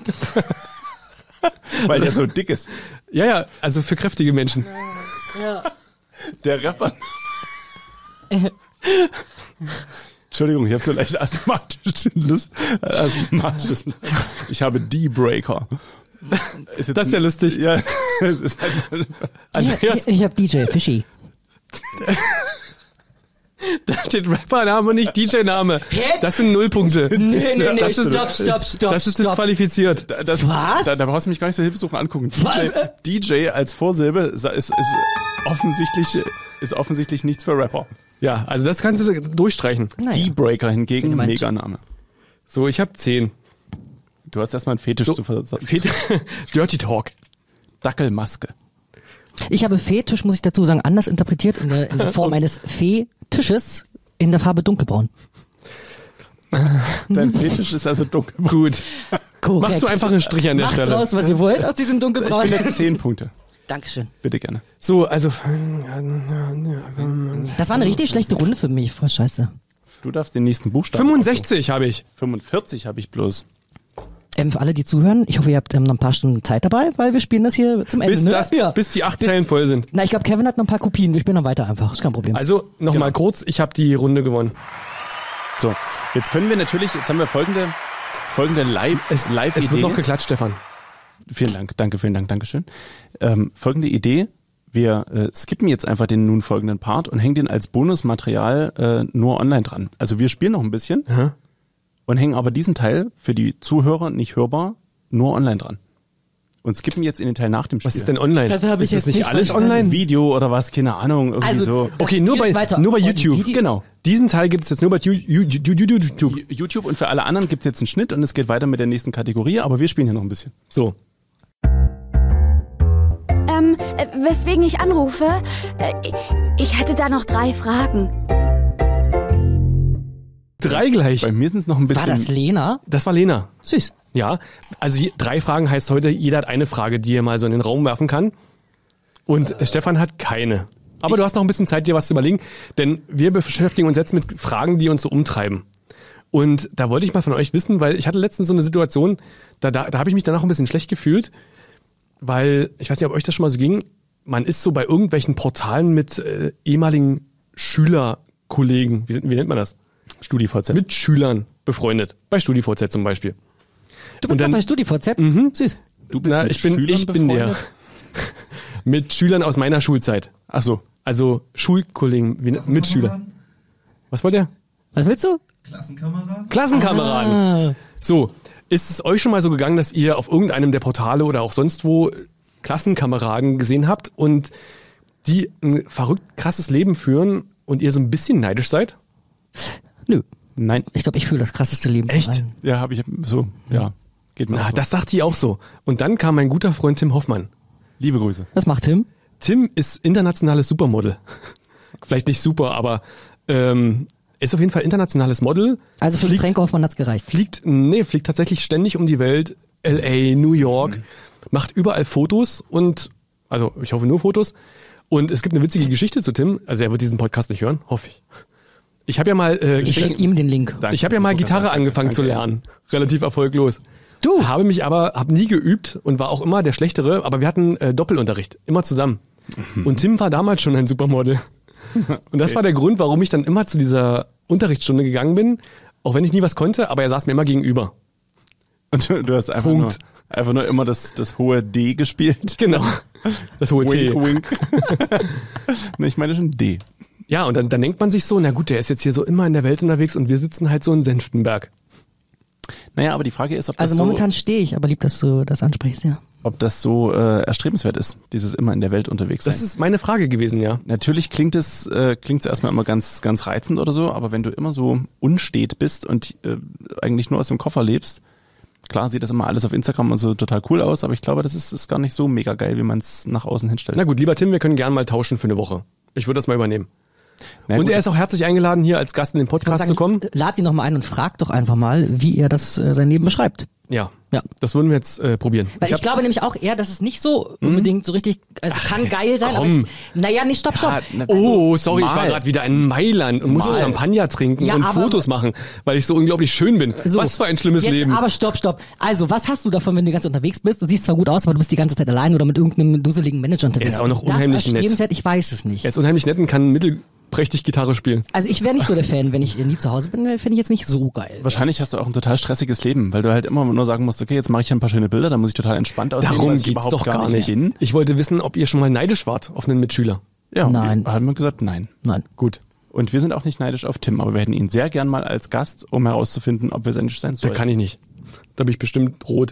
Weil der so dick ist. Ja, ja, also für kräftige Menschen. Der Rapper. Entschuldigung, ich habe so leicht asthmatisches. asthmatisches ich habe D-Breaker. Ist jetzt Das ist ja ein- lustig. Ja, es ist halt, Andreas, Ich, ich habe D J Fishy. da steht Rappername und nicht D J-Name. Hä? Das sind Nullpunkte. Nee, nee, nee, das ist, stopp, stopp, stopp, Das ist stopp. disqualifiziert. das, Was? Da, da brauchst du mich gar nicht so hilfesuchen angucken. D J, D J als Vorsilbe ist, ist, ist offensichtlich ist offensichtlich nichts für Rapper. Ja, also das kannst du durchstreichen. Naja. D-Breaker hingegen, gemeint. Meganame. So, ich habe zehn. Du hast erstmal einen Fetisch So, zu versagen. Fet- Dirty Talk. Dackelmaske. Ich habe Fetisch, muss ich dazu sagen, anders interpretiert in der, in der Form eines Fetisches in der Farbe dunkelbraun. Dein Fetisch ist also dunkelbraun. Gut. Korrekt. Machst du einfach einen Strich an der Macht Stelle. draus, was ihr wollt aus diesem Ich dunkelbraun. finde zehn Punkte. Dankeschön. Bitte gerne. So, also Das war eine richtig schlechte Runde für mich. Voll scheiße. Du darfst den nächsten Buchstaben. fünfundsechzig habe ich. fünfundvierzig habe ich bloß. Ähm, für alle, die zuhören, ich hoffe, ihr habt ähm, noch ein paar Stunden Zeit dabei, weil wir spielen das hier zum Ende. Bis, ne? das, ja. bis die acht Zeilen voll sind. Na, ich glaube, Kevin hat noch ein paar Kopien. Wir spielen dann weiter einfach. Ist kein Problem. Also nochmal kurz, ich habe die Runde gewonnen. So, jetzt können wir natürlich, jetzt haben wir folgende, folgende Live, Es, Live es wird Idee. noch geklatscht, Stefan. Vielen Dank, danke, vielen Dank, Dankeschön. Ähm, folgende Idee. Wir äh, skippen jetzt einfach den nun folgenden Part und hängen den als Bonusmaterial äh, nur online dran. Also wir spielen noch ein bisschen Aha. und hängen aber diesen Teil für die Zuhörer nicht hörbar nur online dran. Und skippen jetzt in den Teil nach dem Spiel. Was ist denn online? Das hab ich ist das jetzt nicht nicht alles verstanden. online? Video oder was? Keine Ahnung, irgendwie Also, so. das Okay, nur Spiel bei, ist weiter. nur bei Oh, die YouTube. Video- Genau. Diesen Teil gibt es jetzt nur bei Ju- Ju- Ju- Ju- Ju- YouTube. YouTube und für alle anderen gibt's jetzt einen Schnitt und es geht weiter mit der nächsten Kategorie, aber wir spielen hier noch ein bisschen. So. Ähm, äh, weswegen ich anrufe? Äh, ich hätte da noch drei Fragen. Drei gleich. Bei mir sind es noch ein bisschen. War das Lena? Das war Lena. Süß. Ja, also hier, drei Fragen heißt heute, jeder hat eine Frage, die er mal so in den Raum werfen kann. Und äh. Stefan hat keine. Aber du hast noch ein bisschen Zeit, dir was zu überlegen, denn wir beschäftigen uns jetzt mit Fragen, die uns so umtreiben. Und da wollte ich mal von euch wissen, weil ich hatte letztens so eine Situation, da, da, da habe ich mich danach ein bisschen schlecht gefühlt, weil, ich weiß nicht, ob euch das schon mal so ging, man ist so bei irgendwelchen Portalen mit äh, ehemaligen Schülerkollegen, wie, wie nennt man das? StudiVZ. Mit Schülern befreundet. Bei StudiVZ zum Beispiel. Du bist Und dann- noch bei StudiVZ? Mhm. Süß. Du bist Na, mit ich bin, Schülern ich bin der. befreundet? Mit Schülern aus meiner Schulzeit. Ach so. Also Schulkollegen, wie, Mitschüler. Was wollt ihr? Was willst du? Klassenkamerad? Klassenkameraden. Ah. So, ist es euch schon mal so gegangen, dass ihr auf irgendeinem der Portale oder auch sonst wo Klassenkameraden gesehen habt und die ein verrückt krasses Leben führen und ihr so ein bisschen neidisch seid? Nö. Nein. Ich glaube, ich fühle das krasseste Leben. von Echt? allen. Ja, habe ich so. Ja. Geht mir Na, auch so. das dachte ich auch so. Und dann kam mein guter Freund Tim Hoffmann. Liebe Grüße. Was macht Tim? Tim ist internationales Supermodel. Vielleicht nicht super, aber ähm, ist auf jeden Fall internationales Model. Also für den fliegt, Tränke Hoffmann hat's gereicht. fliegt, nee, fliegt tatsächlich ständig um die Welt. L A, New York, Mhm. macht überall Fotos und, also ich hoffe nur Fotos. Und es gibt eine witzige Geschichte zu Tim. Also er wird diesen Podcast nicht hören, hoffe ich. Ich habe ja mal, äh, Ich schicke ihm den Link. Danke. ich habe ja mal Gitarre Danke. angefangen zu Danke. lernen, relativ erfolglos. Du? Habe mich aber, habe nie geübt und war auch immer der Schlechtere, aber wir hatten äh, Doppelunterricht, immer zusammen. Und Tim war damals schon ein Supermodel. Und das war der Grund, warum ich dann immer zu dieser Unterrichtsstunde gegangen bin, auch wenn ich nie was konnte, aber er saß mir immer gegenüber. Und du, du hast einfach nur, Punkt. einfach nur immer das, das hohe D gespielt. Genau. Das hohe T. Wink, wink. Ne, ich meine schon D. Ja, und dann, dann denkt man sich so, na gut, der ist jetzt hier so immer in der Welt unterwegs und wir sitzen halt so in Senftenberg. Naja, aber die Frage ist, ob das Also so, momentan stehe ich, aber lieb, dass du das ansprichst, ja. ob das so äh, erstrebenswert ist, dieses immer in der Welt unterwegs sein. Das ist meine Frage gewesen, ja. Natürlich klingt es äh, klingt es erstmal immer ganz ganz reizend oder so, aber wenn du immer so unstet bist und äh, eigentlich nur aus dem Koffer lebst, klar sieht das immer alles auf Instagram und so total cool aus, aber ich glaube, das ist, ist gar nicht so mega geil, wie man es nach außen hinstellt. Na gut, lieber Tim, wir können gern mal tauschen für eine Woche. Ich würde das mal übernehmen. Na und gut, er ist auch herzlich eingeladen, hier als Gast in den Ich würde Podcast zu kommen. sagen, lad ihn noch mal ein und frag doch einfach mal, wie er das äh, sein Leben beschreibt. Ja, Ja. das würden wir jetzt äh, probieren. Weil ich, hab- glaube nämlich auch eher, dass es nicht so unbedingt so richtig, also kann geil sein, aber komm. ich, naja, nicht stopp, stopp. Ja, na- Oh, sorry, ich Mal. war gerade wieder in Mailand und musste Mal. Champagner trinken Ja, und aber- Fotos machen, weil ich so unglaublich schön bin. So, Was für ein schlimmes jetzt, Leben. Aber stopp, stopp. Also, was hast du davon, wenn du ganz unterwegs bist? Du siehst zwar gut aus, aber du bist die ganze Zeit allein oder mit irgendeinem dusseligen Manager unterwegs. Er ist auch noch das unheimlich nett. erstrebenswert? Ich weiß es nicht. Er ist unheimlich nett und kann mittelprächtig Gitarre spielen. Also ich wäre nicht so der Fan, wenn ich nie zu Hause bin, finde ich jetzt nicht so geil. Wahrscheinlich hast du auch ein total stressiges Leben, weil du halt immer nur sagen musst, okay, jetzt mache ich ein paar schöne Bilder, dann muss ich total entspannt aussehen, Darum weil ich geht's überhaupt doch gar nicht. bin. Ich wollte wissen, ob ihr schon mal neidisch wart auf einen Mitschüler. Ja, und Nein. wir haben wir gesagt, nein. Nein. Gut, Und wir sind auch nicht neidisch auf Tim, aber wir hätten ihn sehr gern mal als Gast, um herauszufinden, ob wir neidisch sein da sollen. kann ich nicht. Da bin ich bestimmt rot.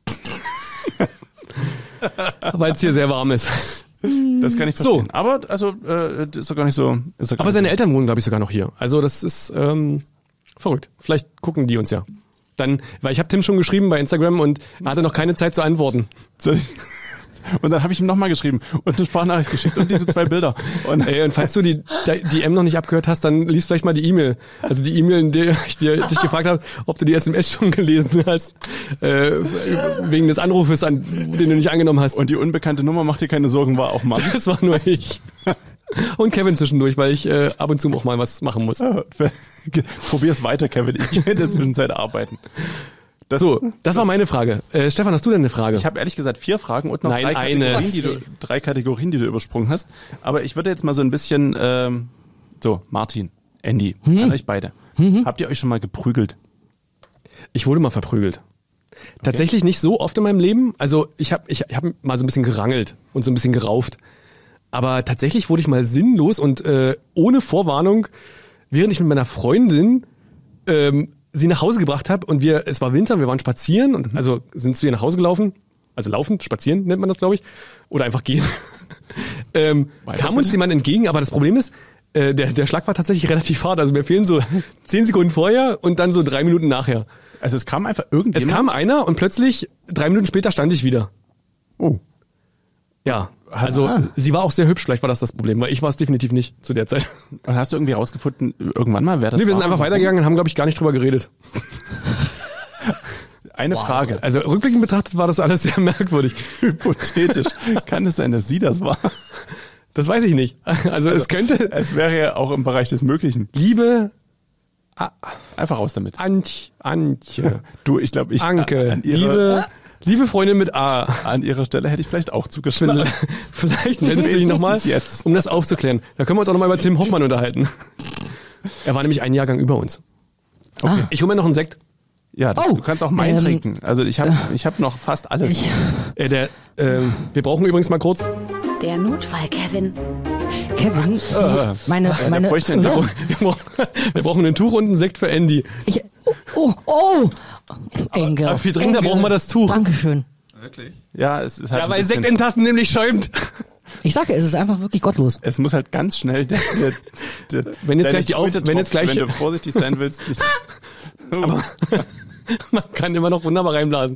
Weil es hier sehr warm ist. Das kann ich So. verstehen. Aber also äh, ist doch gar nicht so. Ist doch gar Aber nicht seine so. Eltern wohnen, glaube ich, sogar noch hier. Also das ist ähm, verrückt. Vielleicht gucken die uns ja. Dann, weil ich habe Tim schon geschrieben bei Instagram und er hatte noch keine Zeit zu antworten. Soll ich, Und dann habe ich ihm nochmal geschrieben und eine Sprachnachricht geschickt und diese zwei Bilder. Und, Ey, und falls du die, die M noch nicht abgehört hast, dann liest vielleicht mal die E-Mail. Also die E-Mail, in der ich dir, dich gefragt habe, ob du die S M S schon gelesen hast, äh, wegen des Anrufes, an, den du nicht angenommen hast. und die unbekannte Nummer, mach dir keine Sorgen, war auch mal. Das war nur ich. Und Kevin zwischendurch, weil ich äh, ab und zu auch mal was machen muss. Probier's weiter, Kevin. Ich gehe in der Zwischenzeit arbeiten. Das, So, das war meine Frage. Äh, Stefan, hast du denn eine Frage? Ich habe ehrlich gesagt vier Fragen und noch Nein, drei, eine. Kategorien, die du, drei Kategorien, die du übersprungen hast. Aber ich würde jetzt mal so ein bisschen, ähm, so, Martin, Andy, an euch beide. Habt ihr euch schon mal geprügelt? Ich wurde mal verprügelt. Tatsächlich nicht so oft in meinem Leben. Also ich habe ich hab mal so ein bisschen gerangelt und so ein bisschen gerauft. Aber tatsächlich wurde ich mal sinnlos und äh, ohne Vorwarnung, während ich mit meiner Freundin ähm, sie nach Hause gebracht habe und wir, es war Winter, wir waren spazieren und also sind zu ihr nach Hause gelaufen, also laufen, spazieren nennt man das, glaube ich, oder einfach gehen. ähm, kam uns jemand entgegen, aber das Problem ist, äh, der, der Schlag war tatsächlich relativ hart. Also mir fehlen so zehn Sekunden vorher und dann so drei Minuten nachher. Also es kam einfach irgendjemand. Es kam einer und plötzlich, drei Minuten später stand ich wieder. Oh. Ja, also sie war auch sehr hübsch, vielleicht war das das Problem, weil ich war es definitiv nicht zu der Zeit. Und hast du irgendwie rausgefunden, irgendwann mal, wer das Nee, wir war? sind einfach weitergegangen und haben, glaube ich, gar nicht drüber geredet. Eine Frage. Also rückblickend betrachtet war das alles sehr merkwürdig. Hypothetisch. Kann es sein, dass sie das war? Das weiß ich nicht. Also, es könnte... Es wäre ja auch im Bereich des Möglichen. Liebe Einfach raus damit. Antje, Antje, Du, ich glaube, ich Anke, an ihrer, liebe, liebe Freundin mit A. an ihrer Stelle hätte ich vielleicht auch zugeschlagen. Vielleicht meldest du dich nochmal, jetzt. um das aufzuklären. Da können wir uns auch nochmal über Tim Hoffmann unterhalten. Er war nämlich einen Jahrgang über uns. Okay. Ich hole mir noch einen Sekt. Ja, das, Oh, du kannst auch meinen ähm, trinken. Also ich habe ich hab noch fast alles. Ich, Äh, der, ähm, wir brauchen übrigens mal kurz... Der Notfall, Kevin. Kevin, die, meine, da meine, bräuchte ich einen- Wir brauchen, wir brauchen ein Tuch und einen Sekt für Andy. ich, oh, oh, Inge. aber viel dringender Inge. brauchen wir das Tuch. Dankeschön. Wirklich? Ja, es ist halt Ja, ein weil bisschen- Sekt in Tassen nämlich schäumt. Ich sage, es ist einfach wirklich gottlos. es muss halt ganz schnell der, der, der Wenn jetzt deine gleich die Auf- Tröte wenn jetzt tropft, gleich- wenn du vorsichtig sein willst. Nicht. Aber man kann immer noch wunderbar reinblasen.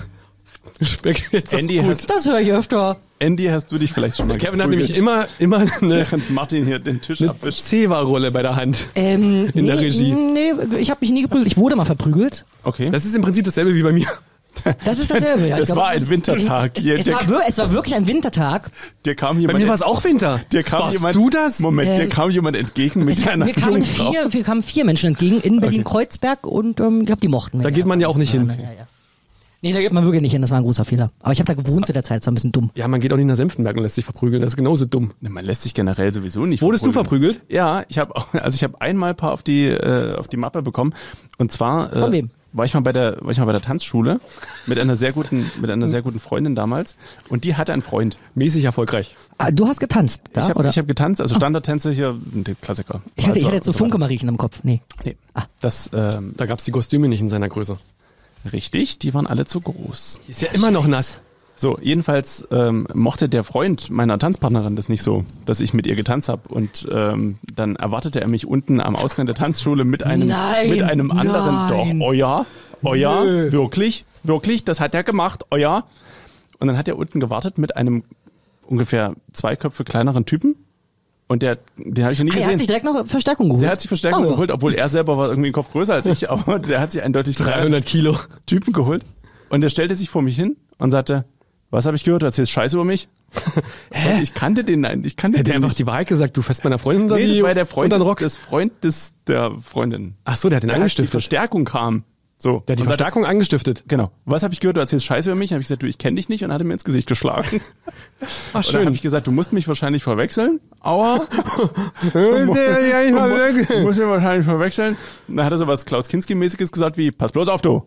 Speck jetzt auch Andy, gut. hast, Das höre ich öfter. Andy, hast du dich vielleicht schon mal Kevin hat geprügelt, nämlich immer, immer eine, während Martin hier den Tisch eine abwischt. Zewa-Rolle bei der Hand. Ähm, In nee, der Regie. Nee, ich habe mich nie geprügelt. Ich wurde mal verprügelt. Okay. Das ist im Prinzip dasselbe wie bei mir. Das ist dasselbe. Ja. Ich Es glaub, war das ein ist- Wintertag. Es, Hier, es, der- war, wir- es war wirklich ein Wintertag. Dir kam Bei jemand, mir war es auch Winter. dir kam Warst jemand, du das? Moment, dir Ähm, kam jemand entgegen mit Es, einer mir, kamen Jungfrau. vier, wir kamen vier Menschen entgegen in Berlin-Kreuzberg und ähm, ich glaube, die mochten mich. Da geht man ja auch nicht hin. Ja, ja. Nee, da geht man wirklich nicht hin. Das war ein großer Fehler. Aber ich habe da gewohnt zu der Zeit. Das war ein bisschen dumm. Ja, man geht auch nicht nach Senftenberg und lässt sich verprügeln. Das ist genauso dumm. Ne, Man lässt sich generell sowieso nicht. Wurdest du verprügelt? Ja, ich habe also ich habe einmal ein paar auf die äh, auf die Mappe bekommen und zwar äh, Von wem? war ich mal bei der war ich mal bei der Tanzschule mit einer sehr guten mit einer sehr guten Freundin damals und die hatte einen Freund. Mäßig erfolgreich. Ah, du hast getanzt, da, ich habe oder? ich habe getanzt, also Standardtänze hier, der Klassiker. Ich hatte, ich Also, hatte jetzt so und weiter. Funke-Mariechen im Kopf. Nee. Nee, das ähm, Da gab's die Kostüme nicht in seiner Größe. richtig, die waren alle zu groß. Ist ja immer noch nass. So, jedenfalls ähm, mochte der Freund meiner Tanzpartnerin das nicht so, dass ich mit ihr getanzt habe. Und ähm, dann erwartete er mich unten am Ausgang der Tanzschule mit einem Nein, mit einem anderen. nein. Doch, oh ja, oh ja, Nö. wirklich, wirklich, das hat er gemacht, oh ja. Und dann hat er unten gewartet mit einem ungefähr zwei Köpfe kleineren Typen. Und der, den habe ich noch nie Ah, er hat gesehen. sich direkt noch Verstärkung geholt. Der hat sich Verstärkung Oh. geholt, obwohl er selber war irgendwie einen Kopf größer als ich, aber der hat sich eindeutig dreihundert Kilo. Typen geholt. Und der stellte sich vor mich hin und sagte, was habe ich gehört? Du erzählst Scheiße über mich? Hä? Ich kannte den, nein, ich kannte Hätte er den einfach nicht. die Wahrheit gesagt, du fährst meiner Freundin unter Nee, die, das war der Freund unter den des, Rock. des Freund des, der Freundin. Ach so, der hat den Der hat die angestiftet. Verstärkung kam. So. Der hat die Und sagte, Verstärkung angestiftet. Genau. Was habe ich gehört? Du erzählst Scheiße über mich? Habe ich gesagt, du, ich kenne dich nicht und hat er mir ins Gesicht geschlagen. Ach, Und dann schön. habe ich gesagt, du musst mich wahrscheinlich verwechseln. Aua. ja nicht mal weg. Du musst mich wahrscheinlich verwechseln. Und dann hat er so was Klaus-Kinski-mäßiges gesagt wie, pass bloß auf, du.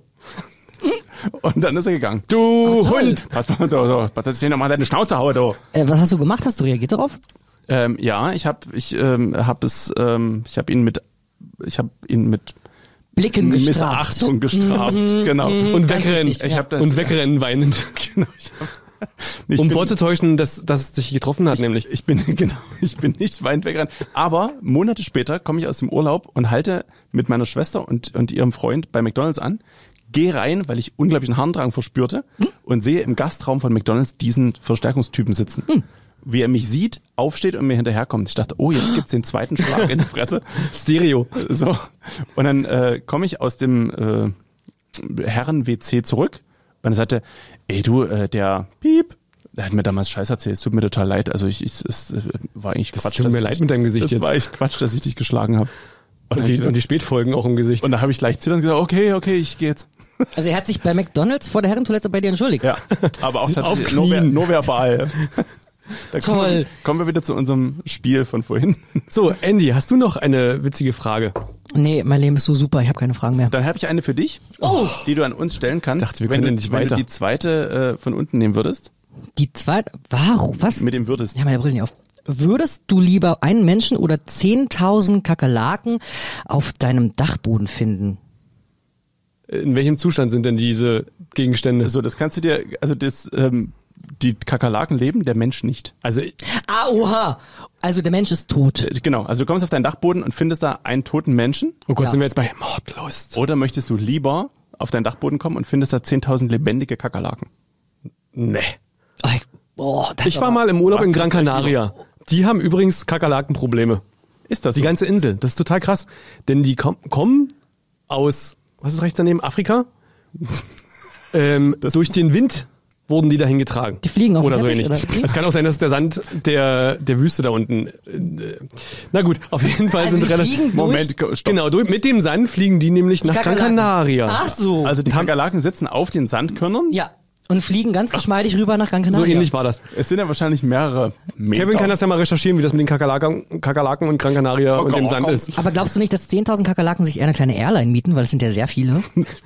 Und dann ist er gegangen. Du Hund. Pass mal, du, du, pass, dass ich dir nochmal deine Schnauze haue, du. Äh, was hast du gemacht? Hast du reagiert darauf? Ähm, ja, ich habe ich, ähm, hab es, ähm, ich habe ihn mit, ich habe ihn mit Blicken gestraft. Missachtung gestraft, genau. Und Ganz wegrennen. wichtig, Ich ja. hab das, Und wegrennen weinend. genau, ich hab, ich Um bin, vorzutäuschen, dass, dass es dich getroffen hat, nämlich. ich bin genau, ich bin nicht weinend weggerannt. Aber Monate später komme ich aus dem Urlaub und halte mit meiner Schwester und und ihrem Freund bei McDonald's an, gehe rein, weil ich unglaublichen Harndrang verspürte hm? und sehe im Gastraum von McDonald's diesen Verstärkungstypen sitzen. Hm. Wie er mich sieht, aufsteht und mir hinterherkommt. Ich dachte, oh, jetzt gibt's den zweiten Schlag in die Fresse. Stereo. So. Und dann äh, komme ich aus dem äh, Herren-W C zurück und er sagte, ey du, äh, der Piep, der hat mir damals Scheiß erzählt, es tut mir total leid. Also ich, ich es war eigentlich das Quatsch. tut mir dass leid ich, mit deinem Gesicht das jetzt. war echt Quatsch, dass ich dich geschlagen habe. Und, und, die, und die Spätfolgen auch im Gesicht. Und da habe ich leicht zitternd gesagt, okay, okay, ich gehe jetzt. Also er hat sich bei McDonald's vor der Herrentoilette bei dir entschuldigt. Ja, aber auch Sie tatsächlich nur, ver, nur verbal. Da kommen Toll. wir, kommen wir wieder zu unserem Spiel von vorhin. So, Andy, hast du noch eine witzige Frage? Nee, mein Leben ist so super, ich habe keine Fragen mehr. Dann habe ich eine für dich, Oh. die du an uns stellen kannst, Dachte, wir wenn, können du, nicht wenn weiter. du die zweite äh, von unten nehmen würdest. Die zweite, warum, was? Mit dem würdest. Ja, meine Brille nicht auf. Würdest du lieber einen Menschen oder zehntausend Kakerlaken auf deinem Dachboden finden? In welchem Zustand sind denn diese Gegenstände? So, das kannst du dir, also das, ähm, die Kakerlaken leben, der Mensch nicht. Also Ah, oha. Also der Mensch ist tot. Äh, Genau, also du kommst auf deinen Dachboden und findest da einen toten Menschen. oh Gott, Ja. sind wir jetzt bei Mordlust? Oder möchtest du lieber auf deinen Dachboden kommen und findest da zehntausend lebendige Kakerlaken? Nee. Oh, ich, boah, das Ich war aber- mal im Urlaub Was in ist Gran denn Canaria. Die haben übrigens Kakerlakenprobleme. Ist das Die so? ganze Insel. Das ist total krass. Denn die kom kommen aus, was ist rechts daneben? Afrika? ähm, Das- durch den Wind wurden die dahin getragen. Die fliegen auf Oder dem so Teppich, ähnlich. oder wie? Es kann auch sein, dass der Sand der, der Wüste da unten. Äh, na gut, auf jeden Fall Also sind die relativ. fliegen Moment, durch stopp. Genau, durch, mit dem Sand fliegen die nämlich nach Gran Kakerlaken. Canaria. Ach so. Also die Kakerlaken sitzen auf den Sandkörnern. Ja. Und fliegen ganz geschmeidig rüber nach Gran So Canaria. ähnlich war das. Es sind ja wahrscheinlich mehrere Meter. Kevin kann das ja mal recherchieren, wie das mit den Kakerlaken, Kakerlaken und Gran Canaria und dem Sand ist. Aber glaubst du nicht, dass zehntausend Kakerlaken sich eher eine kleine Airline mieten? Weil es sind ja sehr viele.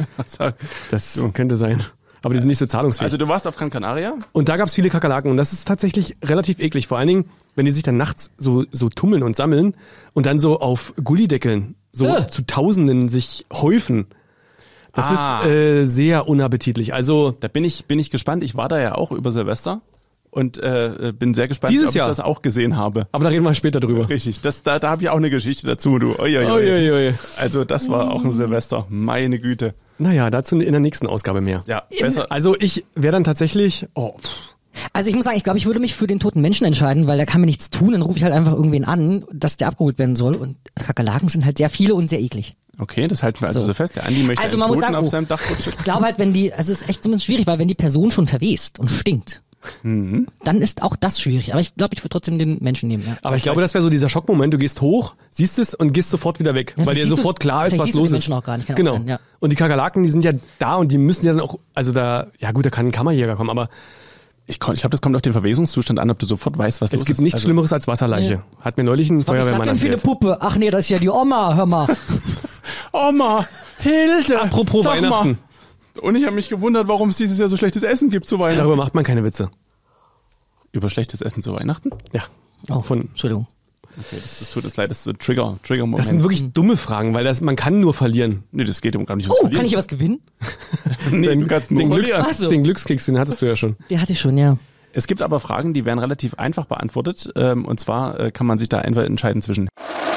Das könnte sein. Aber die sind nicht so zahlungsfähig. Also du warst auf Gran Canaria? Und da gab es viele Kakerlaken und das ist tatsächlich relativ eklig. Vor allen Dingen, wenn die sich dann nachts so, so tummeln und sammeln und dann so auf Gullideckeln so Äh. zu Tausenden sich häufen. Das Ah. ist äh, sehr unappetitlich. Also Da bin ich, bin ich gespannt. Ich war da ja auch über Silvester und äh, bin sehr gespannt, Dieses ob Jahr? ich das auch gesehen habe. aber da reden wir später drüber. Richtig, das, da, da habe ich auch eine Geschichte dazu, du. Ui, ui, ui. Uiuiui. Also das war auch ein Silvester. Meine Güte. Naja, dazu in der nächsten Ausgabe mehr. Ja, besser. Also ich wäre dann tatsächlich, oh, pff, Also ich muss sagen, ich glaube, ich würde mich für den toten Menschen entscheiden, weil der kann mir nichts tun. Dann rufe ich halt einfach irgendwen an, dass der abgeholt werden soll. Und Kakerlaken sind halt sehr viele und sehr eklig. Okay, das halten wir also So. so fest. Der Andi möchte Also einen man muss Toten sagen, auf oh, seinem Dachboden. ich glaube halt, wenn die, also es ist echt zumindest schwierig, weil wenn die Person schon verwest und stinkt, Mhm. dann ist auch das schwierig. Aber ich glaube, ich würde trotzdem den Menschen nehmen. Ja. aber ich glaube, das wäre so dieser Schockmoment. Du gehst hoch, siehst es und gehst sofort wieder weg, Ja, weil dir siehst du- sofort klar ist, vielleicht was siehst du los die ist. Menschen auch gar nicht, kann auch genau. sein, ja. Und die Kakerlaken, die sind ja da und die müssen ja dann auch, also da, ja gut, da kann ein Kammerjäger kommen, aber Ich, kon- ich glaube, das kommt auf den Verwesungszustand an, ob du sofort weißt, was es los gibt ist. nichts Also- Schlimmeres als Wasserleiche. Hat mir neulich ein Was ist das Feuerwehrmann denn für eine erzählt. Puppe? Ach nee, das ist ja die Oma, hör mal. Oma, Hilde! Apropos sag Weihnachten. Mal. Und ich habe mich gewundert, warum es dieses Jahr so schlechtes Essen gibt zu Weihnachten. Darüber macht man keine Witze. Über schlechtes Essen zu Weihnachten? Ja. Oh, Von, Entschuldigung. Okay, das, das tut uns leid, das ist so Trigger, Trigger-Moment. das sind wirklich dumme Fragen, weil das, man kann nur verlieren. Nee, das geht um gar nicht ums Oh, Verlieren. kann ich hier was gewinnen? Nee, den, du kannst nur den, Glücks, verlieren. Ach so. den Glückskeks, den hattest du ja schon. Die hatte ich schon, ja. Es gibt aber Fragen, die werden relativ einfach beantwortet. Ähm, und zwar äh, kann man sich da einfach entscheiden zwischen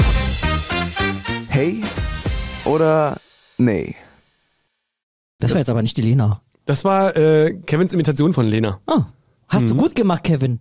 Hey oder nee? Das war jetzt aber nicht die Lena. Das war äh, Kevins Imitation von Lena. Oh, hast Mhm. du gut gemacht, Kevin.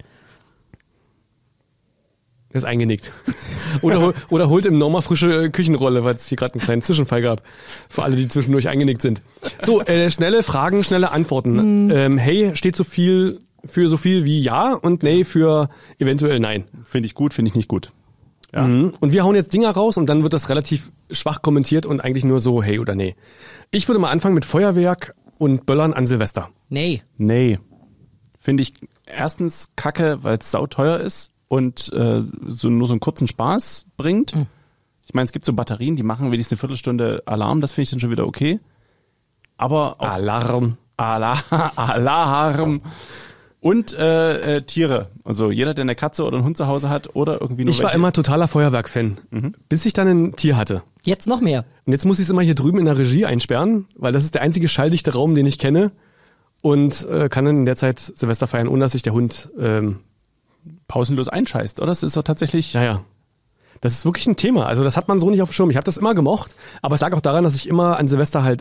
Er ist eingenickt. Oder, hol- oder holt im Norma frische Küchenrolle, weil es hier gerade einen kleinen Zwischenfall gab. Für alle, die zwischendurch eingenickt sind. So, äh, schnelle Fragen, schnelle Antworten. Ähm, hey steht so viel für so viel wie ja und nee für eventuell nein. finde ich gut, finde ich nicht gut. Ja. Mhm. Und wir hauen jetzt Dinger raus und dann wird das relativ schwach kommentiert und eigentlich nur so hey oder nee. Ich würde mal anfangen mit Feuerwerk und Böllern an Silvester. Nee. Nee. Finde ich erstens kacke, weil es sauteuer ist und äh, so nur so einen kurzen Spaß bringt. Mhm. Ich meine, es gibt so Batterien, die machen wenigstens eine Viertelstunde Alarm, das finde ich dann schon wieder okay. Aber auch Alarm. Alarm, Alarm und äh, äh, Tiere. Also jeder, der eine Katze oder einen Hund zu Hause hat oder irgendwie nur Ich war welche. immer totaler Feuerwerk-Fan, bis ich dann ein Tier hatte. Jetzt noch mehr. Und jetzt muss ich es immer hier drüben in der Regie einsperren, weil das ist der einzige schalldichte Raum, den ich kenne. Und äh, kann dann in der Zeit Silvester feiern, ohne dass sich der Hund, ähm, pausenlos einscheißt, oder? Das ist doch tatsächlich... naja, das ist wirklich ein Thema. Also das hat man so nicht auf dem Schirm. Ich habe das immer gemocht, aber es lag auch daran, dass ich immer an Silvester halt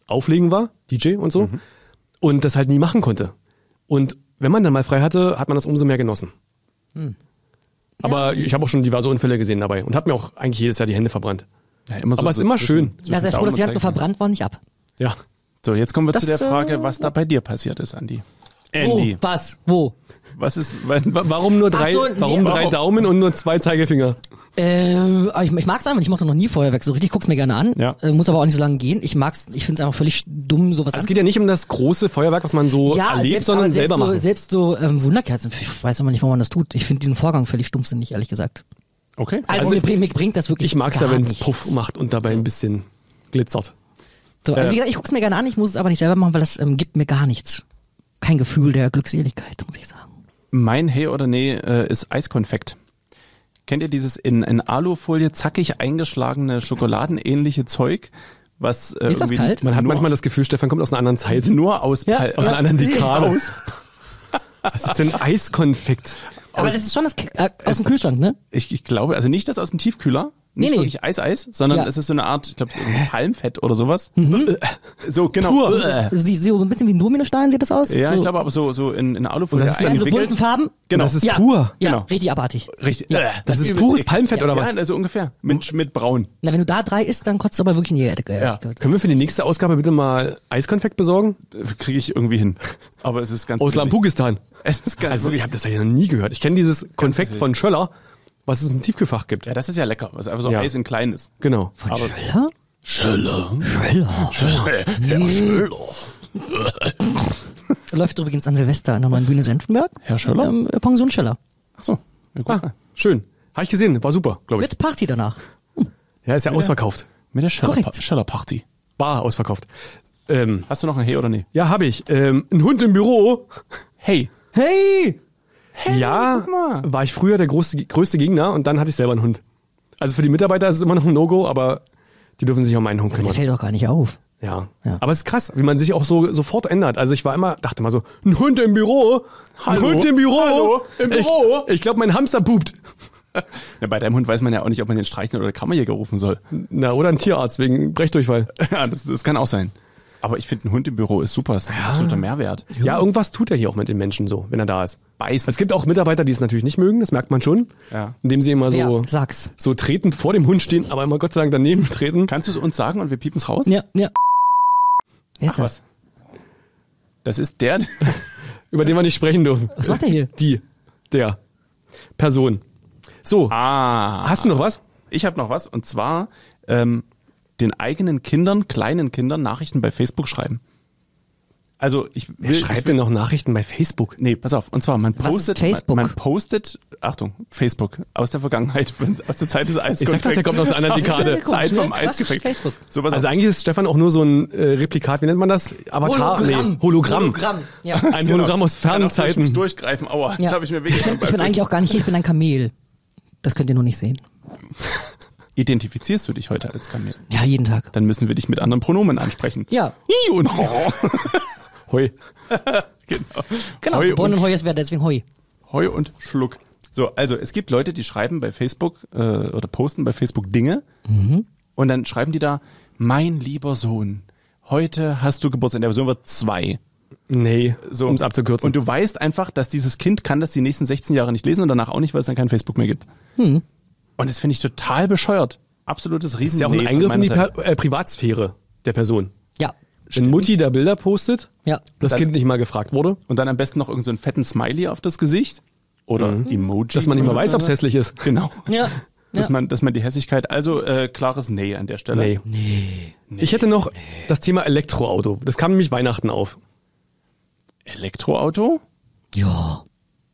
Auflegen war, D J und so, mhm. und das halt nie machen konnte. Und wenn man dann mal frei hatte, hat man das umso mehr genossen. Hm. Aber ja. ich habe auch schon diverse Unfälle gesehen dabei und hat mir auch eigentlich jedes Jahr die Hände verbrannt. Ja, immer so, aber es so ist immer schön. Ja, sei froh, dass die Hand nur verbrannt war, nicht ab. Ja. So, jetzt kommen wir das, zu der Frage, äh, was da bei dir passiert ist, Andi. Andy. Wo? Was? Wo? Was ist, warum nur drei, so, nee, warum drei warum? Daumen und nur zwei Zeigefinger? Äh, ich, ich mag's einfach, ich mochte noch nie Feuerwerk so richtig, guck's mir gerne an, ja. äh, muss aber auch nicht so lange gehen. Ich mag's, ich find's einfach völlig dumm, sowas. Also es geht ja nicht um das große Feuerwerk, was man so ja, erlebt, selbst, sondern selber so, machen. Selbst so ähm, Wunderkerzen, ich weiß aber nicht, warum man das tut. Ich finde diesen Vorgang völlig stumpfsinnig, ehrlich gesagt. Okay. Also, also mir, mir bringt das wirklich Ich mag's ja, wenn es nichts. Puff macht und dabei so. ein bisschen glitzert. So, also äh. wie gesagt, ich guck's mir gerne an, ich muss es aber nicht selber machen, weil das ähm, gibt mir gar nichts. Kein Gefühl der Glückseligkeit, muss ich sagen. Mein Hey oder Nee äh, ist Eiskonfekt. Kennt ihr dieses in, in Alufolie zackig eingeschlagene schokoladenähnliche Zeug? Was, äh, ist das kalt? Man hat manchmal das Gefühl, Stefan kommt aus einer anderen Zeit. Nur aus, ja, Pal- aus ja, einer anderen Dekade. Aus. Was ist denn Eiskonfekt? Aber aus, das ist schon das, äh, aus dem Kühlschrank, ne? Ich, ich glaube, also nicht das aus dem Tiefkühler. Nicht nee, wirklich nee. Eis-Eis, sondern ja. es ist so eine Art, ich glaube, Palmfett oder sowas. Mhm. So, genau. Pur. So, so ein bisschen wie ein Dominostein sieht das aus. Ja, so. ich glaube aber so, so in, in Alufolie das ist in so bunten Farben. Genau. Das ist ja. pur. Ja, genau. richtig abartig. Richtig. Ja. Das, das ist pures Palmfett ja. oder was? Ja, also ungefähr. Mit, mit braun. Na, wenn du da drei isst, dann kotzt du aber wirklich in die Erde. Ja. Können wir für die nächste Ausgabe bitte mal Eiskonfekt besorgen? Kriege ich irgendwie hin. Aber es ist ganz Aus Lampugistan. Es ist ganz Also ich habe das ja noch nie gehört. Ich kenne dieses Konfekt von Schöller, was es im Tiefkühlfach gibt. Ja, das ist ja lecker, was einfach so ja. Eis in klein ist. Genau. Von aber Schöller? Schöller. Schöller. Schöller. Herr Schöller. Läuft übrigens an Silvester an der neuen Bühne Senftenberg. Herr Schöller? Ähm, Pension Schöller. Ach so. Ja, gut. Ah, schön. Habe ich gesehen, war super, glaube ich. Mit Party danach. Hm. Ja, ist ja, ja ausverkauft. Mit der Schöller-Party. War ausverkauft. Ähm, Hast du noch ein Hey oder Nee? Ja, habe ich. Ähm, ein Hund im Büro. Hey. Hey! Hey, ja, war ich früher der größte, größte Gegner und dann hatte ich selber einen Hund. Also für die Mitarbeiter ist es immer noch ein No-Go, aber die dürfen sich um meinen Hund kümmern. Der fällt doch gar nicht auf. Ja. ja. Aber es ist krass, wie man sich auch so sofort ändert. Also ich war immer, dachte mal so, ein Hund im Büro, ein Hallo? Hund im Büro, Hallo? Im Büro? Ich, ich glaube, mein Hamster pupt. Ja, bei deinem Hund weiß man ja auch nicht, ob man den streichen oder Kammerjäger rufen soll. Na, oder ein Tierarzt wegen Brechdurchfall. Ja, das, das kann auch sein. Aber ich finde, ein Hund im Büro ist super, ist ein ja. absoluter Mehrwert. Ja, irgendwas tut er hier auch mit den Menschen so, wenn er da ist. Beißt. Es gibt auch Mitarbeiter, die es natürlich nicht mögen, das merkt man schon. Ja. Indem sie immer so, ja, sag's. so tretend vor dem Hund stehen, aber immer Gott sei Dank daneben treten. Kannst du es uns sagen und wir piepen es raus? Ja, ja. Wer ist Ach, das? Was? Das ist der, über den wir nicht sprechen dürfen. Was macht der hier? Die, der Person. So, ah. hast du noch was? Ich habe noch was und zwar ähm, den eigenen Kindern, kleinen Kindern Nachrichten bei Facebook schreiben. Also ich will, Wer schreibt ich will, denn noch Nachrichten bei Facebook? Nee, pass auf. Und zwar, man postet, Facebook? Man, man postet, Achtung, Facebook, aus der Vergangenheit, aus der Zeit des Eiskonfekts. Ich sag doch, der kommt aus einer anderen Dekade. Zeit vom ne? Eiskonfekt. Facebook. So, pass Also auf. eigentlich ist Stefan auch nur so ein äh, Replikat, wie nennt man das? Avatar? Hologramm. Nee, Hologramm. Hologramm, ja. Ein Hologramm aus fernen Kann auch durch- Zeiten. Durchgreifen, aua, jetzt Ja. habe ich mir Ich wirklich bin, ich bin eigentlich auch gar nicht hier, ich bin ein Kamel. Das könnt ihr nur nicht sehen. Identifizierst du dich heute als Kamel? Ja, jeden Tag. Dann müssen wir dich mit anderen Pronomen ansprechen. Ja. Hi und ho. Hoi. Genau. Genau, Heu geboren und, und Heu ist wer, deswegen Heu. Heu und Schluck. So, also es gibt Leute, die schreiben bei Facebook äh, oder posten bei Facebook Dinge Mhm. und dann schreiben die da, mein lieber Sohn, heute hast du Geburtstag. Der Sohn wird zwei. Nee, So, um es abzukürzen. Und du weißt einfach, dass dieses Kind kann das die nächsten sechzehn Jahre nicht lesen und danach auch nicht, weil es dann kein Facebook mehr gibt. Hm. Und das finde ich total bescheuert. Absolutes Riesen. Das ist ja auch ein Eingriff in die per äh, Privatsphäre der Person. Ja. Wenn Mutti da Bilder postet, Ja. das Dann- Kind nicht mal gefragt wurde, Und dann am besten noch irgendeinen so einen fetten Smiley auf das Gesicht. Oder Emoji. dass man nicht mal weiß, ob es hässlich ist. Genau. Ja. Dass ja. man, dass man die Hässlichkeit, also äh, klares Nee an der Stelle. Nee. Ich hätte noch das Thema Elektroauto. Das kam nämlich Weihnachten auf. Elektroauto? Ja.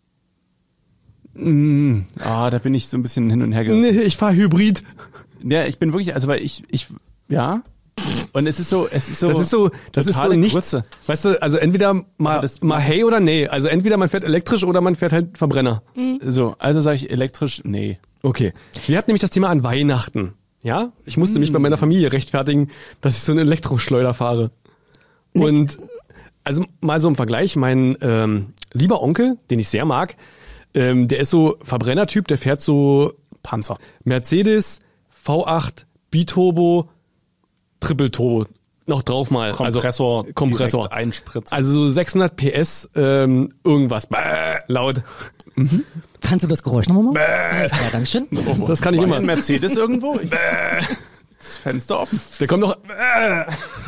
Mm, ah, da bin ich so ein bisschen hin und her gerissen. Nee, ich fahr Hybrid. Ja, ich bin wirklich, also weil ich, ich, ja. Und es ist so, es ist so. Das ist so, das ist so totale nichts. Grütze. Weißt du, also entweder mal, das- mal hey oder nee. Also entweder man fährt elektrisch oder man fährt halt Verbrenner. So, also sage ich elektrisch, nee. Okay. Wir hatten nämlich das Thema an Weihnachten. Ja? Ich musste mich bei meiner Familie rechtfertigen, dass ich so einen Elektroschleuder fahre. Und also mal so im Vergleich, mein ähm, lieber Onkel, den ich sehr mag, ähm, der ist so Verbrennertyp, der fährt so Panzer. Mercedes V acht Biturbo Triple Turbo noch drauf mal. Kompressor, also, Kompressor. direkt einspritzen. Also so sechshundert P S, ähm, irgendwas. Bäh, laut. Mhm. Kannst du das Geräusch nochmal machen? Alles klar, Dankeschön. Das kann ich War immer. ein Mercedes irgendwo? Ich, das Fenster offen. Der kommt noch äh,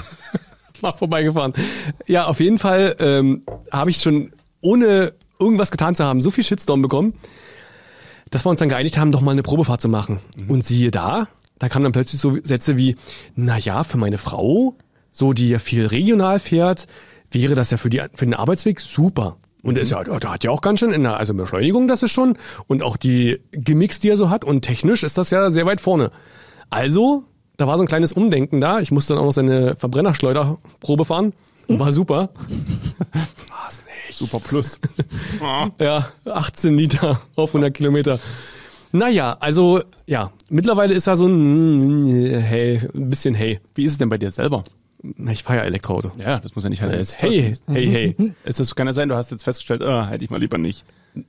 mal vorbeigefahren. Ja, auf jeden Fall ähm, habe ich schon, ohne irgendwas getan zu haben, so viel Shitstorm bekommen, dass wir uns dann geeinigt haben, doch mal eine Probefahrt zu machen. Mhm. Und siehe da, da kamen dann plötzlich so Sätze wie, na ja, für meine Frau, so die ja viel regional fährt, wäre das ja für, die, für den Arbeitsweg super. Und er ist ja, da hat ja auch ganz schön in der, also Beschleunigung, das ist schon, und auch die Gimmicks, die er so hat, und technisch ist das ja sehr weit vorne. Also, da war so ein kleines Umdenken da. Ich musste dann auch noch seine Verbrennerschleuderprobe fahren. War super. War's nicht. Super Plus. Ja, achtzehn Liter auf hundert Kilometer. Naja, also, ja, mittlerweile ist er so ein, hey, ein bisschen hey. Wie ist es denn bei dir selber? Ich fahre ja Elektroauto. Ja, das muss ja nicht heißen. Also, hey, hey, hey. Es ist, kann ja sein, du hast jetzt festgestellt, äh, hätte ich mal lieber nicht.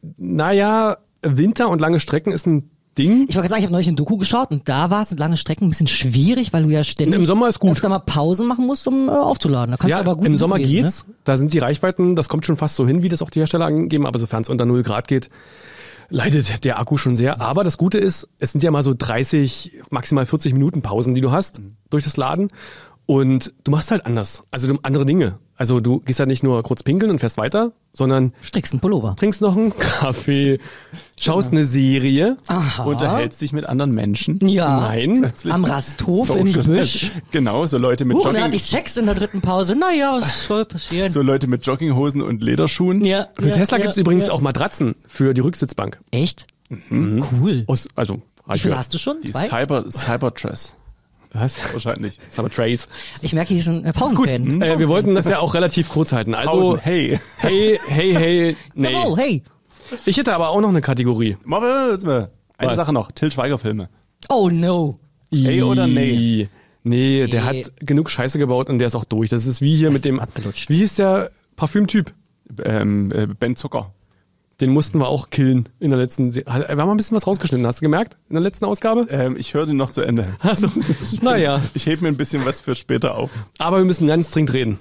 Naja, Winter und lange Strecken ist ein Ding. Ich wollte sagen, ich habe neulich ein Doku geschaut und da war es mit langen Strecken ein bisschen schwierig, weil du ja ständig Im Sommer ist gut. öfter mal Pausen machen musst, um äh, aufzuladen. Da kannst Ja, du aber gut im Sommer lesen, geht's. Ne? Da sind die Reichweiten, das kommt schon fast so hin, wie das auch die Hersteller angeben, aber sofern es unter null Grad geht, leidet der Akku schon sehr. Aber das Gute ist, es sind ja mal so dreißig, maximal vierzig Minuten Pausen, die du hast mhm. durch das Laden. Und du machst halt anders. Also du, andere Dinge. Also du gehst halt nicht nur kurz pinkeln und fährst weiter, sondern strickst einen Pullover. Trinkst noch einen Kaffee, schaust ja. eine Serie. Aha. Unterhältst dich mit anderen Menschen. Ja. Nein. Plötzlich am Rasthof so im Gebüsch. Genau, so Leute mit Huch, Jogging. da hatte ich Sex in der dritten Pause. Naja, was soll passieren? So Leute mit Jogginghosen und Lederschuhen. Ja. Für ja, Tesla ja, gibt's übrigens ja. auch Matratzen für die Rücksitzbank. Echt? Mhm. Cool. Aus, also, Wie viel hast du schon? Die Zwei? Cyber, Cybertress. Was? Wahrscheinlich. Cybertrace. Ich merke, hier ist ein äh, Pausenfan. Äh, wir wollten das ja auch relativ kurz halten. Also, Pausen, hey. hey, hey, hey, nee. Oh, hey. Ich hätte aber auch noch eine Kategorie. Eine Was? Sache noch. Till Schweiger Filme. Oh no. Hey oder nee? Nee, der Nee. hat genug Scheiße gebaut und der ist auch durch. Das ist wie hier Das mit dem, ist abgelutscht. wie hieß der Parfümtyp? Ähm, äh, Ben Zucker. Den mussten wir auch killen in der letzten, Se- wir haben mal ein bisschen was rausgeschnitten, hast du gemerkt? In der letzten Ausgabe? Ähm, ich höre sie noch zu Ende. Also, naja, Ich hebe mir ein bisschen was für später auf. aber wir müssen ganz dringend reden.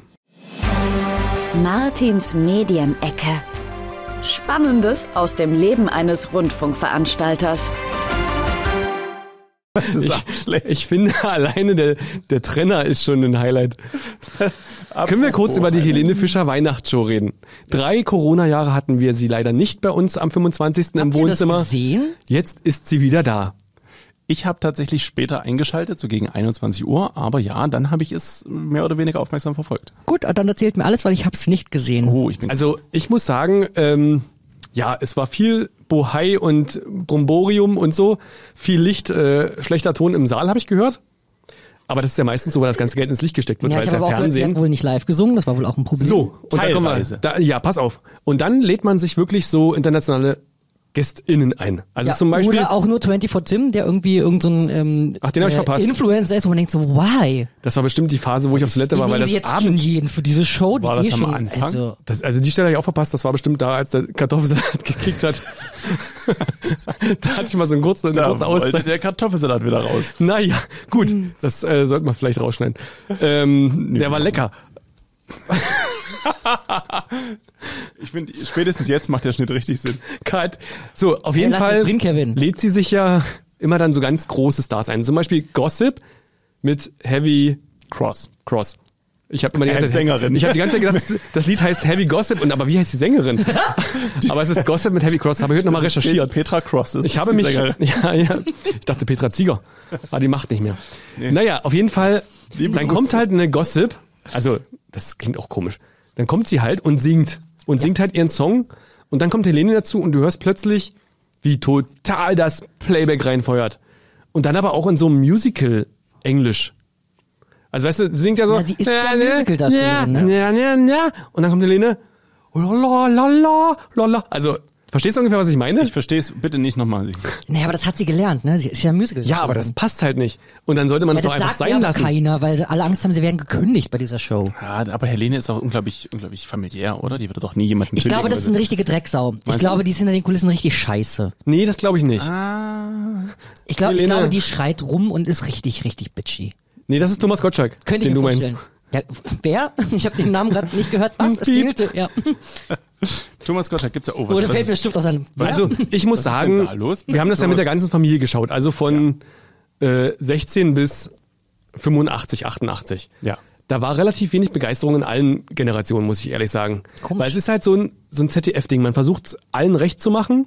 Martins Medienecke. Spannendes aus dem Leben eines Rundfunkveranstalters. Das ist Ich, auch schlecht. ich finde, alleine der, der Trenner ist schon ein Highlight. Können wir kurz über die Helene Fischer Weihnachtsshow reden? Drei Corona-Jahre hatten wir sie leider nicht bei uns am fünfundzwanzigsten im Habt ihr das Wohnzimmer. gesehen? Jetzt ist sie wieder da. Ich habe tatsächlich später eingeschaltet, so gegen einundzwanzig Uhr, aber ja, dann habe ich es mehr oder weniger aufmerksam verfolgt. Gut, dann erzählt mir alles, weil ich hab's nicht gesehen. Oh, ich bin Also ich muss sagen, ähm, ja, es war viel Bohai und Bromborium und so, viel Licht, äh, schlechter Ton im Saal, habe ich gehört. Aber das ist ja meistens so, weil das ganze Geld ins Licht gesteckt wird, Ja, weil ich es habe ja aber auch gehört, sie Fernsehen. hat wohl nicht live gesungen, das war wohl auch ein Problem. So, und da kommen wir, Teilweise. da, ja, pass auf. Und dann lädt man sich wirklich so internationale GästInnen ein. Also Ja, zum Beispiel, oder auch nur vierundzwanzig Tim, der irgendwie irgend so ein ähm, Ach, den hab ich verpasst. Influencer ist, wo man denkt so, why? das war bestimmt die Phase, wo ich auf Toilette Die war, weil nehmen das sie jetzt schon Abend, jeden für diese Show, die War das eh am schon, Anfang? also, das, also die Stelle habe ich auch verpasst, das war bestimmt da, als der Kartoffelsalat gekickt hat. Da hatte ich mal so eine kurze, eine da kurze wollte Auszeit. der Kartoffelsalat wieder raus. Naja, gut, das äh, sollte man vielleicht rausschneiden. Ähm, der war lecker. Ich finde, spätestens jetzt macht der Schnitt richtig Sinn. Cut. So, auf jeden lass Fall es drin, Kevin. lädt sie sich ja immer dann so ganz große Stars ein. Zum Beispiel Gossip mit Heavy Cross. Cross. Ich habe immer die Als ganze Zeit, Sängerin. Ich habe die ganze Zeit gedacht, das- das Lied heißt Heavy Gossip und aber wie heißt die Sängerin? Aber es ist Gossip mit Heavy Cross. Habe ich heute nochmal recherchiert. Petra Cross ist Ich habe die mich, Sängerin. ja, ja, ich dachte Petra Zieger, aber die macht nicht mehr. Naja, auf jeden Fall, Liebe dann Grüße. kommt halt eine Gossip, also das klingt auch komisch, dann kommt sie halt und singt und singt halt ihren Song und dann kommt Helene dazu und du hörst plötzlich, wie total das Playback reinfeuert. Und dann aber auch in so einem Musical-Englisch. Also weißt du, sie singt ja so. Ja, sie ist ja Musical-Darstellerin, ne? Ja, ja, ja. Und dann kommt Helene. La, la, la, la, la. Also, verstehst du ungefähr, was ich meine? Ich verstehe es bitte nicht nochmal. naja, aber das hat sie gelernt, ne? Sie ist ja Musical. Ja, aber das passt halt nicht. Und dann sollte man ja, es doch das einfach sagt sein ja aber lassen. keiner, weil alle Angst haben, sie werden gekündigt bei dieser Show. Ja, aber Helene ist auch unglaublich, unglaublich familiär, oder? Die würde doch nie jemanden Ich glaube, das ist eine richtige Drecksau. Ich glaube, die ist hinter den Kulissen richtig scheiße. Nee, das glaube ich nicht. Ich glaube, ich Helene. glaube, die schreit rum und ist richtig, richtig bitchy. Nee, das ist Thomas Gottschalk, Könnte ich den mir du vorstellen. meinst. Ja, wer? Ich habe den Namen gerade nicht gehört. Was? Es klingelte, ja. Thomas Gottschalk gibt's ja auch was. Oder was fällt mir ein ist- Stift aus einem... Also ich muss denn sagen, da los? wir haben das ja mit der ganzen Familie geschaut. Also von äh, sechzehn bis fünfundachtzig, achtundachtzig. Ja. Da war relativ wenig Begeisterung in allen Generationen, muss ich ehrlich sagen. Komisch. Weil es ist halt so ein, so ein Z D F-Ding. Man versucht allen recht zu machen.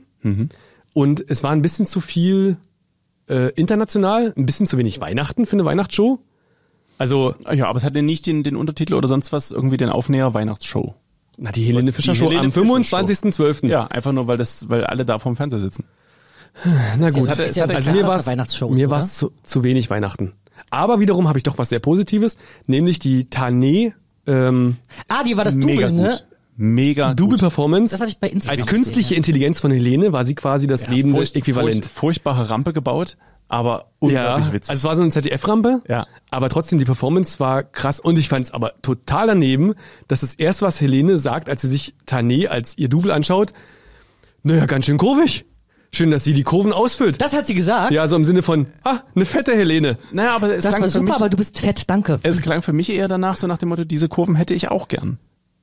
Und es war ein bisschen zu viel äh, international, ein bisschen zu wenig Weihnachten für eine Weihnachtsshow. Also, Ja, aber es hatte nicht den, den Untertitel oder sonst was, irgendwie den Aufnäher Weihnachtsshow. na, die Helene Fischer Die Show Helene am Fischer Show. fünfundzwanzigsten zwölften Ja, einfach nur, weil das, weil alle da vorm Fernseher sitzen. Na gut. hatte- ist ja hatte- Also klar, mir dass war da Weihnachtsshows, mir oder? war es zu, zu wenig Weihnachten. Aber wiederum habe ich doch was sehr Positives, nämlich die Tané ähm, Ah, die war das Mega Double, ne? gut. Mega gut. Double-Performance. Das habe ich bei Instagram Als künstliche gesehen, Intelligenz von Helene war sie quasi das lebende Furcht- Äquivalent. Furcht, furchtbare Rampe gebaut, aber Ja, unglaublich witzig. also es war so eine Z D F-Rampe, Ja. aber trotzdem die Performance war krass und ich fand es aber total daneben, dass das erste, was Helene sagt, als sie sich Tané als ihr Double anschaut, naja, ganz schön kurvig. Schön, dass sie die Kurven ausfüllt. Das hat sie gesagt. Ja, so im Sinne von, ah, eine fette Helene. naja, aber es das klang war für super, mich, aber du bist fett, danke. es klang für mich eher danach so nach dem Motto, diese Kurven hätte ich auch gern.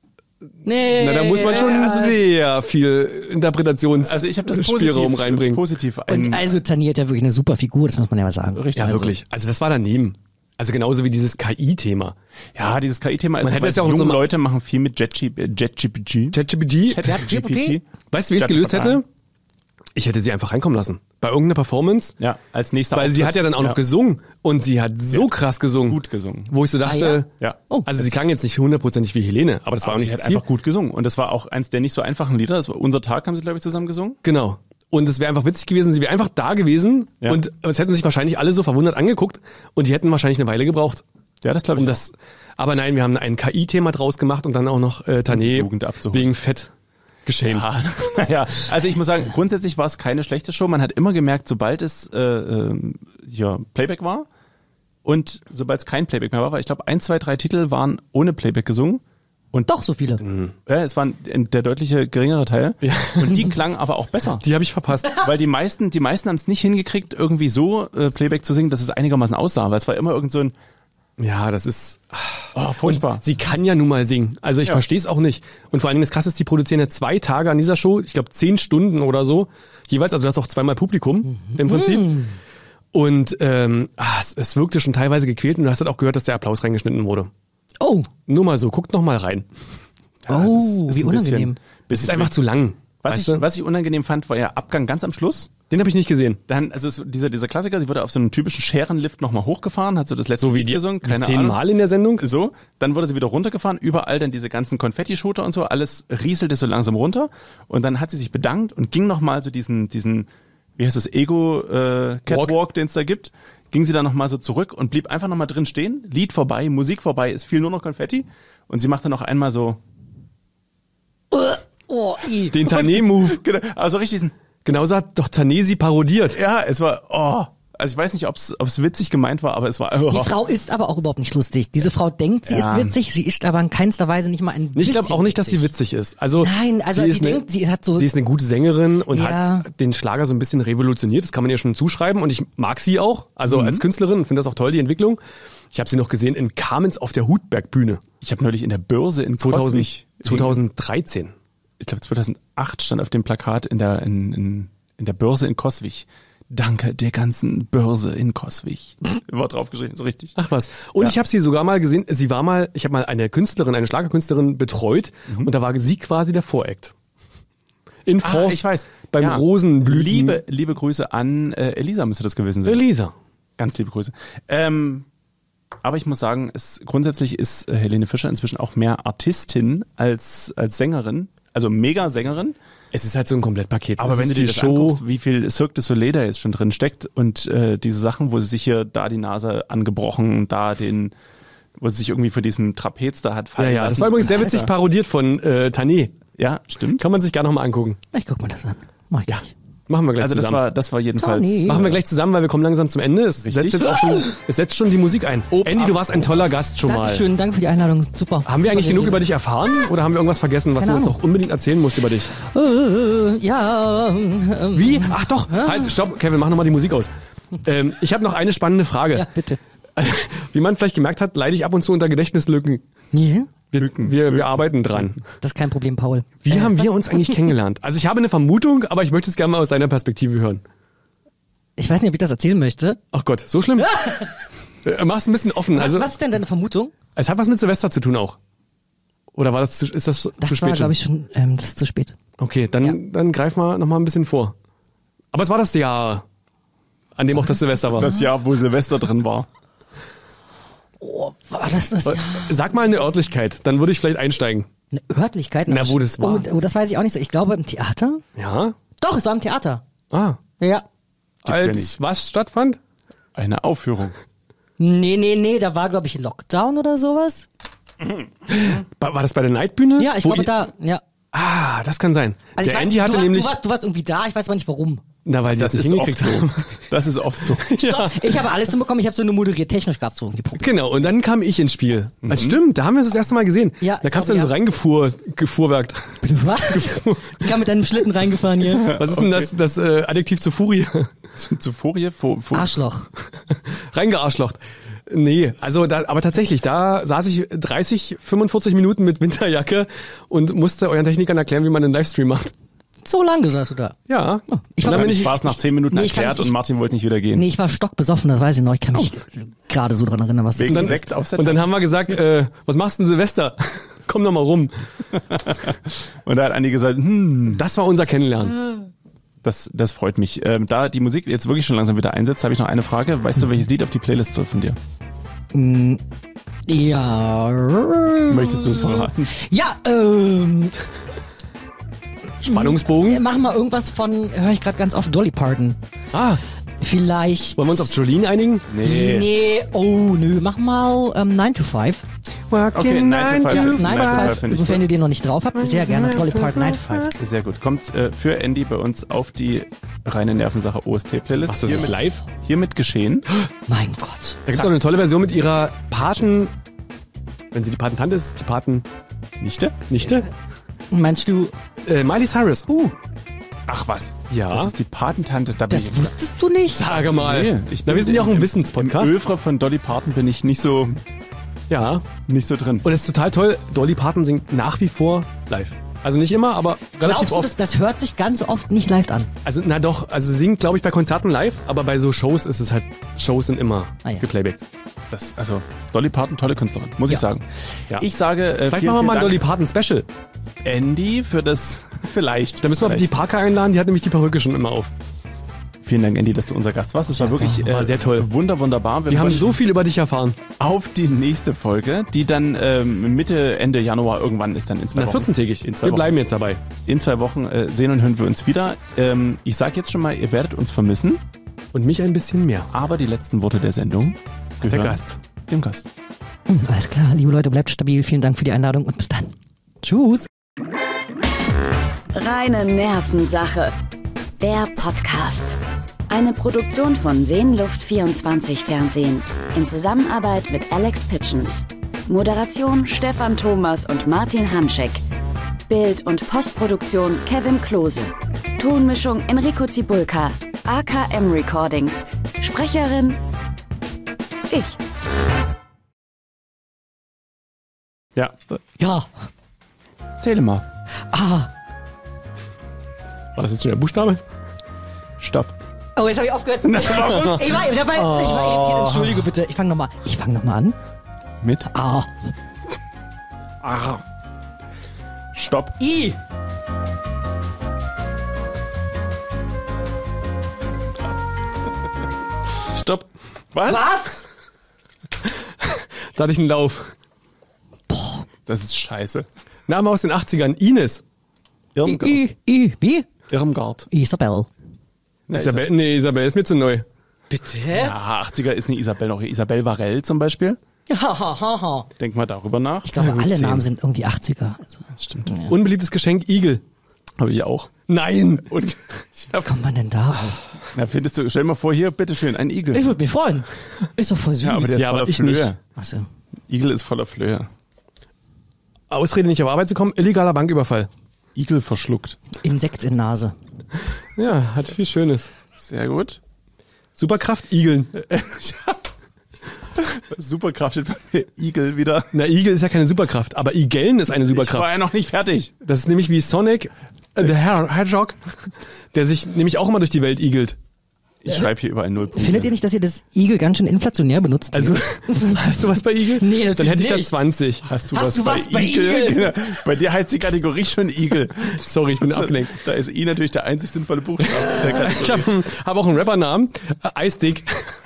Nee. Na, da muss man schon sehr viel Interpretationsspielraum Also ich habe das positiv, reinbringen. positiv Und ein, also Tani hat ja wirklich eine super Figur, das muss man ja mal sagen. richtig. Ja, wirklich. Also das war daneben. Also genauso wie dieses K I-Thema. Ja, dieses K I-Thema ist, Man hätte weil es ja auch junge so mal- Leute machen viel mit JetGPT. JetGPT. ChatGPT. ChatGPT. Weißt du, wie ich es gelöst hätte? Ich hätte sie einfach reinkommen lassen. Bei irgendeiner Performance. Ja, als nächster Weil sie Auftritt. hat ja dann auch noch gesungen. Und sie hat so krass gesungen. Gut gesungen. Wo ich so dachte, ja? Ja. oh, also sie klang jetzt nicht hundertprozentig wie Helene, aber das war auch Aber nicht sie hat das Ziel. einfach gut gesungen. Und das war auch eins der nicht so einfachen Lieder. Das war Unser Tag, haben sie, glaube ich, zusammen gesungen. Genau. Und es wäre einfach witzig gewesen, sie wäre einfach da gewesen Ja. und es hätten sich wahrscheinlich alle so verwundert angeguckt und die hätten wahrscheinlich eine Weile gebraucht. Ja, das glaube ich. Um das, aber nein, wir haben ein K I-Thema draus gemacht und dann auch noch äh, Tané Jugend abzuholen. wegen Fett geschämt. Ja, naja, also ich muss sagen, grundsätzlich war es keine schlechte Show. Man hat immer gemerkt, sobald es äh, ähm, ja, Playback war und sobald es kein Playback mehr war, weil ich glaube, ein, zwei, drei Titel waren ohne Playback gesungen. Und Doch so viele. ja, es war ein- der deutliche geringere Teil. Ja. Und die klangen aber auch besser. Die habe ich verpasst. Weil die meisten, die meisten haben es nicht hingekriegt, irgendwie so äh, Playback zu singen, dass es einigermaßen aussah. Weil es war immer irgend so ein Ja, das ist oh, furchtbar. Und sie kann ja nun mal singen. Also ich Ja. verstehe es auch nicht. Und vor allen Dingen das Krasse ist, die produzieren ja zwei Tage an dieser Show, ich glaube zehn Stunden oder so jeweils. Also du hast auch zweimal Publikum im Prinzip. Und ähm, ah, es, es wirkte schon teilweise gequält und du hast halt auch gehört, dass der Applaus reingeschnitten wurde. Oh, Nur mal so, guckt noch mal rein. Ja, es oh, ist- ist wie ein unangenehm. Bisschen, Es ist einfach zu lang. was, weißt ich, du? was ich unangenehm fand, war ja Abgang ganz am Schluss. Den habe ich nicht gesehen. Dann, also es, dieser, dieser Klassiker, sie wurde auf so einem typischen Scherenlift nochmal hochgefahren, hat so das letzte So wie Lied die, gesungen, die keine Ahnung. zehnmal in der Sendung. So, dann wurde sie wieder runtergefahren, überall dann diese ganzen Konfetti-Shooter und so, alles rieselte so langsam runter und dann hat sie sich bedankt und ging nochmal so diesen, diesen, wie heißt das, Ego-Catwalk, den es da gibt, ging sie dann nochmal so zurück und blieb einfach nochmal drin stehen, Lied vorbei, Musik vorbei, es fiel nur noch Konfetti und sie machte noch einmal so, Oh, i. Den Tané-Move. genau, also richtig diesen, Genauso hat doch Tané sie parodiert. ja, es war, oh, also ich weiß nicht, ob es witzig gemeint war, aber es war, oh. Die Frau ist aber auch überhaupt nicht lustig. Diese Frau denkt, sie Ja. ist witzig, sie ist aber in keinster Weise nicht mal ein bisschen Ich glaube auch nicht, dass sie witzig ist. Also Nein, also sie, ist eine, denkt, sie hat so... sie ist eine gute Sängerin und Ja. hat den Schlager so ein bisschen revolutioniert. Das kann man ihr schon zuschreiben und ich mag sie auch, also als Künstlerin und finde das auch toll, die Entwicklung. Ich habe sie noch gesehen in Carmens auf der Hutbergbühne Ich habe neulich in der Börse in zweitausend, Coswig, zweitausenddreizehn. ich glaube zweitausendacht stand auf dem Plakat in der in, in, in der Börse in Coswig. Danke der ganzen Börse in Coswig. War draufgeschrieben, so richtig. Ach was. Und Ja. ich habe sie sogar mal gesehen, sie war mal, ich habe mal eine Künstlerin, eine Schlagerkünstlerin betreut und da war sie quasi der Voract. In Ah, France, ich weiß. beim Ja. Rosenblüten. Liebe, liebe Grüße an äh, Elisa müsste das gewesen sein. Elisa. Ganz liebe Grüße. Ähm, aber ich muss sagen, es, grundsätzlich ist äh, Helene Fischer inzwischen auch mehr Artistin als, als Sängerin. Also mega Sängerin. Es ist halt so ein Komplettpaket. Aber Es wenn ist du dir viel das Show, anguckst, wie viel Cirque du Soleil da jetzt schon drin steckt und äh, diese Sachen, wo sie sich hier da die Nase angebrochen und da den, wo sie sich irgendwie für diesem Trapez da hat ja, fallen ja, lassen. das war übrigens sehr witzig Alter. parodiert von äh, Tané. Ja, stimmt. Kann man sich gerne noch mal angucken. Ich guck mir das an. Mach ich gleich. Machen wir gleich Also das zusammen. war, das war jedenfalls. Tony. Machen wir gleich zusammen, weil wir kommen langsam zum Ende. Es Richtig. setzt jetzt auch schon, es setzt schon die Musik ein. Andy, du warst ein toller Gast schon mal. Dankeschön, danke für die Einladung. Super. Haben wir eigentlich genug über dich erfahren oder haben wir irgendwas vergessen, was Keine du uns Ahnung. noch unbedingt erzählen musst über dich? Äh, ja. ähm, Wie? Ach doch, halt, stopp, Kevin, mach nochmal die Musik aus. Ähm, ich habe noch eine spannende Frage. Ja, bitte. Wie man vielleicht gemerkt hat, leide ich ab und zu unter Gedächtnislücken. Nee, Wir, wir, wir arbeiten dran. das ist kein Problem, Paul. Wie Äh, haben wir was- uns eigentlich kennengelernt? Also ich habe eine Vermutung, aber ich möchte es gerne mal aus deiner Perspektive hören. Ich weiß nicht, ob ich das erzählen möchte. Ach Gott, so schlimm? Äh, Mach's ein bisschen offen. Was, Also was ist denn deine Vermutung? es hat was mit Silvester zu tun auch. Oder war das zu, ist das Das zu spät war, schon? glaube ich, schon, ähm, das ist zu spät. Okay, dann, Ja. dann greif mal noch mal ein bisschen vor. Aber es war das Jahr, an dem auch das Silvester war. Das Jahr, wo Silvester drin war. Oh, war das das Jahr? Sag mal eine Örtlichkeit, dann würde ich vielleicht einsteigen. Eine Örtlichkeit? Na, wo das war. Oh, oh, das weiß ich auch nicht so. Ich glaube im Theater? Ja? Doch, es war im Theater. Ah. Ja. Als ja nicht. was stattfand? Eine Aufführung. Nee, nee, nee, da war, glaube ich, Lockdown oder sowas. War, war das bei der Nightbühne? Ja, ich Wo glaube ihr- da, ja. Ah, das kann sein. Also der ich weiß, Andy nicht, hatte du, warst, nämlich... du, warst, du warst irgendwie da, ich weiß aber nicht warum. Na, weil die das, Das nicht ist oft hingekriegt so. haben. Das ist oft so. Ja. Ich habe alles hinbekommen, ich habe so nur moderiert. Technisch gab es so irgendwie Probleme. Genau, und dann kam ich ins Spiel. Das stimmt, da haben wir uns das erste Mal gesehen. Ja, da kamst du ich dann so glaube, reingefuhr, gefuhrwerkt. Bitte was? Ich kam mit deinem Schlitten reingefahren hier. Was ist denn das, das äh, Adjektiv zu Furie? Zu, zu Folie? Fo, Fo, Arschloch. Reingearschlocht. Nee, also da, aber tatsächlich, da saß ich dreißig, fünfundvierzig Minuten mit Winterjacke und musste euren Technikern erklären, wie man einen Livestream macht. So lange saß du da. Ja. Ich Und war- dann bin ich ich, war es nach zehn Minuten Nee, ich kann erklärt nicht- und Martin wollte nicht wieder gehen. Nee, ich war stockbesoffen, das weiß ich noch. Ich kann mich gerade so dran erinnern, was du Wegen gesagt hast. Sekt auf der und dann Tasse. haben wir gesagt, äh, was machst du denn Silvester? Komm doch mal rum. Und da hat Andi gesagt, hm, Das war unser Kennenlernen. das, das freut mich. Ähm, da die Musik jetzt wirklich schon langsam wieder einsetzt, habe ich noch eine Frage. Weißt du, welches Lied auf die Playlist soll von dir? Ja. Möchtest du es verraten? Ja, ähm, Spannungsbogen. mach mal irgendwas von, höre ich gerade ganz oft, Dolly Parton. Ah, Vielleicht. wollen wir uns auf Jolene einigen? Nee, oh nö, mach mal ähm, nine to five. Okay, nine to five. Ja, Nine to nine to five five, finde ich sofern gut. ihr den noch nicht drauf habt, sehr gerne. Dolly Parton, nine to five. Sehr gut. Kommt äh, für Andy bei uns auf die reine Nervensache O S T-Playlist. Machst du das hiermit, live? hiermit geschehen. Mein Gott. Da gibt's auch eine tolle Version mit ihrer Paten, wenn sie die Patentante ist, die Paten, Nichte? Nichte? Meinst du, Äh, Miley Cyrus. Uh, Ach was. Ja. Das ist die Patentante. Da bin das ich- wusstest du nicht? sage mal. Nee, ich Na, bin wir sind ja auch ein im- Wissenspodcast. Im Ölfrau von Dolly Parton bin ich nicht so, Ja. nicht so drin. Und es ist total toll, Dolly Parton singt nach wie vor live. Also nicht immer, aber relativ Glaubst du, das, oft. das hört sich ganz oft nicht live an? Also na doch, also sie singt glaube ich bei Konzerten live, aber bei so Shows ist es halt, Shows sind immer Ah, ja. geplaybacked. Das, also Dolly Parton, tolle Künstlerin, muss ich Ja. sagen. Ja. Ich sage, äh, Vielleicht vielen, machen wir mal ein vielen Dolly Parton Special. Dank, Andy, für das, vielleicht. Da müssen wir die vielleicht. Parker einladen, die hat nämlich die Perücke schon immer auf. Vielen Dank, Andy, dass du unser Gast warst. Es war wirklich äh, war sehr toll. wunder, wunderbar. Wir haben freuen so uns viel über dich erfahren. auf die nächste Folge, die dann ähm, Mitte, Ende Januar irgendwann ist, dann in zwei Na, Wochen. vierzehntägig. In zwei Wir Wochen. bleiben jetzt dabei. In zwei Wochen äh, sehen und hören wir uns wieder. Ähm, ich sage jetzt schon mal, ihr werdet uns vermissen, Und mich ein bisschen mehr. aber die letzten Worte der Sendung Der gehören Gast. dem Gast. Hm, alles klar, liebe Leute, bleibt stabil. Vielen Dank für die Einladung und bis dann. Tschüss. Reine Nervensache. Der Podcast. Eine Produktion von Seenluft vierundzwanzig Fernsehen in Zusammenarbeit mit Alex Pitchens. Moderation Stefan Thomas und Martin Hanschek. Bild- und Postproduktion Kevin Klose. Tonmischung Enrico Zibulka. A K M Recordings. Sprecherin ich. Ja, Ja. zähle mal. Ah. War das jetzt schon der Buchstabe? Stopp. Oh, jetzt habe ich aufgehört. Ich war, ich war, ich war irritiert. Entschuldige bitte. Ich fange nochmal. Ich fange nochmal an. Mit. Ah. Ah. Stopp. I. Stopp. Was? Was? Da hatte ich einen Lauf. Das ist scheiße. Name aus den achtzigern. Ines. Irmgard. I. I. Wie? Irmgard. Isabel. Ja, Isabel, nee, Isabel ist mir zu neu. Bitte? Ja, achtziger ist eine Isabel noch. Isabel Varell zum Beispiel. Ja, ha, ha, ha. Denk mal darüber nach. Ich glaube, Ja, gut, alle zehn. Namen sind irgendwie achtziger. Also, Das stimmt. Unbeliebtes Geschenk, Igel. Habe ich auch. Nein. Und wie kommt man denn darauf? na, findest du, stell dir mal vor, hier, bitteschön, ein Igel. Ich würde mich freuen. Ist doch voll süß. Ja, aber der ist Ja, aber voller ich Flöhe. nicht. Achso. Igel ist voller Flöhe. Ausrede, nicht auf Arbeit zu kommen, illegaler Banküberfall. Igel verschluckt. Insekt in Nase. Ja, hat viel Schönes. Sehr gut. Superkraft, Igeln. Superkraft steht bei mir Igel wieder. Na, Igel ist ja keine Superkraft, aber Igeln ist eine Ich Superkraft. war ja noch nicht fertig. Das ist nämlich wie Sonic äh, the Hedgehog, der sich nämlich auch immer durch die Welt igelt. Ich schreibe hier überall null Punkte. Findet ihr nicht, dass ihr das Igel ganz schön inflationär benutzt? Also, hast du was bei Igel? Nee, natürlich Dann hätte ich da nicht. zwanzig. Hast du, Hast was, du bei was bei Igel? Igel? Genau. Bei dir heißt die Kategorie schon Igel. Sorry, ich bin abgelenkt. Da ist I natürlich der einzig sinnvolle Buchstabe der Kategorie. Ich habe hab auch einen Rappernamen. Äh, Eisdick.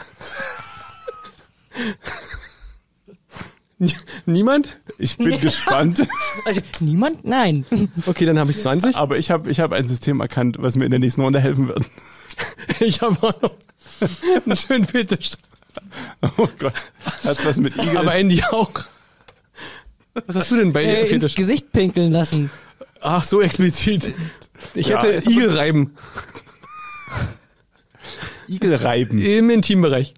Niemand? Ich bin gespannt. Also, niemand? Nein. Okay, dann habe ich zwanzig. Aber ich habe ich hab ein System erkannt, was mir in der nächsten Runde helfen wird. Ich habe auch noch einen schönen Fetisch. Oh Gott. Hat's was mit Igel? Aber Andy auch. Was hast du denn bei Äh, ins Fetisch? Gesicht pinkeln lassen. Ach, so explizit. Ich Ja, hätte ist aber- Igel reiben. Igel reiben. Im Intimbereich.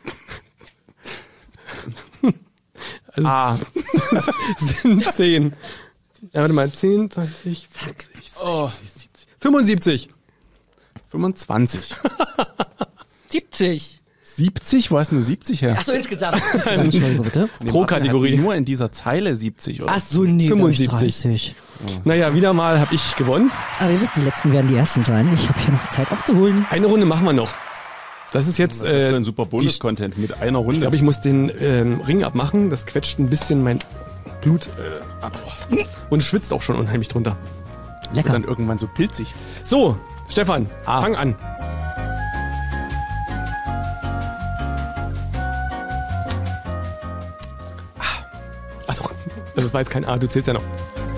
Also Ah. sind zehn. Ja, warte mal, zehn, zwanzig, vierzig, Oh. sechzig, siebzig. fünfundsiebzig. fünfundzwanzig. siebzig. siebzig? Wo hast du nur siebzig her? Ach so, insgesamt. insgesamt. Entschuldigung, bitte. Nee, Pro Martin hat Kategorie. Nur in dieser Zeile siebzig, oder? Ach so, nee, fünfundsiebzig. fünfundsiebzig. Naja, wieder mal habe ich gewonnen. Aber ihr wisst, die letzten werden die ersten sein. Ich habe hier noch Zeit aufzuholen. Eine Runde machen wir noch. Das ist jetzt, Was ist das für äh, ein super Bonus-Content mit einer Runde? ich glaube, ich muss den ähm, Ring abmachen. Das quetscht ein bisschen mein Blut äh, ab. Und schwitzt auch schon unheimlich drunter. Wird Lecker. dann irgendwann so pilzig. So, Stefan, Ah. fang an. Achso, das war jetzt kein A, du zählst ja noch.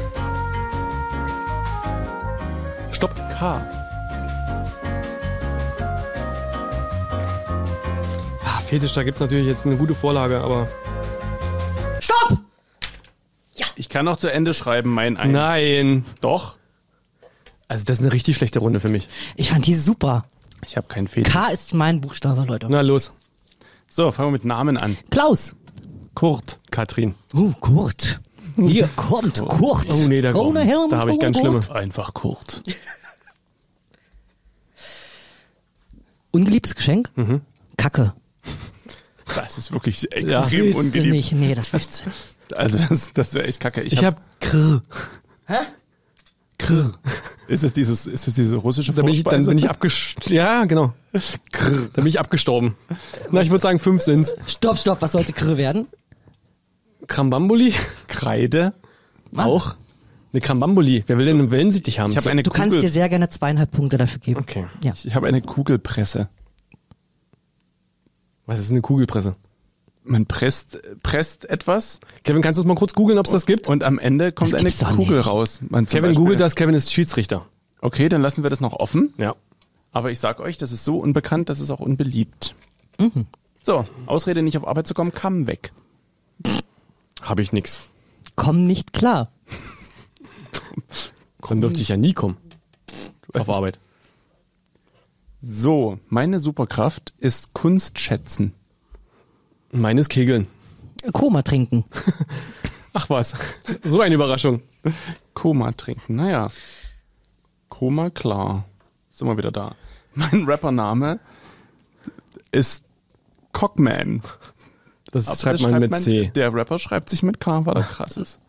Stopp. K. Ah, Fetisch, da gibt's natürlich jetzt eine gute Vorlage, aber... Stopp! Ich kann noch zu Ende schreiben, mein ein. Nein. Doch. Also das ist eine richtig schlechte Runde für mich. Ich fand diese super. Ich habe keinen Fehler. K ist mein Buchstabe, Leute. Na los, So, fangen wir mit Namen an. Klaus. Kurt. Katrin. Oh, Kurt. Hier kommt Kurt. Oh nee, da, Ohne Helm, da habe ich ohne ganz Gurt. schlimme. Einfach Kurt. Ungeliebtes Geschenk? Mhm. Kacke. Das ist wirklich Ja. extrem Das willst du ungeliebt. nicht. Nee, das willst du nicht. Also das, das wäre echt kacke. Ich, Ich hab, habe Krr. Hä? Krr. ist es dieses, ist es diese russische Da bin ich, dann Vorspeise? bin ich abgestorben. Ja, genau. Krr. Da bin ich abgestorben. Na, ich würde sagen, fünf sind's. Stopp, stopp. Was sollte Krr werden? Krambambuli? Kreide. Auch? Eine Krambambuli. Wer will denn einen Wellensittich haben? Ich habe eine Du kannst Kugel. dir sehr gerne zweieinhalb Punkte dafür geben. Okay. Ja. Ich habe eine Kugelpresse. Was ist eine Kugelpresse? Man presst, presst etwas Kevin, kannst du es mal kurz googeln, ob es das gibt? und am Ende kommt Das eine gibt's doch Kugel nicht. raus. Man zum Kevin Beispiel- googelt das, Kevin ist Schiedsrichter. Okay, dann lassen wir das noch offen. Ja. Aber ich sag euch, das ist so unbekannt, das ist auch unbeliebt. Mhm. So, Ausrede nicht auf Arbeit zu kommen, Kamm weg. Habe ich nix. Komm nicht klar. Dann dürfte ich ja nie kommen. Auf Arbeit. So, meine Superkraft ist Kunst schätzen. Meines Kegeln. Koma trinken. Ach was. So eine Überraschung. Koma trinken, naja. Koma, klar. Sind wir wieder da. Mein Rappername ist Cockman. Das Aber schreibt das man mit C. Der Rapper schreibt sich mit K, weil er krass ist.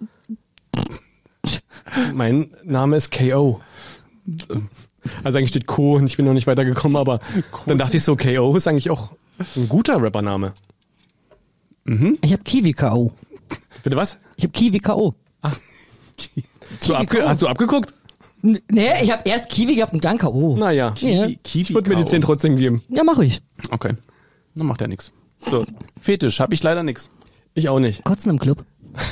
Mein Name ist K O. Also eigentlich steht Co und ich bin noch nicht weitergekommen, aber dann dachte ich so, K O ist eigentlich auch ein guter Rappername. Ich habe Kiwi K O. Bitte was? Ich habe Kiwi K O. Hast du, abge hast du abgeguckt? N- Nee, ich habe erst Kiwi gehabt und dann K O. Naja. Ja. Kiwi Ich würde mir die K O. zehn trotzdem geben. Ja, mach ich. Okay, dann macht er nix. So, Fetisch, habe ich leider nix. Ich auch nicht. Kotzen im Club.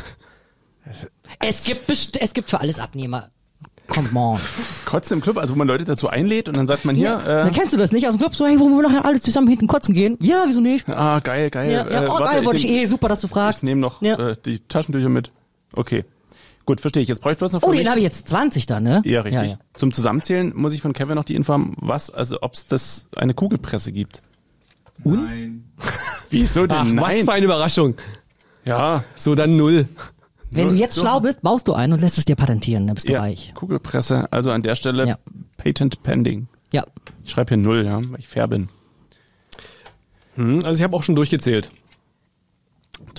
Es gibt, best es gibt für alles Abnehmer. Come on. Kotze im Club, also wo man Leute dazu einlädt und dann sagt man hier, Ja, äh, dann kennst du das nicht aus dem Club? So, hey, wollen wir nachher alles zusammen hinten kotzen gehen? Ja, wieso nicht? ah, geil, geil. Ja, ja, äh, oh, warte, geil, wollte ich nehm- eh. Super, dass du Ich fragst. nehme noch Ja. äh, die Taschentücher mit. Okay. Gut, verstehe ich. Jetzt brauche ich bloß noch für Oh, mich. den habe ich jetzt zwanzig dann, ne? Ja, richtig. Ja, ja. Zum Zusammenzählen muss ich von Kevin noch die Info haben, was, also ob es das eine Kugelpresse gibt. Und? Nein. Wieso denn? Ach, was Nein. für eine Überraschung. Ja. So, dann null. Wenn du jetzt so- schlau bist, baust du ein und lässt es dir patentieren, dann bist du Ja, reich. Kugelpresse, also an der Stelle Ja. Patent pending. Ja. Ich schreibe hier null, ja, weil ich fair bin. Hm, also ich habe auch schon durchgezählt.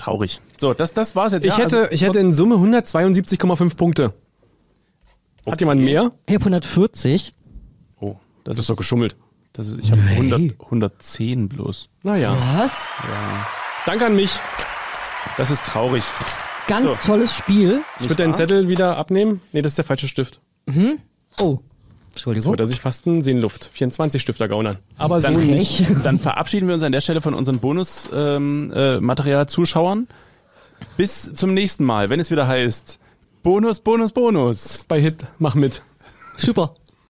traurig. So, das, das war's jetzt. Ich ja, hätte, also, ich hätte in Summe hundertzweiundsiebzig Komma fünf Punkte. Hat jemand mehr? Ich habe hundertvierzig. Oh, das, Das ist doch geschummelt. Das ist, ich habe hundert, hundertzehn bloß. Naja. Was? Danke an mich. Das ist traurig. Ganz So. tolles Spiel. Ich würde den Zettel wieder abnehmen. Nee, das ist der falsche Stift. Oh, Jetzt Entschuldigung. wird er sich fast einen Seenluft vierundzwanzig Stifter gaunern. Aber so Dann, nicht. dann verabschieden wir uns an der Stelle von unseren Bonus-Material-Zuschauern. Bis zum nächsten Mal, wenn es wieder heißt Bonus, Bonus, Bonus. Bei Hit, mach mit. Super.